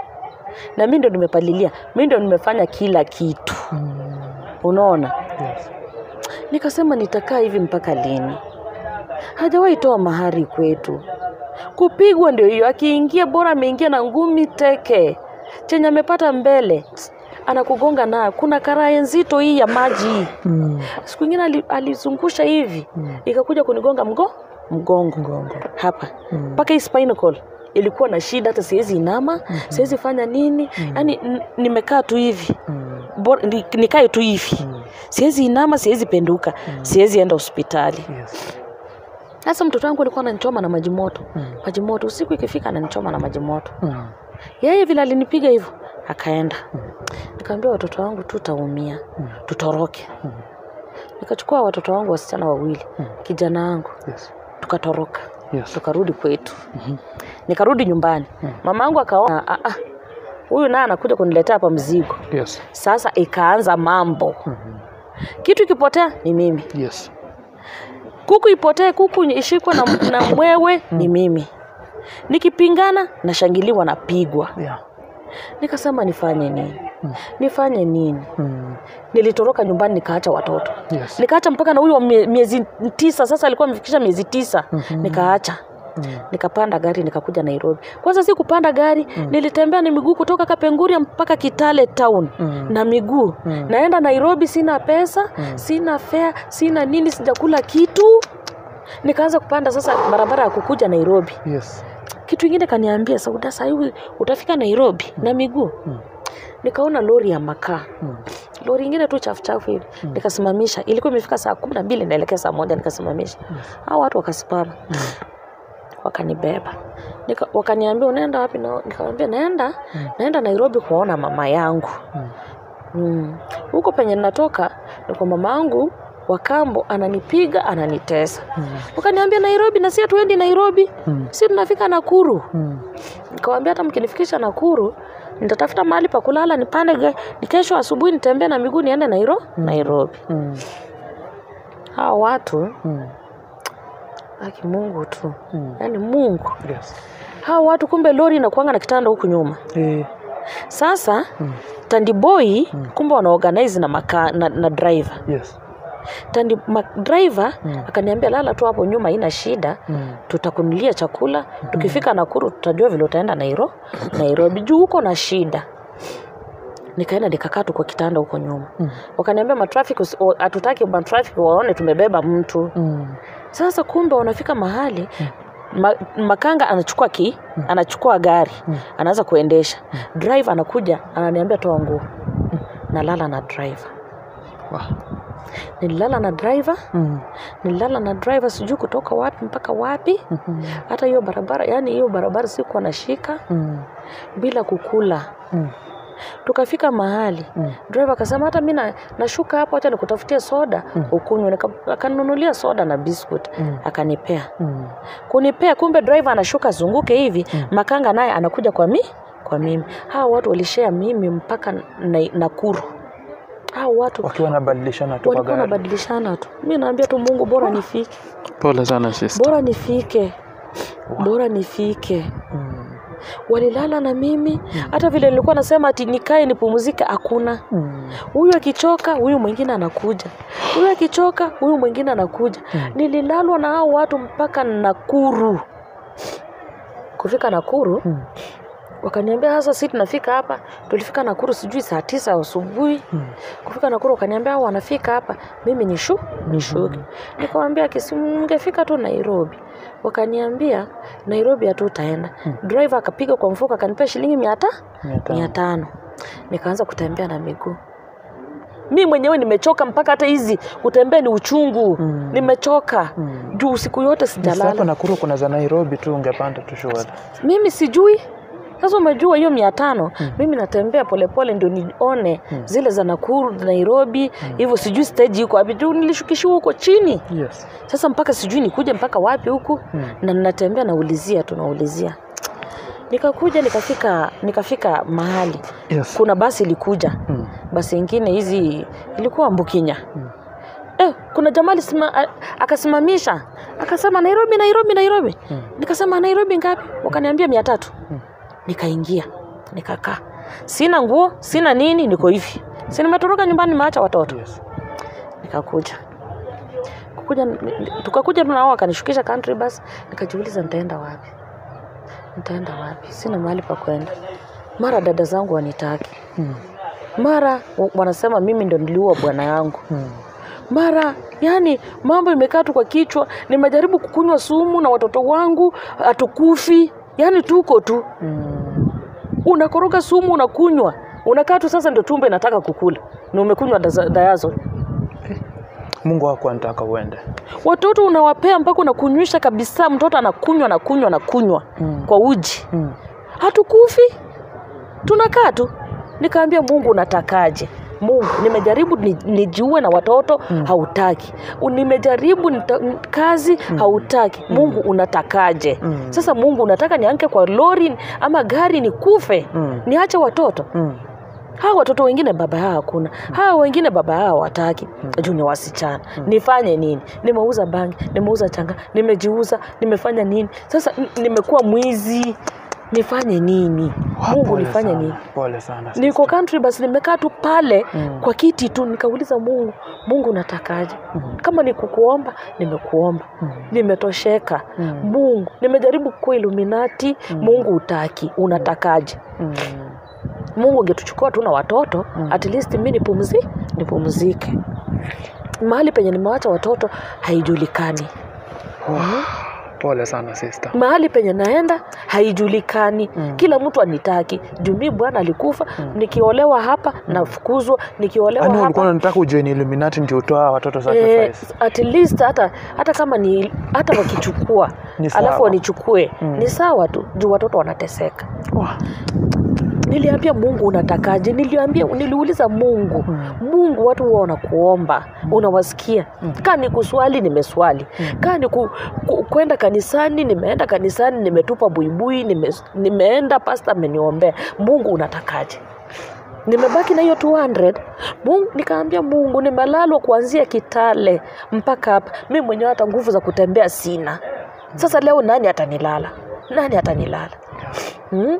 Na mimi ndo nimepalilia, mimi ndo nimefanya kila kitu. Mm. Unaona? Yes. Nikasema nitakaa hivi mpaka lini? Hajawahi toa mahari kwetu. Kupigwa ndio hiyo, akiingia bora ameingia na ngumi teke. Chenye amepata mbele anakugonga nayo. Kuna karai nzito hii ya maji. Mm. Siku nyingine alizungusha hivi, mm. ikakuja kunigonga mgo mgongo mgongo hapa. Mpaka mm. hii spinal cord ilikuwa na shida, hata siwezi inama, mm-hmm. siwezi fanya nini. Mm. Yaani nimekaa tu hivi. Mm. Nikae tu hivi. Mm. Siwezi inama, siwezi penduka, mm. siwezi enda hospitali. Yes. Sasa mtoto wangu alikuwa ananichoma na maji moto. Mm. Maji moto usiku ikifika ananichoma na maji moto. Mm. Yeye vile alinipiga hivyo akaenda. Mm. Nikamwambia watoto wangu tutaumia. Mm. Tutoroke. Mm. Nikachukua watoto wangu wasichana wawili, mm. kijana wangu. Yes. Tukatoroka. Yes. Tukarudi kwetu. Mm-hmm. Nikarudi nyumbani. Mm. Mama yangu akaona ah ah huyu naye anakuja kuniletea hapa mzigo. Yes. Sasa ikaanza mambo. Mm-hmm. Kitu kipotea ni mimi. Yes. Kuku ipotee, kuku ishikwe na, na mwewe mm. ni mimi. Nikipingana nashangiliwa napigwa. Yeah. Nikasema nifanye nini? Mm. Nifanye nini? Mm. Nilitoroka nyumbani nikaacha watoto. Yes. Nikaacha mpaka na huyo miezi tisa, sasa alikuwa amefikisha miezi tisa. Mm-hmm. Nikaacha. Mm. Nikapanda gari nikakuja Nairobi. Kwanza si kupanda gari, mm. nilitembea na miguu kutoka Kapenguria mpaka Kitale town. Mm. Na miguu. Mm. Naenda Nairobi sina pesa, mm. sina fare, sina nini, sijakula kitu. Nikaanza kupanda sasa barabara ya kukuja Nairobi. Yes. Kitu kingine kaniambia Sauda sasa hivi utafika Nairobi mm. na miguu. Mm. Nikaona lori ya makaa. Mm. Lori nyingine tu chafu chafu hivi. Mm. Nikasimamisha. Ilikuwa imefika saa kumi na mbili naelekea saa moja nikasimamisha. Mm. Hao watu wakasimama. Mm. Wakanibeba. Nika wakaniambia unaenda wapi? Na nikamwambia naenda mm. naenda Nairobi kuona mama yangu. Mm. Mm. Huko penye ninatoka ni kwa mama yangu wa kambo ananipiga ananitesa. Mm. Wakaniambia Nairobi na si tuendi Nairobi. Mm. Si tunafika Nakuru. Mm. Nikamwambia hata mkinifikisha Nakuru nitatafuta mahali pa kulala nipande ni kesho asubuhi nitembee na miguu niende Nairo, mm. Nairobi. Mm. Hao watu mm. Aki Mungu tu. Mm. Yaani Mungu. Yes. Hao watu kumbe lori inakuanga na kitanda huku nyuma. Eh. Sasa mm. Tandiboy mm. kumbe wana organize na maka, na, na driver. Yes. Tandi driver mm. akaniambia lala tu hapo nyuma haina shida. Mm. Tutakunulia chakula. Mm. Tukifika Nakuru tutajua vile utaenda Nairo, Nairobi juu huko na shida. Nikaenda nikakaa tu kwa kitanda huko nyuma. Mm. Wakaniambia ma traffic hatutaki ma traffic waone tumebeba mtu. Mm. Sasa kumbe wanafika mahali mm. Ma, makanga anachukua ki, mm. anachukua gari, mm. anaanza kuendesha. Mm. Driver anakuja, ananiambia toa nguo. Mm. Nalala na driver. Wow. Nilala na driver. Mm. Nilala na driver sijui kutoka wapi mpaka wapi. Mm-hmm. Hata hiyo barabara, yani hiyo barabara sikuwa nashika. Mm. Bila kukula. Mm. Tukafika mahali. Mm. Driver akasema hata mimi nashuka hapo acha nikutafutie soda mm. ukunywe. Akanunulia soda na biscuit mm. akanipea. Mm. Kunipea kumbe driver anashuka zunguke hivi, mm. makanga naye anakuja kwa mi kwa mimi. Hao watu walishare mimi mpaka na, Nakuru. Hao watu wakiwa wanabadilishana tu, walikuwa wanabadilishana tu. Mimi naambia tu Mungu bora nifike. Pole sana sister. Bora nifike. Wow. Bora nifike. Mm. Walilala na mimi, hata vile nilikuwa nasema ati nikae nipumzike hakuna. Huyu mm. akichoka, huyu mwingine anakuja. Huyu akichoka, huyu mwingine anakuja. Mm. Nililalwa na hao watu mpaka Nakuru. Kufika Nakuru, mm. wakaniambia sasa sisi tunafika hapa. Tulifika Nakuru sijui saa tisa asubuhi. Mm. Kufika Nakuru wakaniambia hao wanafika hapa, mimi nishu nishuke. Mm. Nikamwambia kisimngefika tu Nairobi. Wakaniambia Nairobi hatutaenda. Hmm. Driver akapiga kwa mfuko akanipea shilingi mia tano. Nikaanza kutembea na miguu. Mimi mwenyewe nimechoka mpaka hata hizi kutembea ni uchungu. Hmm. Nimechoka. Hmm. Juu siku yote sijalala. Sasa Nakuru kuna za Nairobi tu ungepanda tu shule. Mimi sijui. Sasa umejua hiyo mia tano, hmm. mimi natembea polepole ndio nione hmm. zile za Nakuru, Nairobi, hmm. hivyo sijui stage iko wapi, ndio nilishukishwa huko chini. Yes. Sasa mpaka sijui nikuje mpaka wapi huku, hmm. na ninatembea naulizia tunaulizia. Nikakuja nikafika nikafika mahali. Yes. Kuna basi ilikuja. Hmm. Basi nyingine hizi ilikuwa Mbukinya. Hmm. Eh, kuna jamaa sima, akasimamisha, akasema Nairobi, Nairobi, Nairobi. Hmm. Nikasema Nairobi ngapi? Wakaniambia mia tatu. Hmm. Nikaingia, nikakaa. Sina nguo, sina nini, niko hivi. Si nimetoroka nyumbani nimeacha watoto. Yes. Nikakuja. Kukuja tukakuja tunao akanishukisha country bus, nikajiuliza nitaenda wapi? Nitaenda wapi? Sina mahali pa kwenda. Mara dada zangu wanitaki. Hmm. Mara wanasema mimi ndio niliua bwana yangu. Hmm. Mara yani mambo imekaa tu kwa kichwa, nimejaribu kukunywa sumu na watoto wangu hatukufi. Yani tuko tu. Mm. Unakoroga sumu unakunywa. Unakaa tu sasa ndio tumbe inataka kukula. Na umekunywa dayazo. Mungu wako anataka uende. Watoto unawapea mpaka unakunywisha kabisa, mtoto anakunywa na kunywa na kunywa mm. kwa uji. Mm. Hatukufi. Tunakaa tu. Nikaambia Mungu unatakaje? Mungu nimejaribu nijiue na watoto mm. hautaki. Nimejaribu nita, kazi mm. hautaki. Mungu unatakaje? Mm. Sasa Mungu unataka nianke kwa lori ama gari nikufe? Mm. Niache watoto? Mm. Hawa watoto wengine baba yao hakuna. Hawa wengine baba yao wataki. Mm. Juu ni wasichana. Mm. Nifanye nini? Nimeuza bangi, nimeuza changa, nimejiuza, nimefanya nini? Sasa nimekuwa mwizi. Nifanye nini? Wow, Mungu nifanye sana. nini? Pole sana. Niko country basi nimekaa tu pale mm. kwa kiti tu nikauliza Mungu, Mungu natakaje? Mm. Kama ni kukuomba, nimekuomba. Mm. Nimetosheka. Mm. Mungu, nimejaribu kuwa Illuminati, mm. Mungu utaki, unatakaje? Mm. Mungu ungetuchukua tu na watoto, mm. at least mimi nipumzike, nipumzike. Mahali penye nimeacha watoto haijulikani. Wow. Mm. Pole sana sister. Mahali penye naenda haijulikani. Mm. Kila mtu anitaki. Jumi bwana alikufa, mm. nikiolewa hapa mm. nafukuzwa, nikiolewa hapa. Ani ulikuwa unataka ujoin Illuminati ndio utoa watoto sacrifice. Eh, at least hata hata kama ni hata wakichukua alafu wanichukue mm. ni sawa tu, juu watoto wanateseka. Wow. Niliambia Mungu unatakaje? Niliambia niliuliza Mungu. Hmm. Mungu watu wao wanakuomba, hmm. unawasikia. Hmm. Kama ni kuswali nimeswali. Hmm. Kama ni ku, ku, kwenda kanisani nimeenda kanisani, nimetupa buibui, nime, nimeenda pastor ameniombea. Mungu unatakaje? Nimebaki na hiyo two hundred. Mungu nikaambia Mungu nimelalwa kuanzia Kitale mpaka hapa. Mimi mwenyewe hata nguvu za kutembea sina. Sasa leo nani atanilala? Nani atanilala? Hmm?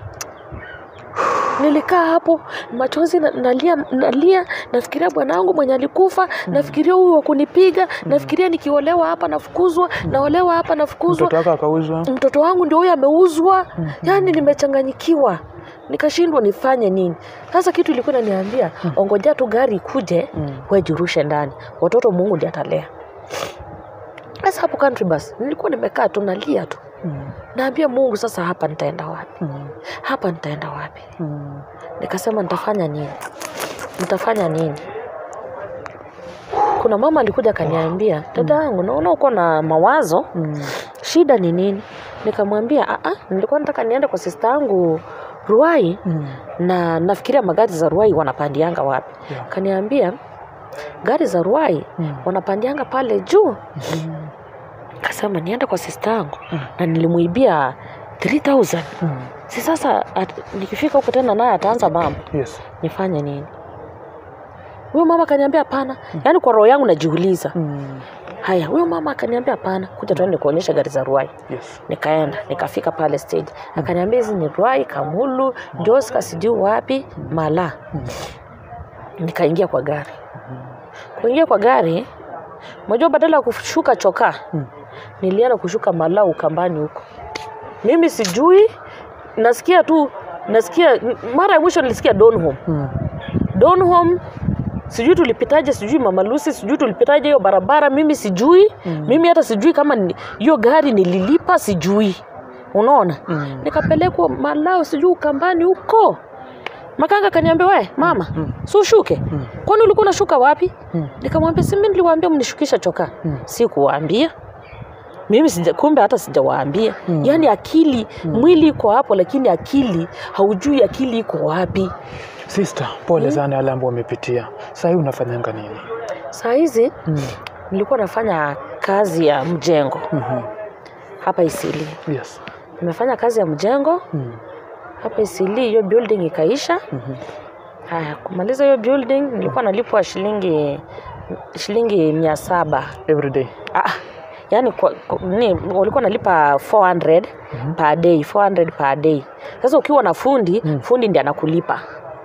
Nilikaa hapo machozi na, nalia nalia nafikiria bwanangu mwenye alikufa, mm. nafikiria huyu wa kunipiga, mm. nafikiria nikiolewa hapa nafukuzwa, mm. naolewa hapa nafukuzwa. Mtoto wako akauzwa. Mtoto wangu ndio huyo ameuzwa. Mm. Yaani nimechanganyikiwa. Nikashindwa nifanye nini. Sasa kitu ilikuwa inaniambia, mm. ongoja tu gari ikuje, mm. wewe jirushe ndani. Watoto Mungu ndiye atalea. Sasa hapo country bus nilikuwa nimekaa tu nalia tu. Mm. Naambia Mungu sasa hapa nitaenda wapi? Mm. Hapa nitaenda wapi? Mm. Nikasema nitafanya nini? Nitafanya nini? Kuna mama alikuja kaniambia, dada yangu, naona uko na mawazo. Mm. Shida ni nini? Nikamwambia, "Ah ah, nilikuwa nataka niende kwa sister yangu Ruai." Mm. Na nafikiria magari za Ruai wanapandianga wapi? Yeah. Kaniambia, gari za Ruai Mm. wanapandianga pale juu. Mm. Kasema niende kwa sister yangu. Mm. Na nilimuibia three thousand. Mm. Si sasa at, nikifika huko tena naye ataanza mambo. Yes. Nifanye nini? Huyo mama kaniambia hapana. Mm. Yaani kwa roho yangu najiuliza. Mm. Haya, huyo mama akaniambia hapana, kuja tuende kuonyesha gari za Ruai. Yes. Nikaenda, nikafika pale stage. Akaniambia hizi ni Ruai, Kamulu, Joska sijui wapi, Mala. Mm. Nikaingia kwa gari. Kuingia kwa gari, mmoja badala ya kushuka chokaa, Mm. nilienda kushuka Mala Ukambani huko. Mimi sijui, nasikia tu, nasikia mara ya mwisho nilisikia Donholm. Mm. Donholm sijui tulipitaje, sijui Mama Lucy, sijui tulipitaje hiyo barabara, mimi sijui. Mm. Mimi hata sijui kama hiyo gari nililipa, sijui. Unaona? Mm. Nikapelekwa Malao sijui Ukambani huko. Makanga kaniambia, "Wewe mama, mm. si ushuke." Mm. "Kwani ulikuwa unashuka wapi?" Mm. Nikamwambia, "Si mimi niliwaambia mnishukisha chokaa." Mm. Sikuwaambia. Mimi sija, kumbe hata sijawaambia. Mm. Yaani akili, mm. mwili iko hapo lakini akili haujui akili iko wapi. Sister, pole sana wale ambao wamepitia. Sasa hivi unafanyanga nini? Saa hizi Mm. nilikuwa nafanya kazi ya mjengo. Mhm. Hapa Isili. Yes. Nimefanya kazi ya mjengo. Mm. Hapa Isili hiyo building ikaisha. Mhm. Haya, kumaliza hiyo building nilikuwa nalipwa shilingi shilingi mia saba Every day. Ah, yani kwa, kwa, ni walikuwa nalipa four hundred mm-hmm. per day, four hundred per day. Sasa ukiwa na fundi, mm. fundi ndiye anakulipa.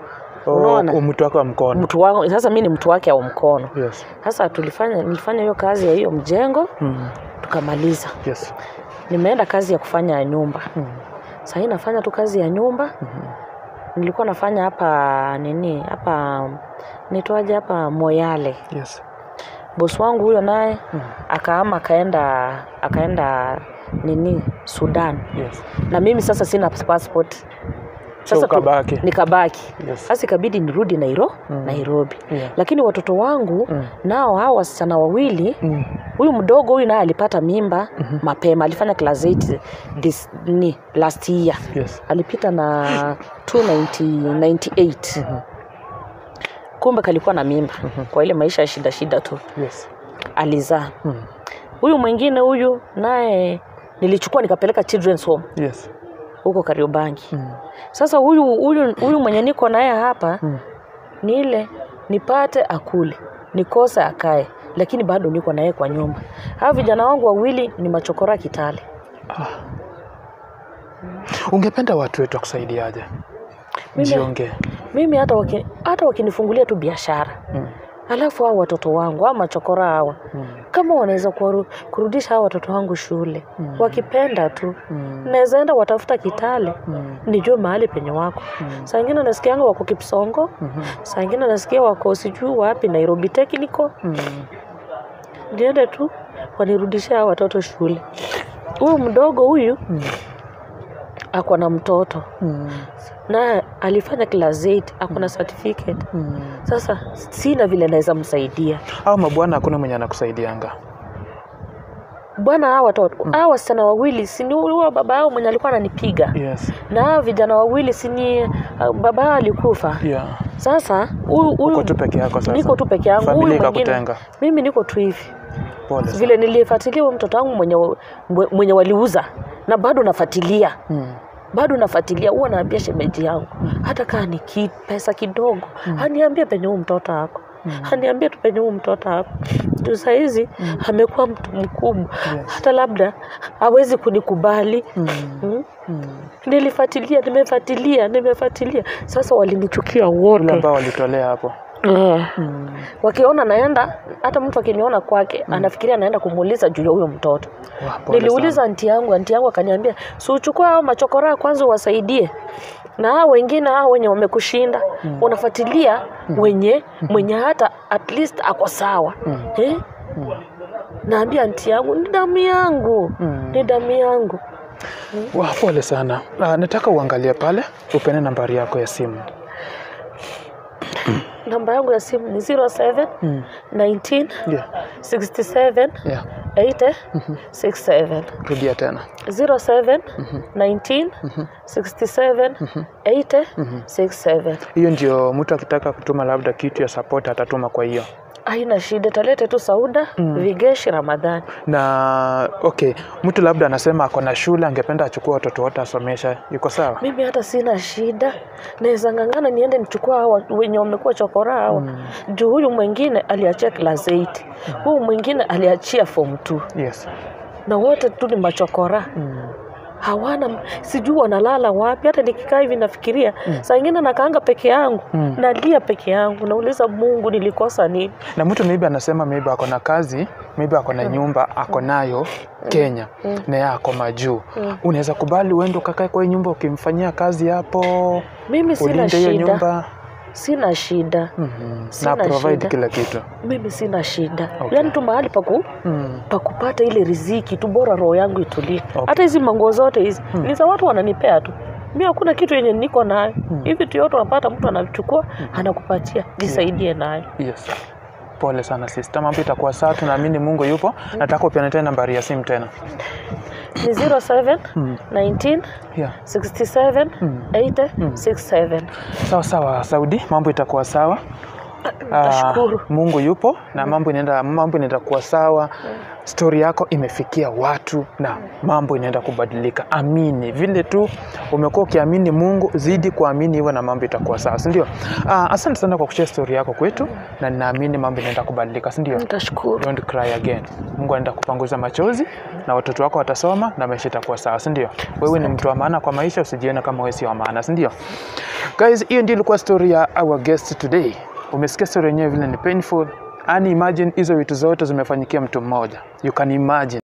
Unaona? Oh, mtu wako wa mkono. Mtu wangu, sasa mimi ni mtu wake wa mkono. Yes. Sasa tulifanya nilifanya hiyo kazi ya hiyo mjengo, mm. tukamaliza. Yes. Nimeenda kazi ya kufanya nyumba. Mm. Sasa nafanya tu kazi ya nyumba. Mm-hmm. Nilikuwa nafanya hapa nini? Hapa nitoaje hapa Moyale. Yes. Boss wangu huyo naye mm. akaama akaenda akaenda nini Sudan. Yes. Na mimi sasa sina passport. Sasa so, kabaki. nikabaki. Yes. Sasa ikabidi nirudi Nairobi, mm. Nairobi. Yeah. Lakini watoto wangu mm. nao hao wasichana wawili, mm. huyu mdogo huyu naye alipata mimba mm-hmm. mapema, alifanya class eight this ni last year. Yes. Alipita na two ninety-eight. Mm-hmm. Kumbe kalikuwa na mimba. Mm-hmm. Kwa ile maisha ya shida shida tu. Yes. Alizaa. Mm. Huyu mwingine huyu naye nilichukua nikapeleka children's home. Yes. Huko Kariobangi. Mm. Sasa huyu huyu huyu mwenye niko naye hapa mm. ni ile nipate akule, nikosa akae, lakini bado niko naye kwa nyumba. Hao vijana wangu wawili ni machokora Kitale. Ah. Ungependa watu wetu kusaidiaje? Jiongee. Mimi hata waki, hata wakinifungulia tu biashara. Mm. Alafu hao watoto wangu au machokora hawa mm. kama wanaweza kurudisha hao watoto wangu shule mm. wakipenda tu mm. naweza enda watafuta Kitale mm. nijue mahali penye wako. Mm. Saa nyingine nasikia wangu wako Kipsongo, mm-hmm. saa nyingine nasikia wako sijui wapi Nairobi Technical. Mm. Niende tu wanirudishe hao watoto shule. Huyu mdogo huyu mm. ako na mtoto. Mm. Na alifanya class eight, ako na certificate. Mm. Sasa sina vile naweza msaidia. Au mabwana hakuna mwenye anakusaidianga? Bwana hawa watoto, mm. hawa wasichana wawili si ni huyo baba yao mwenye alikuwa ananipiga. Yes. Na hawa vijana wawili si ni uh, baba yao alikufa. Yeah. Sasa huyu huyu uko tu peke yako sasa. Niko tu peke yangu. Familia ikakutenga. Mimi niko tu hivi. Pole. Vile nilifuatilia huyo mtoto wangu mwenye mwenye waliuza na bado nafuatilia. Mm. Bado nafuatilia, huwa naambia shemeji yangu mm. hata kama ni ki, pesa kidogo mm. aniambie penye huyu mtoto wako. Mm. Aniambie tu penye huyu mtoto wako. Tu saa hizi mm. amekuwa mtu mkubwa. Yes. Hata labda hawezi kunikubali. Mm. Mm. Mm. Nilifuatilia, nimefuatilia, nimefuatilia. Ssasa walinichukia wote. Wale ambao walitolea hapo. Yeah. Mm. Wakiona naenda, hata mtu akiniona kwake mm. anafikiria naenda kumuuliza juu ya huyo mtoto. Wow, niliuliza anti yangu, anti yangu akaniambia, "Si uchukue hao machokora kwanza wasaidie. Na hao wengine hao wenye wamekushinda, mm. unafuatilia mm. wenye mwenye hata at least ako sawa." Mm. Eh? Mm. Naambia anti yangu, "Ni damu yangu." Mm. Ni damu yangu. Wa pole sana. Uh, nataka uangalie pale, upene nambari yako ya simu. Namba yangu ya simu ni zero seven nineteen Yeah. sixty-seven Yeah. eighty sixty-seven. Rudia tena. zero seven nineteen sixty-seven eighty sixty-seven. Hiyo ndio mtu akitaka kutuma labda kitu ya support atatuma kwa hiyo. Haina shida, talete tu Sauda Vigeshi Ramadhani. Na okay, mtu labda anasema ako na shule angependa achukue watoto wote asomesha. Yuko sawa? Mimi hata sina shida. Naweza ngangana niende nichukue hawa wenye wamekuwa chokora hawa. Mm. Juu huyu mwingine aliachia class eight. Mm. Huyu mwingine aliachia form two. Yes. Na wote tu ni machokora. Mm. Hawana, sijui wanalala wapi. Hata nikikaa hivi nafikiria mm. saa nyingine nakaanga peke yangu mm. nalia peke yangu, nauliza Mungu nilikosa nini. Na mtu maybe anasema maybe ako na kazi, maybe ako na nyumba ako nayo Kenya mm. na yeye ako majuu mm. unaweza kubali uende ukakae kwa hiyo nyumba ukimfanyia kazi hapo? Mimi sina shida. Nyumba? Sina shida. Mm-hmm. Na provide shida. Kila kitu. Mimi sina shida. Okay. Yaani tu mahali paku mm. pakupata ile riziki tu, bora roho yangu itulie. Okay. Hata hizi mango zote hizi mm. ni za watu wananipea tu. Mimi hakuna kitu yenye niko nayo. Mm. Hivi tu yote unapata mtu anachukua mm. anakupatia. Jisaidie yeah. nayo. Yes. Pole sana sister, mambo itakuwa sawa, tunaamini Mungu yupo. Mm. Nataka upiane tena nambari ya simu tena. Ni zero seven nineteen sixty-seven eighty sixty-seven. Sawa sawa Saudi, mambo itakuwa sawa. Nashukuru. Uh, Mungu yupo na mambo inaenda mambo inaenda kuwa sawa. Story yako imefikia watu na mambo inaenda kubadilika. Amini. Vile tu umekuwa ukiamini Mungu, zidi kuamini hivyo na mambo itakuwa sawa, si ndio? Uh, asante sana kwa kushare story yako kwetu na ninaamini mambo inaenda kubadilika, si ndio? Nitashukuru. Don't cry again. Mungu anaenda kupanguza machozi na watoto wako watasoma na maisha itakuwa sawa, si ndio? Wewe ni mtu wa maana kwa maisha, usijione kama wewe si wa maana, si ndio? Guys, hiyo ndio ilikuwa story ya our guest today. Umesikia story yenyewe vile ni painful. Ani imagine hizo vitu zote zimefanyikia mtu mmoja. You can imagine.